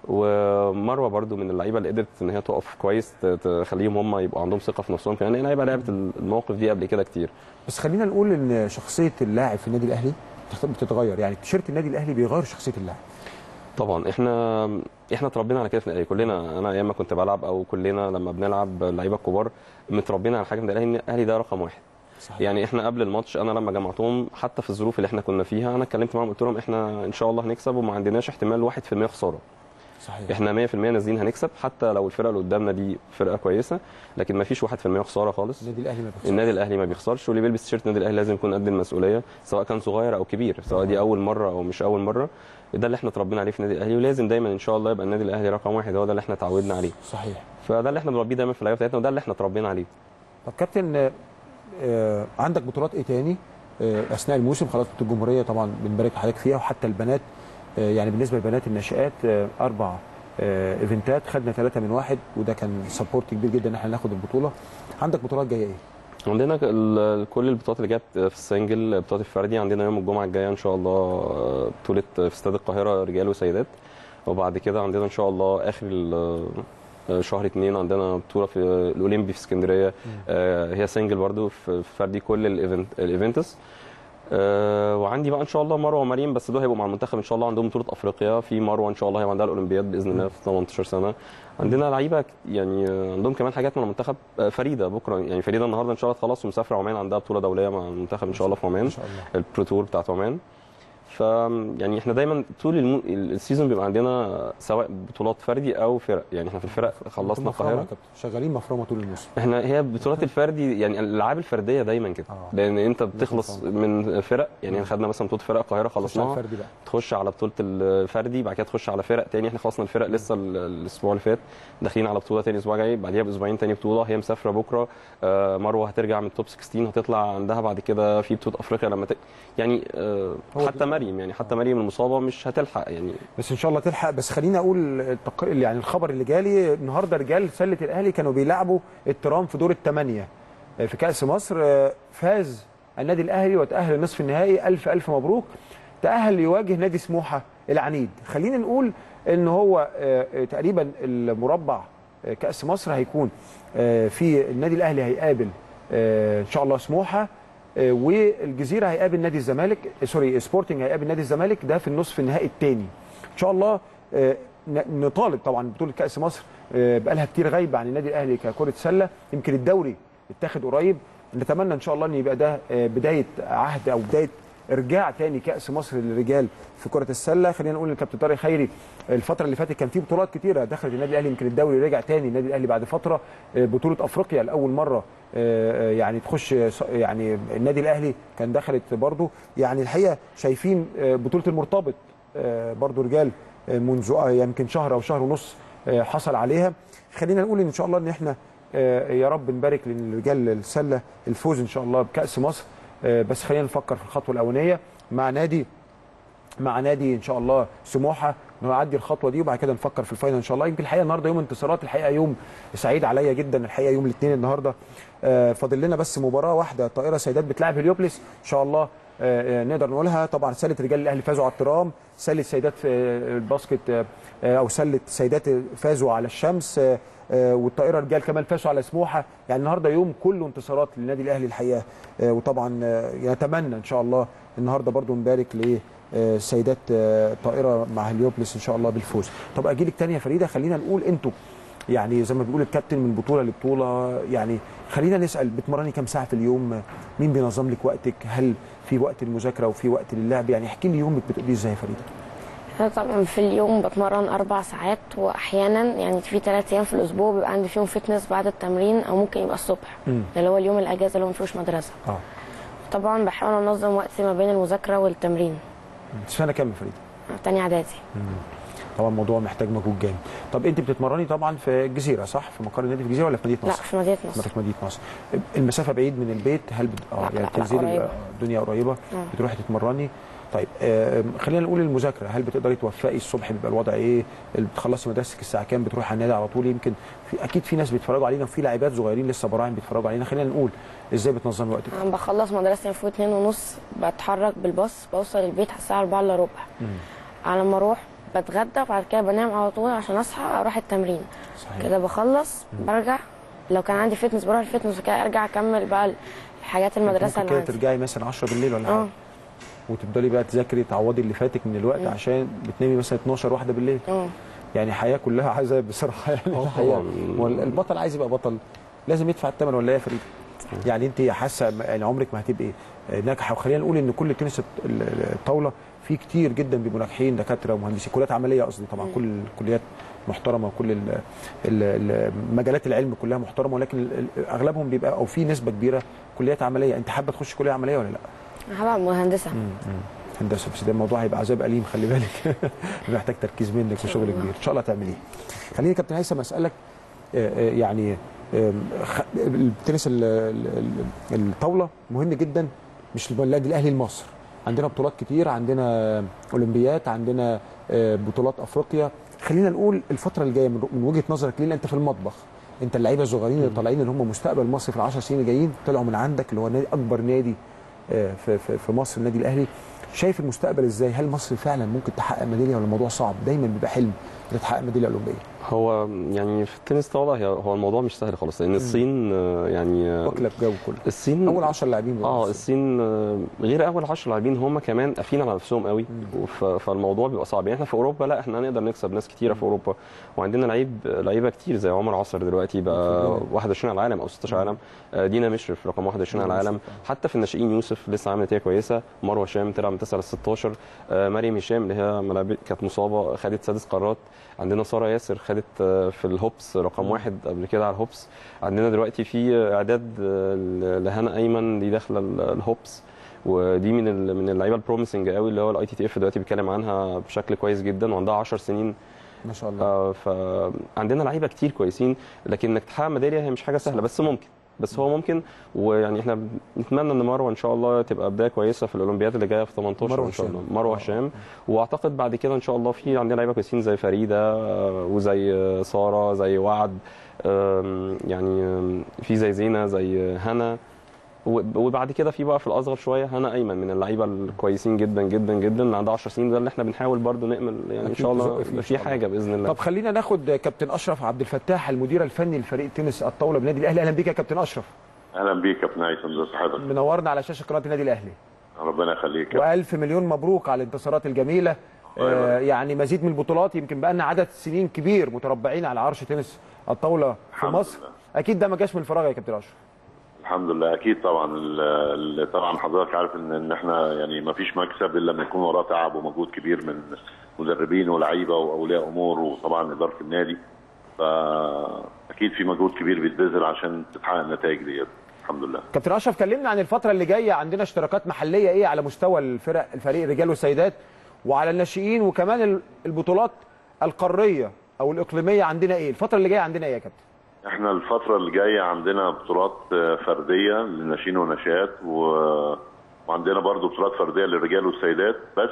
ومروه برده من اللعيبه اللي قدرت ان هي تقف كويس تخليهم هم يبقوا عندهم ثقه في نفسهم، كمان لعيبه لعبت المواقف دي قبل كده كتير. بس خلينا نقول ان شخصيه اللاعب في النادي الاهلي بتتغير، يعني تيشيرت النادي الاهلي بيغير شخصيه اللاعب. طبعا احنا احنا اتربينا على كده في الاهلي كلنا. انا ايام ما كنت بلعب او كلنا لما بنلعب اللعيبه الكبار متربينا على حاجه من الاهلي، ان الاهلي ده رقم واحد. صحيح. يعني احنا قبل الماتش انا لما جمعتهم حتى في الظروف اللي احنا كنا فيها انا اتكلمت معاهم قلت لهم احنا ان شاء الله هنكسب وما عندناش احتمال واحد في المية خساره. صحيح. احنا مية في المية نازلين هنكسب، حتى لو الفرقه اللي قدامنا دي فرقه كويسه، لكن ما فيش واحد في المية خساره خالص. النادي الاهلي ما بيخسرش. النادي الاهلي ما بيخسرش، واللي بيلبس تيشيرت النادي الاهلي لازم يكون قد المسؤوليه، سواء كان صغير او كبير، سواء دي اول مره او مش اول مره. ده اللي احنا اتربينا عليه في النادي الاهلي، ولازم دايما ان شاء الله يبقى النادي الاهلي رقم واحد، هو ده اللي احنا اتعودنا عليه. صحيح. فده اللي احنا بنربيه دايما في اللعيبه بتاعتنا، وده اللي احنا اتربينا عليه. طب كابتن آه عندك بطولات ايه تاني آه اثناء الموسم؟ خلاص بطوله الجمهوريه طبعا بنبارك لحضرتك فيها، وحتى البنات آه يعني بالنسبه للبنات الناشئات آه اربع آه ايفنتات، خدنا ثلاثه من واحد، وده كان سبورت كبير جدا ان احنا ناخد البطوله. عندك بطولات جايه ايه؟ عندنا كل البطولات اللي جت في السنجل، بطولات الفردي عندنا يوم الجمعه الجايه ان شاء الله بطوله في استاد القاهره رجال وسيدات، وبعد كده عندنا ان شاء الله اخر شهر اثنين عندنا بطوله في الاولمبي في اسكندريه، هي سنجل برضو في فردي كل الايفنت الايفنتس. أه وعندي بقى ان شاء الله مروه ومريم، بس دول هيبقوا مع المنتخب ان شاء الله، عندهم بطوله افريقيا. في مروه ان شاء الله هيبقى عندها الاولمبياد باذن الله في تمنتاشر سنه. عندنا لعيبه يعني عندهم كمان حاجات مع المنتخب. فريده بكره، يعني فريده النهارده ان شاء الله خلاص ومسافره عمان، عندها بطوله دوليه مع المنتخب ان شاء الله في عمان، ان شاء الله البرو تور بتاعت عمان. ف يعني احنا دايما طول الم... السيزون بيبقى عندنا سواء بطولات فردي او فرق. يعني احنا في الفرق خلصنا القاهره شغالين مفرمه طول الموسم. احنا هي بطولات الفردي يعني الالعاب الفرديه دايما كده، آه. لان انت بتخلص من فرق. يعني خدنا مثلا بطوله فرق القاهره خلصناها، تخش على بطوله الفردي، بعد كده تخش على فرق تاني. احنا خلصنا الفرق لسه الاسبوع اللي فات، داخلين على بطوله تاني الاسبوع الجاي، بعديها باسبوعين تاني بطوله. هي مسافره بكره. آه مروه هترجع من التوب ستاشر، هتطلع عندها بعد كده في بطوله افريقيا لما ت... يعني آه حتى مريم يعني حتى مريم المصابه مش هتلحق يعني، بس ان شاء الله تلحق. بس خليني اقول التقرير يعني الخبر اللي جالي النهارده، رجال سله الاهلي كانوا بيلعبوا الترام في دور الثمانيه في كاس مصر. فاز النادي الاهلي وتاهل لنصف النهائي. الف الف مبروك. تاهل ليواجه نادي سموحه العنيد. خلينا نقول ان هو تقريبا المربع كاس مصر هيكون في النادي الاهلي هيقابل ان شاء الله سموحه، والجزيره هيقابل نادي الزمالك، سوري سبورتنج هيقابل نادي الزمالك، ده في النصف النهائي الثاني ان شاء الله. نطالب طبعا بطوله كاس مصر بقالها كتير غايبه عن النادي الاهلي ككره سله، يمكن الدوري اتاخد قريب. نتمنى ان شاء الله ان يبقى ده بدايه عهد او بدايه ارجاع تاني كاس مصر للرجال في كره السله. خلينا نقول ان الكابتن طارق خيري الفتره اللي فاتت كان في بطولات كتيره دخلت النادي الاهلي، يمكن الدوري رجع تاني النادي الاهلي بعد فتره. بطوله افريقيا لاول مره يعني تخش، يعني النادي الاهلي كان دخلت برضو. يعني الحقيقه شايفين بطوله المرتبط برضو رجال منذ يمكن شهر او شهر ونص حصل عليها. خلينا نقول ان شاء الله ان احنا يا رب نبارك للرجال السله الفوز ان شاء الله بكاس مصر. بس خلينا نفكر في الخطوه الاولانيه مع نادي مع نادي ان شاء الله سموحه، نعدي الخطوه دي وبعد كده نفكر في الفاينل ان شاء الله. يمكن الحقيقه النهارده يوم انتصارات، الحقيقه يوم سعيد عليا جدا الحقيقه يوم الاثنين النهارده. فاضل لنا بس مباراه واحده، طائره سيدات بتلعب هليوبلس ان شاء الله نقدر نقولها. طبعا سله رجال الاهلي فازوا على الترام، سله سيدات في الباسكت او سله سيدات فازوا على الشمس، والطائره رجال كمان فازوا على سموحه. يعني النهارده يوم كله انتصارات للنادي الاهلي الحقيقه. وطبعا نتمنى ان شاء الله النهارده برضو نبارك لسيدات طائره مع هليوبلس ان شاء الله بالفوز. طب اجي لك تاني يا فريده، خلينا نقول انتوا يعني زي ما بيقول الكابتن من بطوله لبطوله، يعني خلينا نسال بتمرني كام ساعه في اليوم؟ مين بينظم لك وقتك؟ هل في وقت المذاكره وفي وقت للعب؟ يعني احكي لي يومك بتقضيه ازاي يا فريده؟ انا طبعا في اليوم بتمرن اربع ساعات، واحيانا يعني في ثلاث ايام في الاسبوع بيبقى عندي فيهم فتنس بعد التمرين، او ممكن يبقى الصبح م. اللي هو اليوم الاجازه اللي هو مفيهوش مدرسه. اه طبعا بحاول انظم وقتي ما بين المذاكره والتمرين. سنه كام يا فريده؟ تاني اعدادي. طبعا الموضوع محتاج مجهود جامد. طب انت بتتمرني طبعا في الجزيره صح؟ في مقر النادي في الجزيره ولا في مدينه نصر؟ لا في مدينه نصر. في مدينه نصر. المسافه بعيد من البيت؟ هل بت... اه يعني بتنزلي الدنيا قريبه؟ اه. بتروحي تتمرني؟ طيب آه خلينا نقول المذاكره، هل بتقدري توفقي الصبح؟ بيبقى الوضع ايه؟ بتخلصي مدرستك الساعه كام؟ بتروحي على النادي على طول؟ يمكن في اكيد في ناس بيتفرجوا علينا وفي لاعبات صغيرين لسه براعم بيتفرجوا علينا. خلينا نقول ازاي بتنظمي وقتك؟ انا بخلص مدرستي المفروض اتنين ونص، بتحرك بالباص بوصل البيت على الساعه اربعة الا ربع. على ما اروح بتغدى وبعد كده بنام على طول عشان اصحى اروح التمرين. صحيح. كده بخلص مم. برجع، لو كان عندي فتنس بروح الفتنس وكده ارجع اكمل بقى حاجات المدرسه اللي عندي. كده ترجعي مثلا عشرة بالليل ولا حاجه؟ وتفضلي بقى تذاكري تعوضي اللي فاتك من الوقت. مم. عشان بتنامي مثلا اتناشر واحده بالليل. اه يعني حياه كلها عايزه بصراحه يعني الحقيقه البطل عايز يبقى بطل لازم يدفع الثمن ولا ايه يا فريده؟ يعني انت حاسه يعني عمرك ما هتبقي ناجحه. وخلينا نقول ان كل تنس الطاوله في كتير جدا بيبقوا ناجحين، دكاتره ومهندسين، كليات عمليه قصدي طبعا. مم. كل الكليات محترمه وكل مجالات العلم كلها محترمه، ولكن اغلبهم بيبقى او في نسبه كبيره كليات عمليه. انت حابه تخش كليه عمليه ولا لا؟ هبقى مهندسه. هندسه، بس ده الموضوع هيبقى عذاب اليم خلي بالك. محتاج تركيز منك وشغل كبير. ان شاء الله تعمليه. خليني كابتن هيثم اسالك يعني التنس الطاوله مهم جدا مش للنادي الاهلي لمصر. عندنا بطولات كتير، عندنا اولمبيات، عندنا بطولات افريقيا. خلينا نقول الفتره الجايه من وجهه نظرك ليه انت في المطبخ، انت اللعيبه الصغيرين اللي طالعين اللي هم مستقبل مصر في العشر سنين الجايين طلعوا من عندك اللي هو نادي اكبر نادي في في في مصر النادي الاهلي، شايف المستقبل ازاي؟ هل مصر فعلا ممكن تحقق ميداليه ولا الموضوع صعب؟ دايما بيبقى حلم انك تحقق ميداليه اولمبيه. هو يعني في التنس طاوله هو الموضوع مش سهل خالص لان الصين يعني واكله الجو كله. الصين اول عشرة لاعبين اه الصين غير اول عشرة لاعبين هم كمان قافلين على نفسهم قوي فالموضوع بيبقى صعب. يعني احنا في اوروبا لا احنا هنقدر نكسب ناس كتيره في اوروبا وعندنا لعيب لعيبه كتير زي عمر عصر دلوقتي بقى واحد وعشرين على العالم او ستاشر على العالم. دينا مشرف رقم واحد وعشرين على العالم. حتى في الناشئين يوسف لسه عامل نتيجه كويسه. مروه هشام طلع من تسعة ل ستاشر. مريم هشام اللي هي ملاعب كانت مصابه خدت سادس قارات. عندنا ساره ياسر خدت في الهوبس رقم واحد قبل كده على الهوبس. عندنا دلوقتي في اعداد لهنا ايمن دي داخله الهوبس ودي من من اللعيبه البروميسنج قوي اللي هو الاي تي تي اف دلوقتي بيتكلم عنها بشكل كويس جدا وعندها عشر سنين ما شاء الله. آه فعندنا لعيبه كتير كويسين لكن انك تحقق ميداليه هي مش حاجه سهله بس ممكن بس هو ممكن. ويعني احنا نتمنى ان مروه ان شاء الله تبقى بدايه كويسه في الاولمبياد اللي جايه في تمنتاشر ان شاء الله. مروه هشام واعتقد بعد كده ان شاء الله في عندنا لعيبه كويسين زي فريده وزي ساره زي وعد يعني في زي زينه زي هنا وبعد كده في بقى في الاصغر شويه هنا ايمن من اللعيبه الكويسين جدا جدا جدا اللي عندها عشر سنين ده اللي احنا بنحاول برضو نامل يعني ان شاء الله في حاجه باذن الله. طب خلينا ناخد كابتن اشرف عبد الفتاح المدير الفني لفريق تنس الطاوله بالنادي الاهلي. اهلا بيك يا كابتن اشرف. اهلا بيك يا كابتن هيثم. ازي حضرتك؟ منورنا على شاشه قناه النادي الاهلي. ربنا يخليك. والف مليون مبروك على الانتصارات الجميله. آه يعني مزيد من البطولات يمكن بقى لنا عدد سنين كبير متربعين على عرش تنس الطاوله في مصر. لله. اكيد ده ما جاش من فراغ يا كابتن اشرف. الحمد لله اكيد طبعا. طبعا حضرتك عارف ان ان احنا يعني ما فيش مكسب الا لما يكون وراه تعب ومجهود كبير من مدربين ولاعيبه واولياء امور وطبعا اداره النادي. فاكيد في مجهود كبير بيتبذل عشان تتحقق النتائج ديت. الحمد لله. كابتن اشرف كلمنا عن الفتره اللي جايه. عندنا اشتراكات محليه ايه على مستوى الفرق الفريق الرجال والسيدات وعلى الناشئين وكمان البطولات القاريه او الاقليميه عندنا ايه؟ الفتره اللي جايه عندنا ايه يا كابتن؟ احنا الفترة اللي جاية عندنا بطولات فردية للناشئين والناشئات و... وعندنا برضو بطولات فردية للرجال والسيدات بس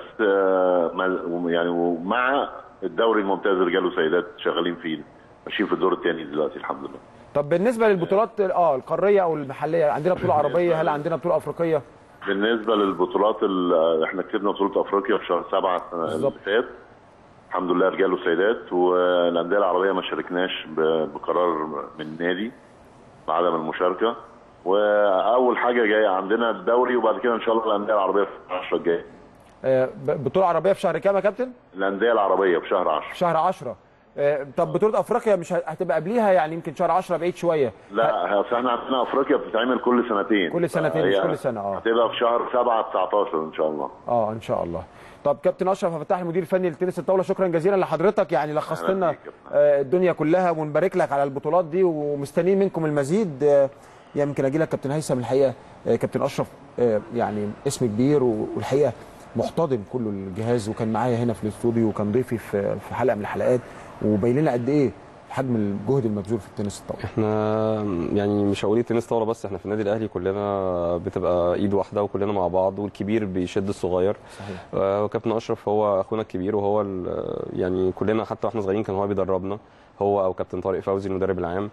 يعني ومع الدوري الممتاز للرجال والسيدات شغالين فيه ماشيين في الدور الثاني دلوقتي الحمد لله. طب بالنسبة للبطولات اه القارية او المحلية عندنا بطولة عربية هل عندنا بطولة افريقية؟ بالنسبة للبطولات احنا كسبنا بطولة افريقيا في شهر سبعة اللي فات الحمد لله رجال وسيدات. والانديه العربيه ما شاركناش بقرار من النادي بعدم المشاركه. واول حاجه جايه عندنا الدوري وبعد كده ان شاء الله الانديه العربيه في عشرة الجاي. آه بطوله عربيه في شهر كام يا كابتن؟ الانديه العربيه في شهر عشرة. في شهر عشرة. آه طب بطوله افريقيا مش هتبقى قبليها يعني يمكن شهر عشرة بعيد شويه. لا اصل احنا عندنا افريقيا بتتعمل كل سنتين. كل سنتين مش كل سنه اه. هتبقى في شهر سبعة تسعتاشر ان شاء الله. اه ان شاء الله. طب كابتن اشرف فتاح المدير الفني لتنس الطاوله شكرا جزيلا لحضرتك يعني لخصت لنا الدنيا كلها ونبارك لك على البطولات دي ومستنيين منكم المزيد. يمكن اجي لك كابتن هيثم الحقيقه كابتن اشرف يعني اسم كبير والحقيقه محتضن كل الجهاز وكان معايا هنا في الاستوديو وكان ضيفي في حلقه من الحلقات وبين لنا قد ايه حجم الجهد المبذول في التنس الطاوله. احنا يعني مش هقول التنس طاوله بس احنا في النادي الاهلي كلنا بتبقى ايد واحده وكلنا مع بعض والكبير بيشد الصغير. صحيح. وكابتن اشرف هو اخونا الكبير وهو يعني كلنا حتى واحنا صغيرين كان هو بيدربنا هو او كابتن طارق فوزي المدرب العام.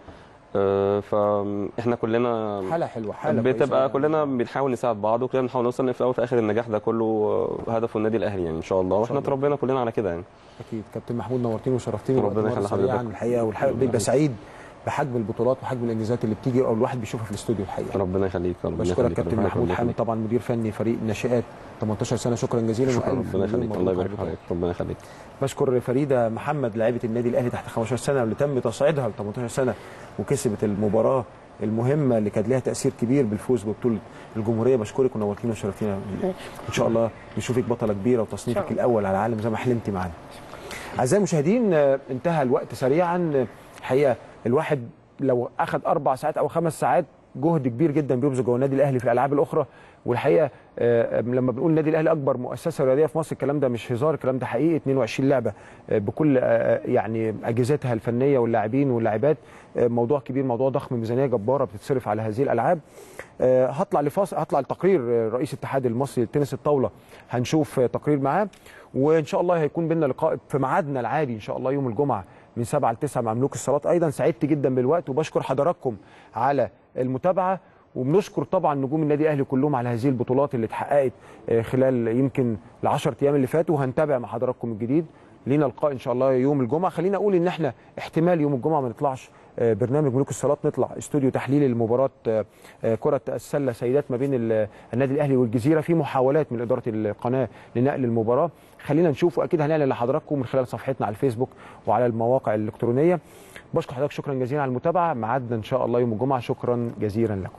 فاحنا كلنا حاله حلوه حاله بتبقى كلنا بنحاول نساعد بعض وكلنا بنحاول نوصل في الاول وفي الاخر النجاح ده كله هدفه النادي الاهلي يعني ان شاء الله واحنا اتربينا كلنا على كده يعني. اكيد كابتن محمود نورتيني وشرفتيني ربنا يخلي حضرتك الحقيقه والحقيقه بيبقى سعيد بحجم البطولات وحجم الانجازات اللي بتيجي او الواحد بيشوفها في الاستوديو الحقيقه. ربنا يخليك. ربنا يخليك. بشكرك كابتن محمود حامد طبعا مدير فني فريق ناشئات تمنتاشر سنه شكرا جزيلا. شكرا ربنا يخليك. الله يبارك فيك. ربنا يخليك. بشكر فريده محمد لاعبه النادي الاهلي تحت خمستاشر سنه واللي تم تصعيدها ل تمنتاشر سنه وكسبت المباراه المهمه اللي كان لها تاثير كبير بالفوز ببطوله الجمهوريه. بشكرك ونورتينا وشرفتينا ان شاء الله نشوفك بطله كبيره وتصنيفك الاول على العالم زي ما حلمتي معانا. اعزائي المشاهدين انتهى الوقت سريعا. الحقيقه الواحد لو اخذ اربع ساعات او خمس ساعات جهد كبير جدا بيبذل جوه النادي الاهلي في الالعاب الاخرى. والحقيقه لما بنقول النادي الاهلي اكبر مؤسسه رياضيه في مصر الكلام ده مش هزار الكلام ده حقيقي. اتنين وعشرين لعبه بكل يعني اجهزتها الفنيه واللاعبين واللاعبات موضوع كبير موضوع ضخم ميزانيه جباره بتتصرف على هذه الالعاب. هطلع لفاصل هطلع لتقرير رئيس الاتحاد المصري لتنس الطاوله هنشوف تقرير معاه وان شاء الله هيكون بينا لقاء في ميعادنا العادي ان شاء الله يوم الجمعه من سبعة ل تسعة مع ملوك الصالات. ايضا سعدت جدا بالوقت وبشكر حضراتكم على المتابعه وبنشكر طبعا نجوم النادي الاهلي كلهم على هذه البطولات اللي اتحققت خلال يمكن العشر ايام اللي فاتوا. وهنتابع مع حضراتكم الجديد لينا لقاء ان شاء الله يوم الجمعه. خلينا اقول ان احنا احتمال يوم الجمعه ما نطلعش برنامج ملوك الصالات، نطلع استوديو تحليل المباراه كره السله سيدات ما بين النادي الاهلي والجزيره، في محاولات من اداره القناه لنقل المباراه. خلينا نشوف، واكيد هنعلن لحضراتكم من خلال صفحتنا على الفيسبوك وعلى المواقع الالكترونيه. بشكر حضرتك شكرا جزيلا على المتابعه، ميعادنا ان شاء الله يوم الجمعه. شكرا جزيلا لكم.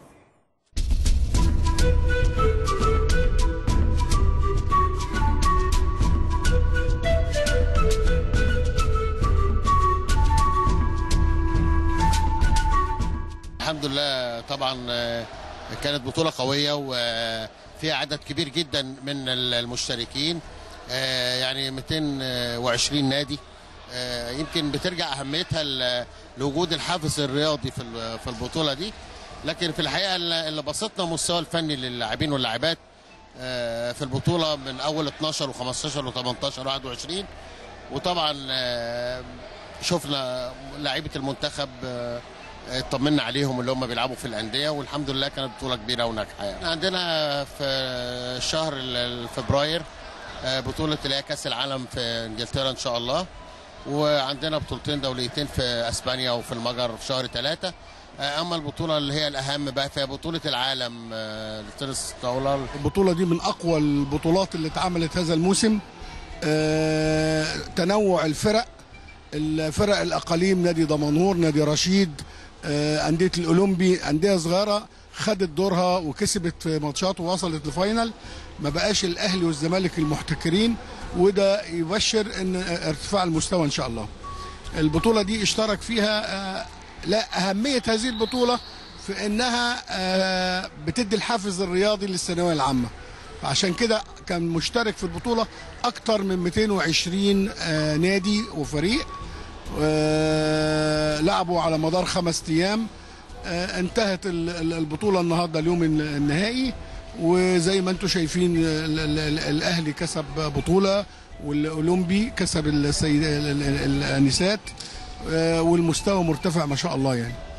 الحمد لله. طبعا كانت بطولة قوية وفيها عدد كبير جدا من المشتركين، يعني مئتين وعشرين نادي. يمكن بترجع أهميتها لوجود الحافز الرياضي في البطولة دي، لكن في الحقيقة اللي بسطنا مستوى الفني للاعبين واللاعبات في البطولة من أول اتناشر وخمستاشر وتمنتاشر وواحد وعشرين. وطبعا شفنا لاعيبة المنتخب اطمنا عليهم اللي هم بيلعبوا في الانديه، والحمد لله كانت بطوله كبيره وناجحه. يعني عندنا في شهر فبراير بطوله اللي هي كاس العالم في انجلترا ان شاء الله، وعندنا بطولتين دوليتين في اسبانيا وفي المجر في شهر ثلاثة. اما البطوله اللي هي الاهم بقى فيها بطوله العالم للتنس الطاوله. البطوله دي من اقوى البطولات اللي اتعملت هذا الموسم. تنوع الفرق، الفرق الاقاليم، نادي دمنهور، نادي رشيد، أندية الأولمبي، أندية صغيرة خدت دورها وكسبت ماتشات ووصلت لفاينل. ما بقاش الأهلي والزمالك المحتكرين، وده يبشر ان ارتفاع المستوى إن شاء الله. البطولة دي اشترك فيها، لا أهمية هذه البطولة في إنها بتدي الحافز الرياضي للثانوية العامة، عشان كده كان مشترك في البطولة أكتر من مئتين وعشرين نادي وفريق. لعبوا على مدار خمس ايام. انتهت البطوله النهارده اليوم النهائي، وزي ما انتم شايفين الاهلي كسب بطوله والاولمبي كسب السيدات النسات، والمستوى مرتفع ما شاء الله يعني.